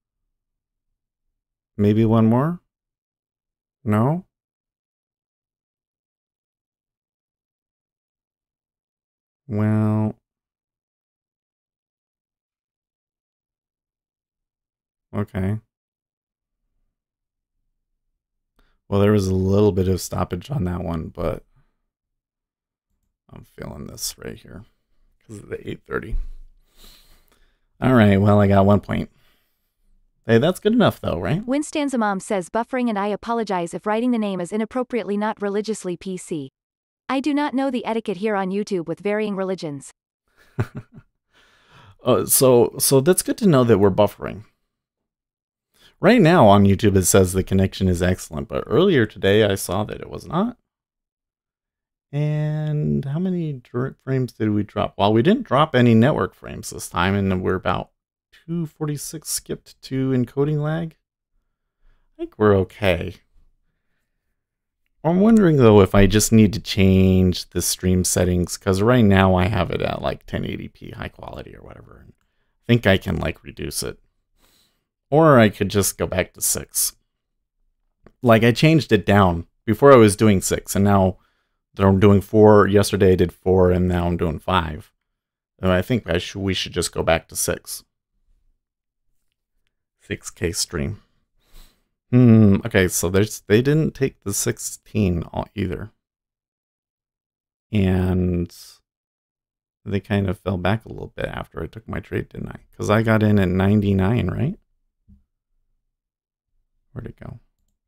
Maybe one more? No? Well, okay. Well, there was a little bit of stoppage on that one, but I'm feeling this right here because of the 8:30. All right, well, I got 1 point. Hey, that's good enough, though, right? Winston's mom says, "Buffering, and I apologize if writing the name is inappropriately not religiously PC. I do not know the etiquette here on YouTube with varying religions." So that's good to know that we're buffering. Right now on YouTube, it says the connection is excellent, but earlier today I saw that it was not. And how many frames did we drop? Well, we didn't drop any network frames this time, and we're about 246 skipped to encoding lag. I think we're okay. I'm wondering, though, if I just need to change the stream settings, because right now I have it at like 1080p high quality or whatever. And I think I can like reduce it. Or I could just go back to 6. Like, I changed it down. Before I was doing 6, and now I'm doing 4. Yesterday I did 4, and now I'm doing 5. And I think we should just go back to 6. 6K stream. Okay, so they didn't take the 16 either. And they kind of fell back a little bit after I took my trade, didn't I? Because I got in at 99, right? Where'd it go?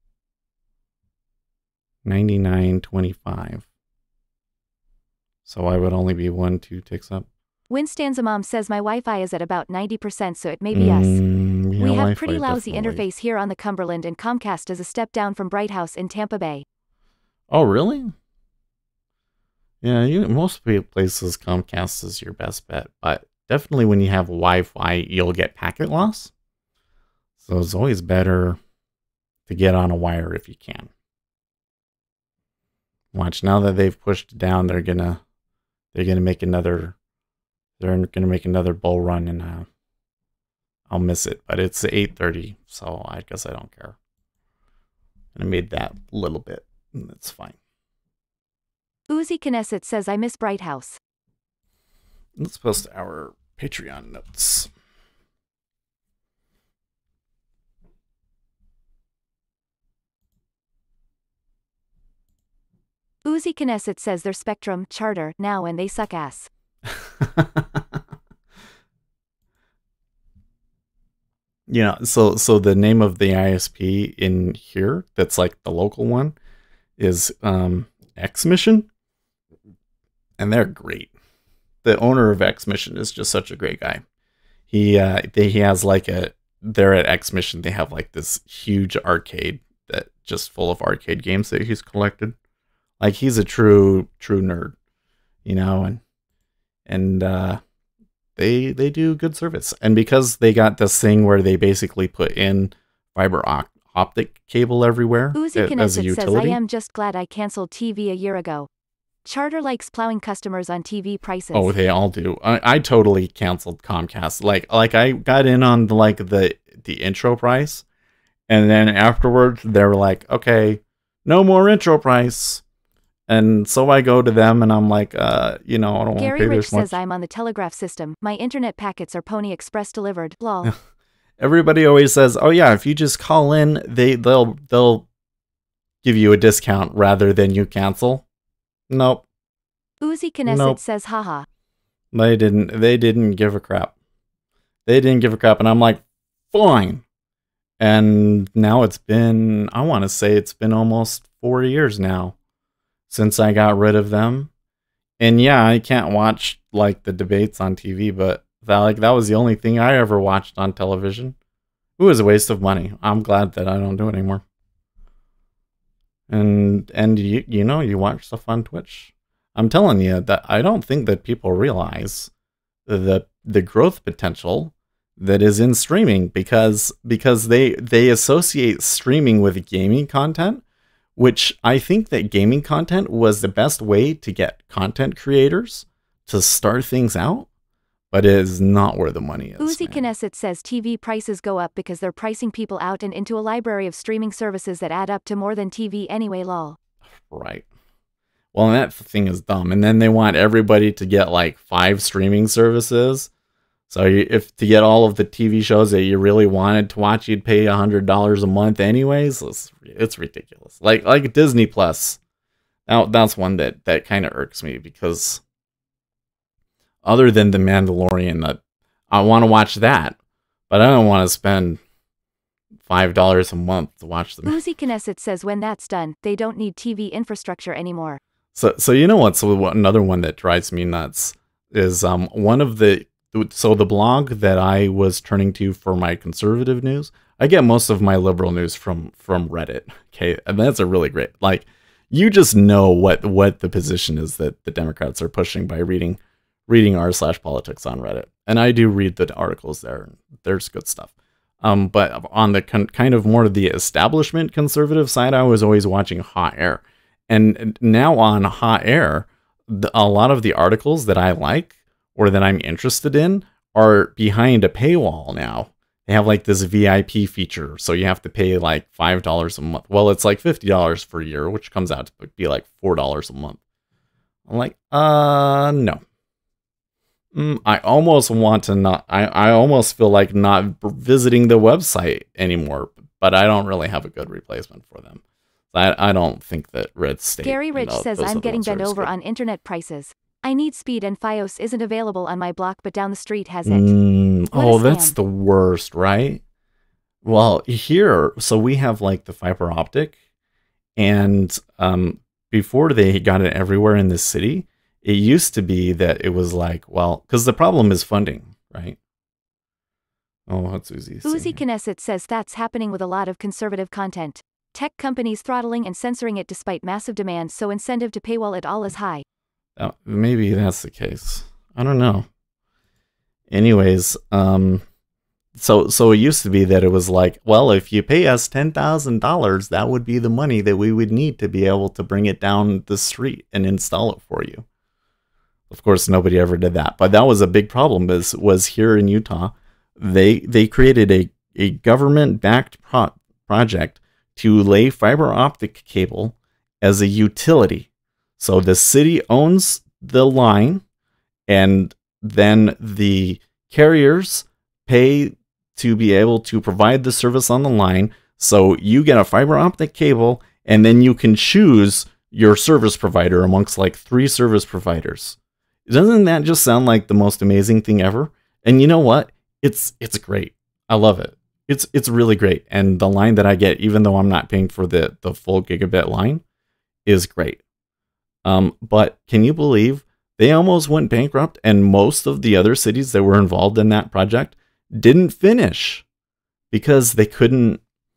99.25. So I would only be 1-2 ticks up. Winston's mom says, "My Wi-Fi is at about 90%, so it may be us. Yeah, We have Wi-Fi pretty lousy definitely. interface here on the Cumberland, and Comcast is a step down from Bright House in Tampa Bay." Oh, really? Yeah, most places Comcast is your best bet, but definitely when you have Wi-Fi, you'll get packet loss. So it's always better to get on a wire if you can. Watch, now that they've pushed it down, they're gonna make another bull run, and I'll miss it. But it's 8:30, so I guess I don't care. And I made that little bit, and that's fine. Uzi Knesset says, "I miss Bright House." Let's post our Patreon notes. Uzi Knesset says, "Their Spectrum, Charter, now, and they suck ass." Yeah, so the name of the ISP in here, that's like the local one, is X Mission, and they're great. The owner of X Mission is just such a great guy. He has like they're at X Mission, they have like this huge arcade that just full of arcade games that he's collected. Like, he's a true nerd, you know, and they do good service. And because they got this thing where they basically put in fiber optic cable everywhere Uzi as a Knesset says, utility. "I am just glad I canceled TV a year ago. Charter likes plowing customers on TV prices." Oh, they all do. I totally canceled Comcast. Like I got in on the intro price, and then afterwards they were like, "Okay, no more intro price." And so I go to them and I'm like, I don't want to Gary pay Rich this much. says, "I'm on the Telegraph system. My internet packets are Pony Express delivered. Lol." Everybody always says, "Oh yeah, if you just call in, they'll give you a discount rather than you cancel." Nope. Uzi Knesset Nope. says, "Haha." They didn't give a crap. They didn't give a crap, and I'm like, fine. And now it's been, I want to say it's been almost 4 years now since I got rid of them. And yeah, I can't watch like the debates on TV, but that was the only thing I ever watched on television. It was a waste of money. I'm glad that I don't do it anymore. And you watch stuff on Twitch. I'm telling you that I don't think that people realize the growth potential that is in streaming because they associate streaming with gaming content, which I think that gaming content was the best way to get content creators to start things out, but it is not where the money is. Uzi Knesset says TV prices go up because they're pricing people out and into a library of streaming services that add up to more than TV anyway, lol. Right. Well, and that thing is dumb. And then they want everybody to get like 5 streaming services. So if to get all of the TV shows that you really wanted to watch, you'd pay $100 a month anyways. It's ridiculous. Like Disney Plus. Now that's one that kind of irks me because other than The Mandalorian, that I want to watch that, but I don't want to spend $5 a month to watch them. Uzi Knesset says when that's done, they don't need TV infrastructure anymore. So you know what's another one that drives me nuts is one of the blog that I was turning to for my conservative news. I get most of my liberal news from Reddit. Okay, and that's a really great, like, you just know what the position is that the Democrats are pushing by reading r/politics on Reddit. And I do read the articles there. There's good stuff. But on the kind of more of the establishment conservative side, I was always watching Hot Air. And now on Hot Air, a lot of the articles that I like or that I'm interested in are behind a paywall now. They have like this VIP feature, so you have to pay like $5 a month. Well, it's like $50 for a year, which comes out to be like $4 a month. I'm like, no. I almost want to not. I almost feel like not visiting the website anymore, but I don't really have a good replacement for them. I don't think that Red State. Gary Rich says I'm getting bent over on internet prices. I need speed and Fios isn't available on my block, but down the street has it. Oh, that's the worst, right? Well, here, so we have like the fiber optic, and before they got it everywhere in the city, it used to be that it was like, well, because the problem is funding, right? Oh, what's Uzi saying? Uzi Knesset says that's happening with a lot of conservative content. Tech companies throttling and censoring it despite massive demand, so incentive to paywall it all is high. Maybe that's the case. I don't know. Anyways, so it used to be that it was like, well, if you pay us $10,000, that would be the money that we would need to be able to bring it down the street and install it for you. Of course, nobody ever did that, but that was a big problem. Was here in Utah, they created a government-backed project to lay fiber optic cable as a utility. So the city owns the line, and then the carriers pay to be able to provide the service on the line. So you get a fiber optic cable, and then you can choose your service provider amongst like 3 service providers. Doesn't that just sound like the most amazing thing ever? And you know what? It's great. I love it. It's really great. And the line that I get, even though I'm not paying for the full gigabit line, is great. But can you believe they almost went bankrupt, and most of the other cities that were involved in that project didn't finish because they couldn't.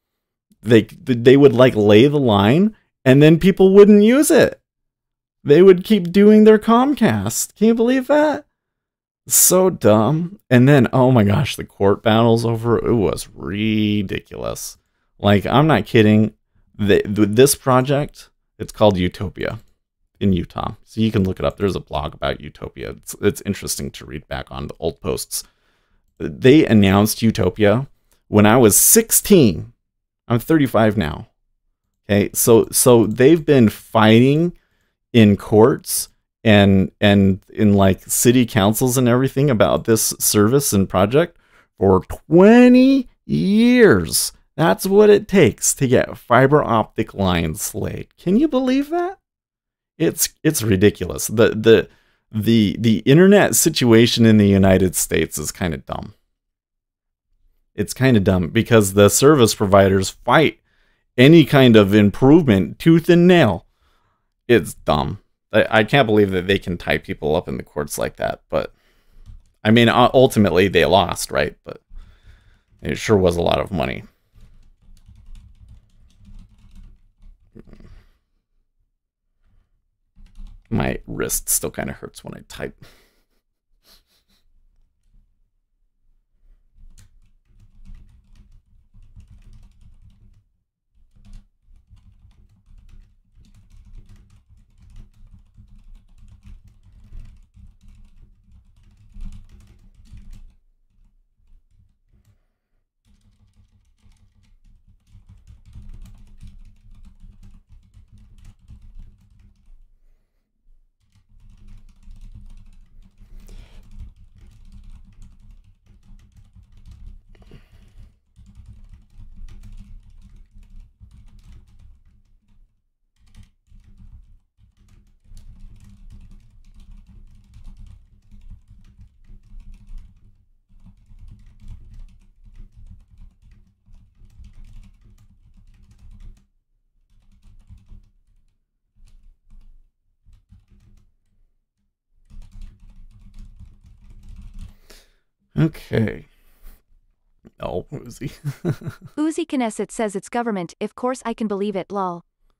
They would like lay the line, and then people wouldn't use it. They would keep doing their Comcast. Can you believe that? So dumb. And then, oh my gosh, the court battles over it was ridiculous. Like, I'm not kidding. This project, it's called Utopia in Utah. So you can look it up. There's a blog about Utopia. It's interesting to read back on the old posts. They announced Utopia when I was 16. I'm 35 now. Okay, so they've been fighting in courts and in like city councils and everything about this service and project for 20 years. That's what it takes to get fiber optic lines laid. Can you believe that? It's ridiculous. The internet situation in the United States is kind of dumb. It's kind of dumb because the service providers fight any kind of improvement tooth and nail. It's dumb. I can't believe that they can tie people up in the courts like that. But I mean, ultimately they lost, right? But it sure was a lot of money. My wrist still kind of hurts when I type. Okay. Oh, Uzi. Uzi Knesset says it's government, of course I can believe it, lol.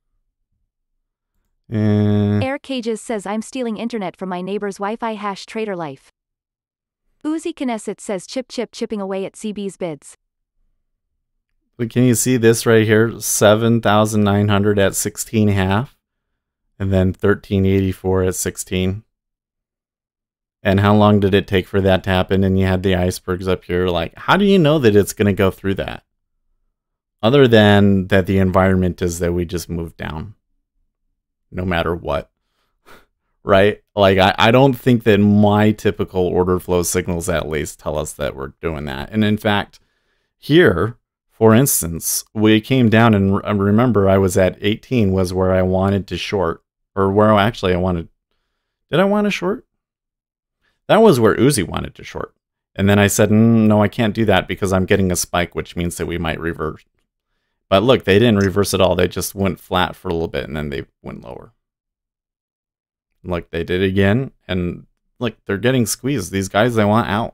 Air Cages says I'm stealing internet from my neighbor's Wi-Fi hash trader life. Uzi Knesset says chipping away at CB's bids. But can you see this right here? 7,900 at 16.5. And then 1384 at 16. And how long did it take for that to happen? And you had the icebergs up here. Like, how do you know that it's going to go through that? Other than that the environment is that we just move down. No matter what. Right? Like, I don't think that my typical order flow signals at least tell us that we're doing that. And in fact, here, for instance, we came down and remember I was at 18 was where I wanted to short. Or where actually I wanted... Did I want to short? That was where Uzi wanted to short. And then I said, no, I can't do that because I'm getting a spike, which means that we might reverse. But look, they didn't reverse at all. They just went flat for a little bit and then they went lower. Look, they did it again. And look, they're getting squeezed. These guys, they want out.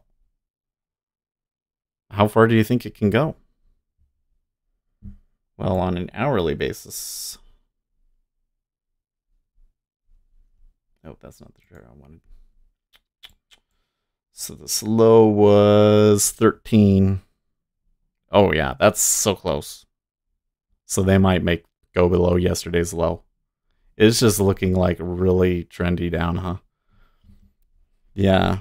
How far do you think it can go? Well, on an hourly basis. Oh, that's not the chart I wanted. So this low was 13. Oh yeah, that's so close. So they might go below yesterday's low. It's just looking like really trendy down, huh? Yeah.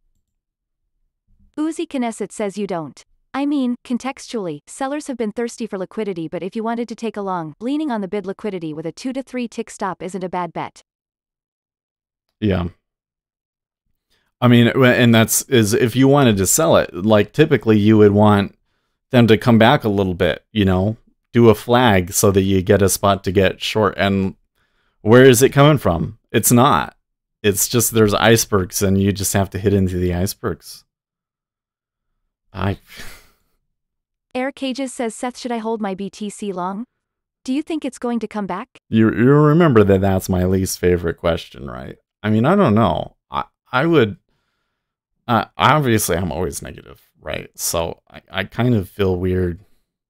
Uzi Knesset says you don't. I mean, contextually, sellers have been thirsty for liquidity, but if you wanted to take a long, leaning on the bid liquidity with a 2 to 3 tick stop isn't a bad bet. Yeah. I mean, and is if you wanted to sell it, like typically you would want them to come back a little bit, you know, do a flag so that you get a spot to get short. And where is it coming from? It's not. It's just there's icebergs and you just have to hit into the icebergs. Air Cages says, Seth, should I hold my BTC long? Do you think it's going to come back? You remember that that's my least favorite question, right? I mean, I don't know. I would... obviously, I'm always negative, right? So I kind of feel weird.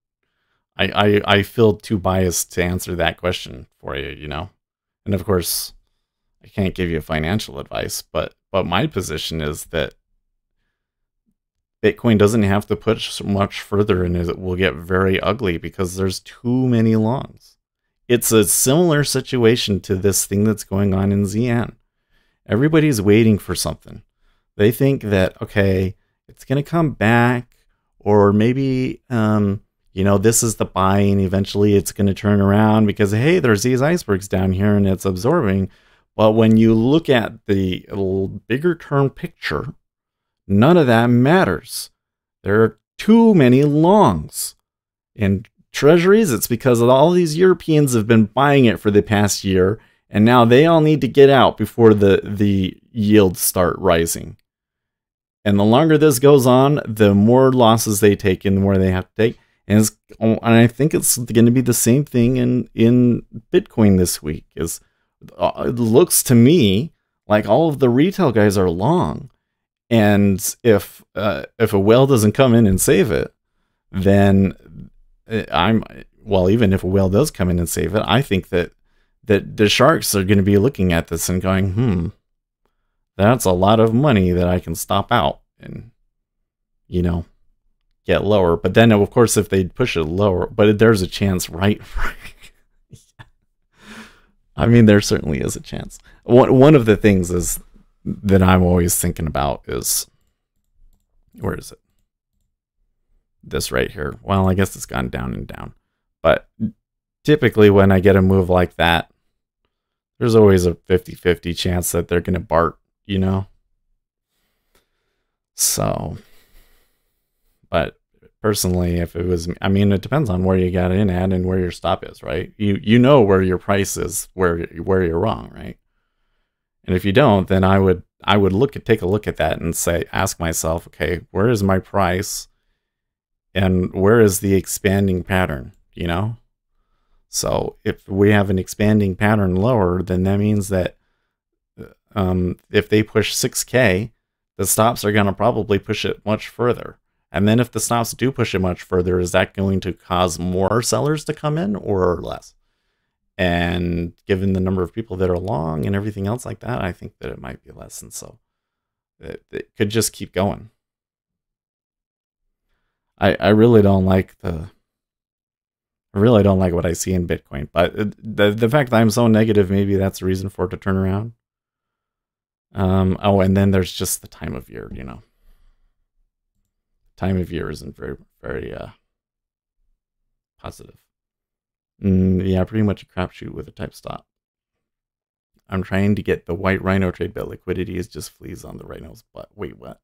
I feel too biased to answer that question for you, you know? And of course, I can't give you financial advice, but my position is that Bitcoin doesn't have to push much further and it will get very ugly because there's too many longs. It's a similar situation to this thing that's going on in ZN. Everybody's waiting for something. They think that, okay, it's going to come back, or maybe, you know, this is the buy and eventually it's going to turn around because, hey, there's these icebergs down here and it's absorbing. But when you look at the bigger term picture, none of that matters. There are too many longs. In treasuries, it's because all these Europeans have been buying it for the past year, and now they all need to get out before the yields start rising. And the longer this goes on, the more losses they take and the more they have to take. And I think it's going to be the same thing in Bitcoin this week. Is It looks to me like all of the retail guys are long. And if a whale doesn't come in and save it, then even if a whale does come in and save it, I think that the sharks are going to be looking at this and going, that's a lot of money that I can stop out and, get lower. But then, of course, if they push it lower, but there's a chance, right? I mean, there certainly is a chance. One of the things is that I'm always thinking about is, where is it? This right here. Well, I guess it's gone down and down. But typically when I get a move like that, there's always a 50-50 chance that they're going to bark, So, but personally, if it was, it depends on where you got in at and where your stop is, right? You know where your price is, where you're wrong, right? And if you don't, then I would take a look at that and ask myself, okay, where is my price and where is the expanding pattern, So if we have an expanding pattern lower, then that means that if they push 6K, the stops are going to probably push it much further. And then if the stops do push it much further, is that going to cause more sellers to come in or less? And given the number of people that are long and everything else like that, I think that it might be less. And so it could just keep going. I really don't like what I see in Bitcoin. But the fact that I'm so negative, maybe that's a reason for it to turn around. And then there's just the time of year, Time of year isn't very, very positive. Yeah, pretty much a crapshoot with a type stop. I'm trying to get the white rhino trade, but liquidity is just fleas on the rhino's butt. Wait, what?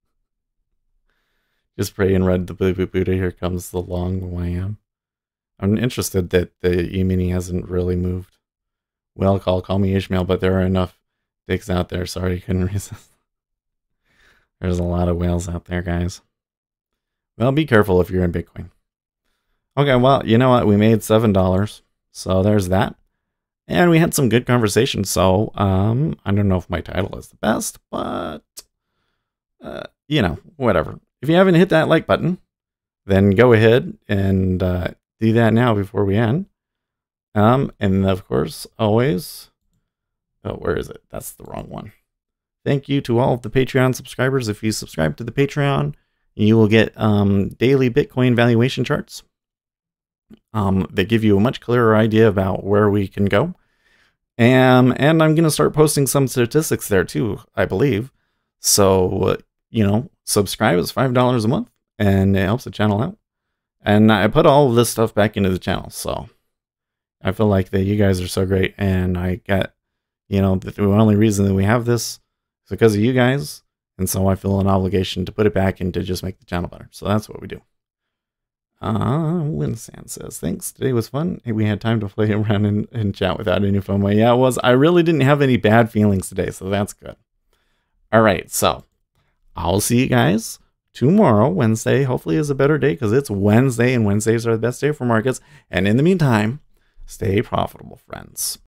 Just pray and read the Buddha. Here comes the long YM. I'm interested that the E-mini hasn't really moved. Well, call me Ishmael, but there are enough dicks out there. Sorry, couldn't resist. There's a lot of whales out there, guys. Well, be careful if you're in Bitcoin. Okay, well, you know what? We made $7, so there's that. And we had some good conversation, so I don't know if my title is the best, but, whatever. If you haven't hit that like button, then go ahead and do that now before we end. And, of course, always... Oh, where is it? That's the wrong one. Thank you to all of the Patreon subscribers. If you subscribe to the Patreon, you will get daily Bitcoin valuation charts. That give you a much clearer idea about where we can go. And I'm going to start posting some statistics there too, I believe. So, subscribe is $5 a month and it helps the channel out. And I put all of this stuff back into the channel. So I feel like that you guys are so great. And I got, the only reason that we have this is because of you guys. And so I feel an obligation to put it back and to just make the channel better. So that's what we do. Winsan says, thanks. Today was fun. Hey, we had time to play around and chat without any FOMO. Yeah, it was. I really didn't have any bad feelings today, so that's good. All right, so I'll see you guys tomorrow. Wednesday, hopefully, is a better day because it's Wednesday, and Wednesdays are the best day for markets. And in the meantime, stay profitable, friends.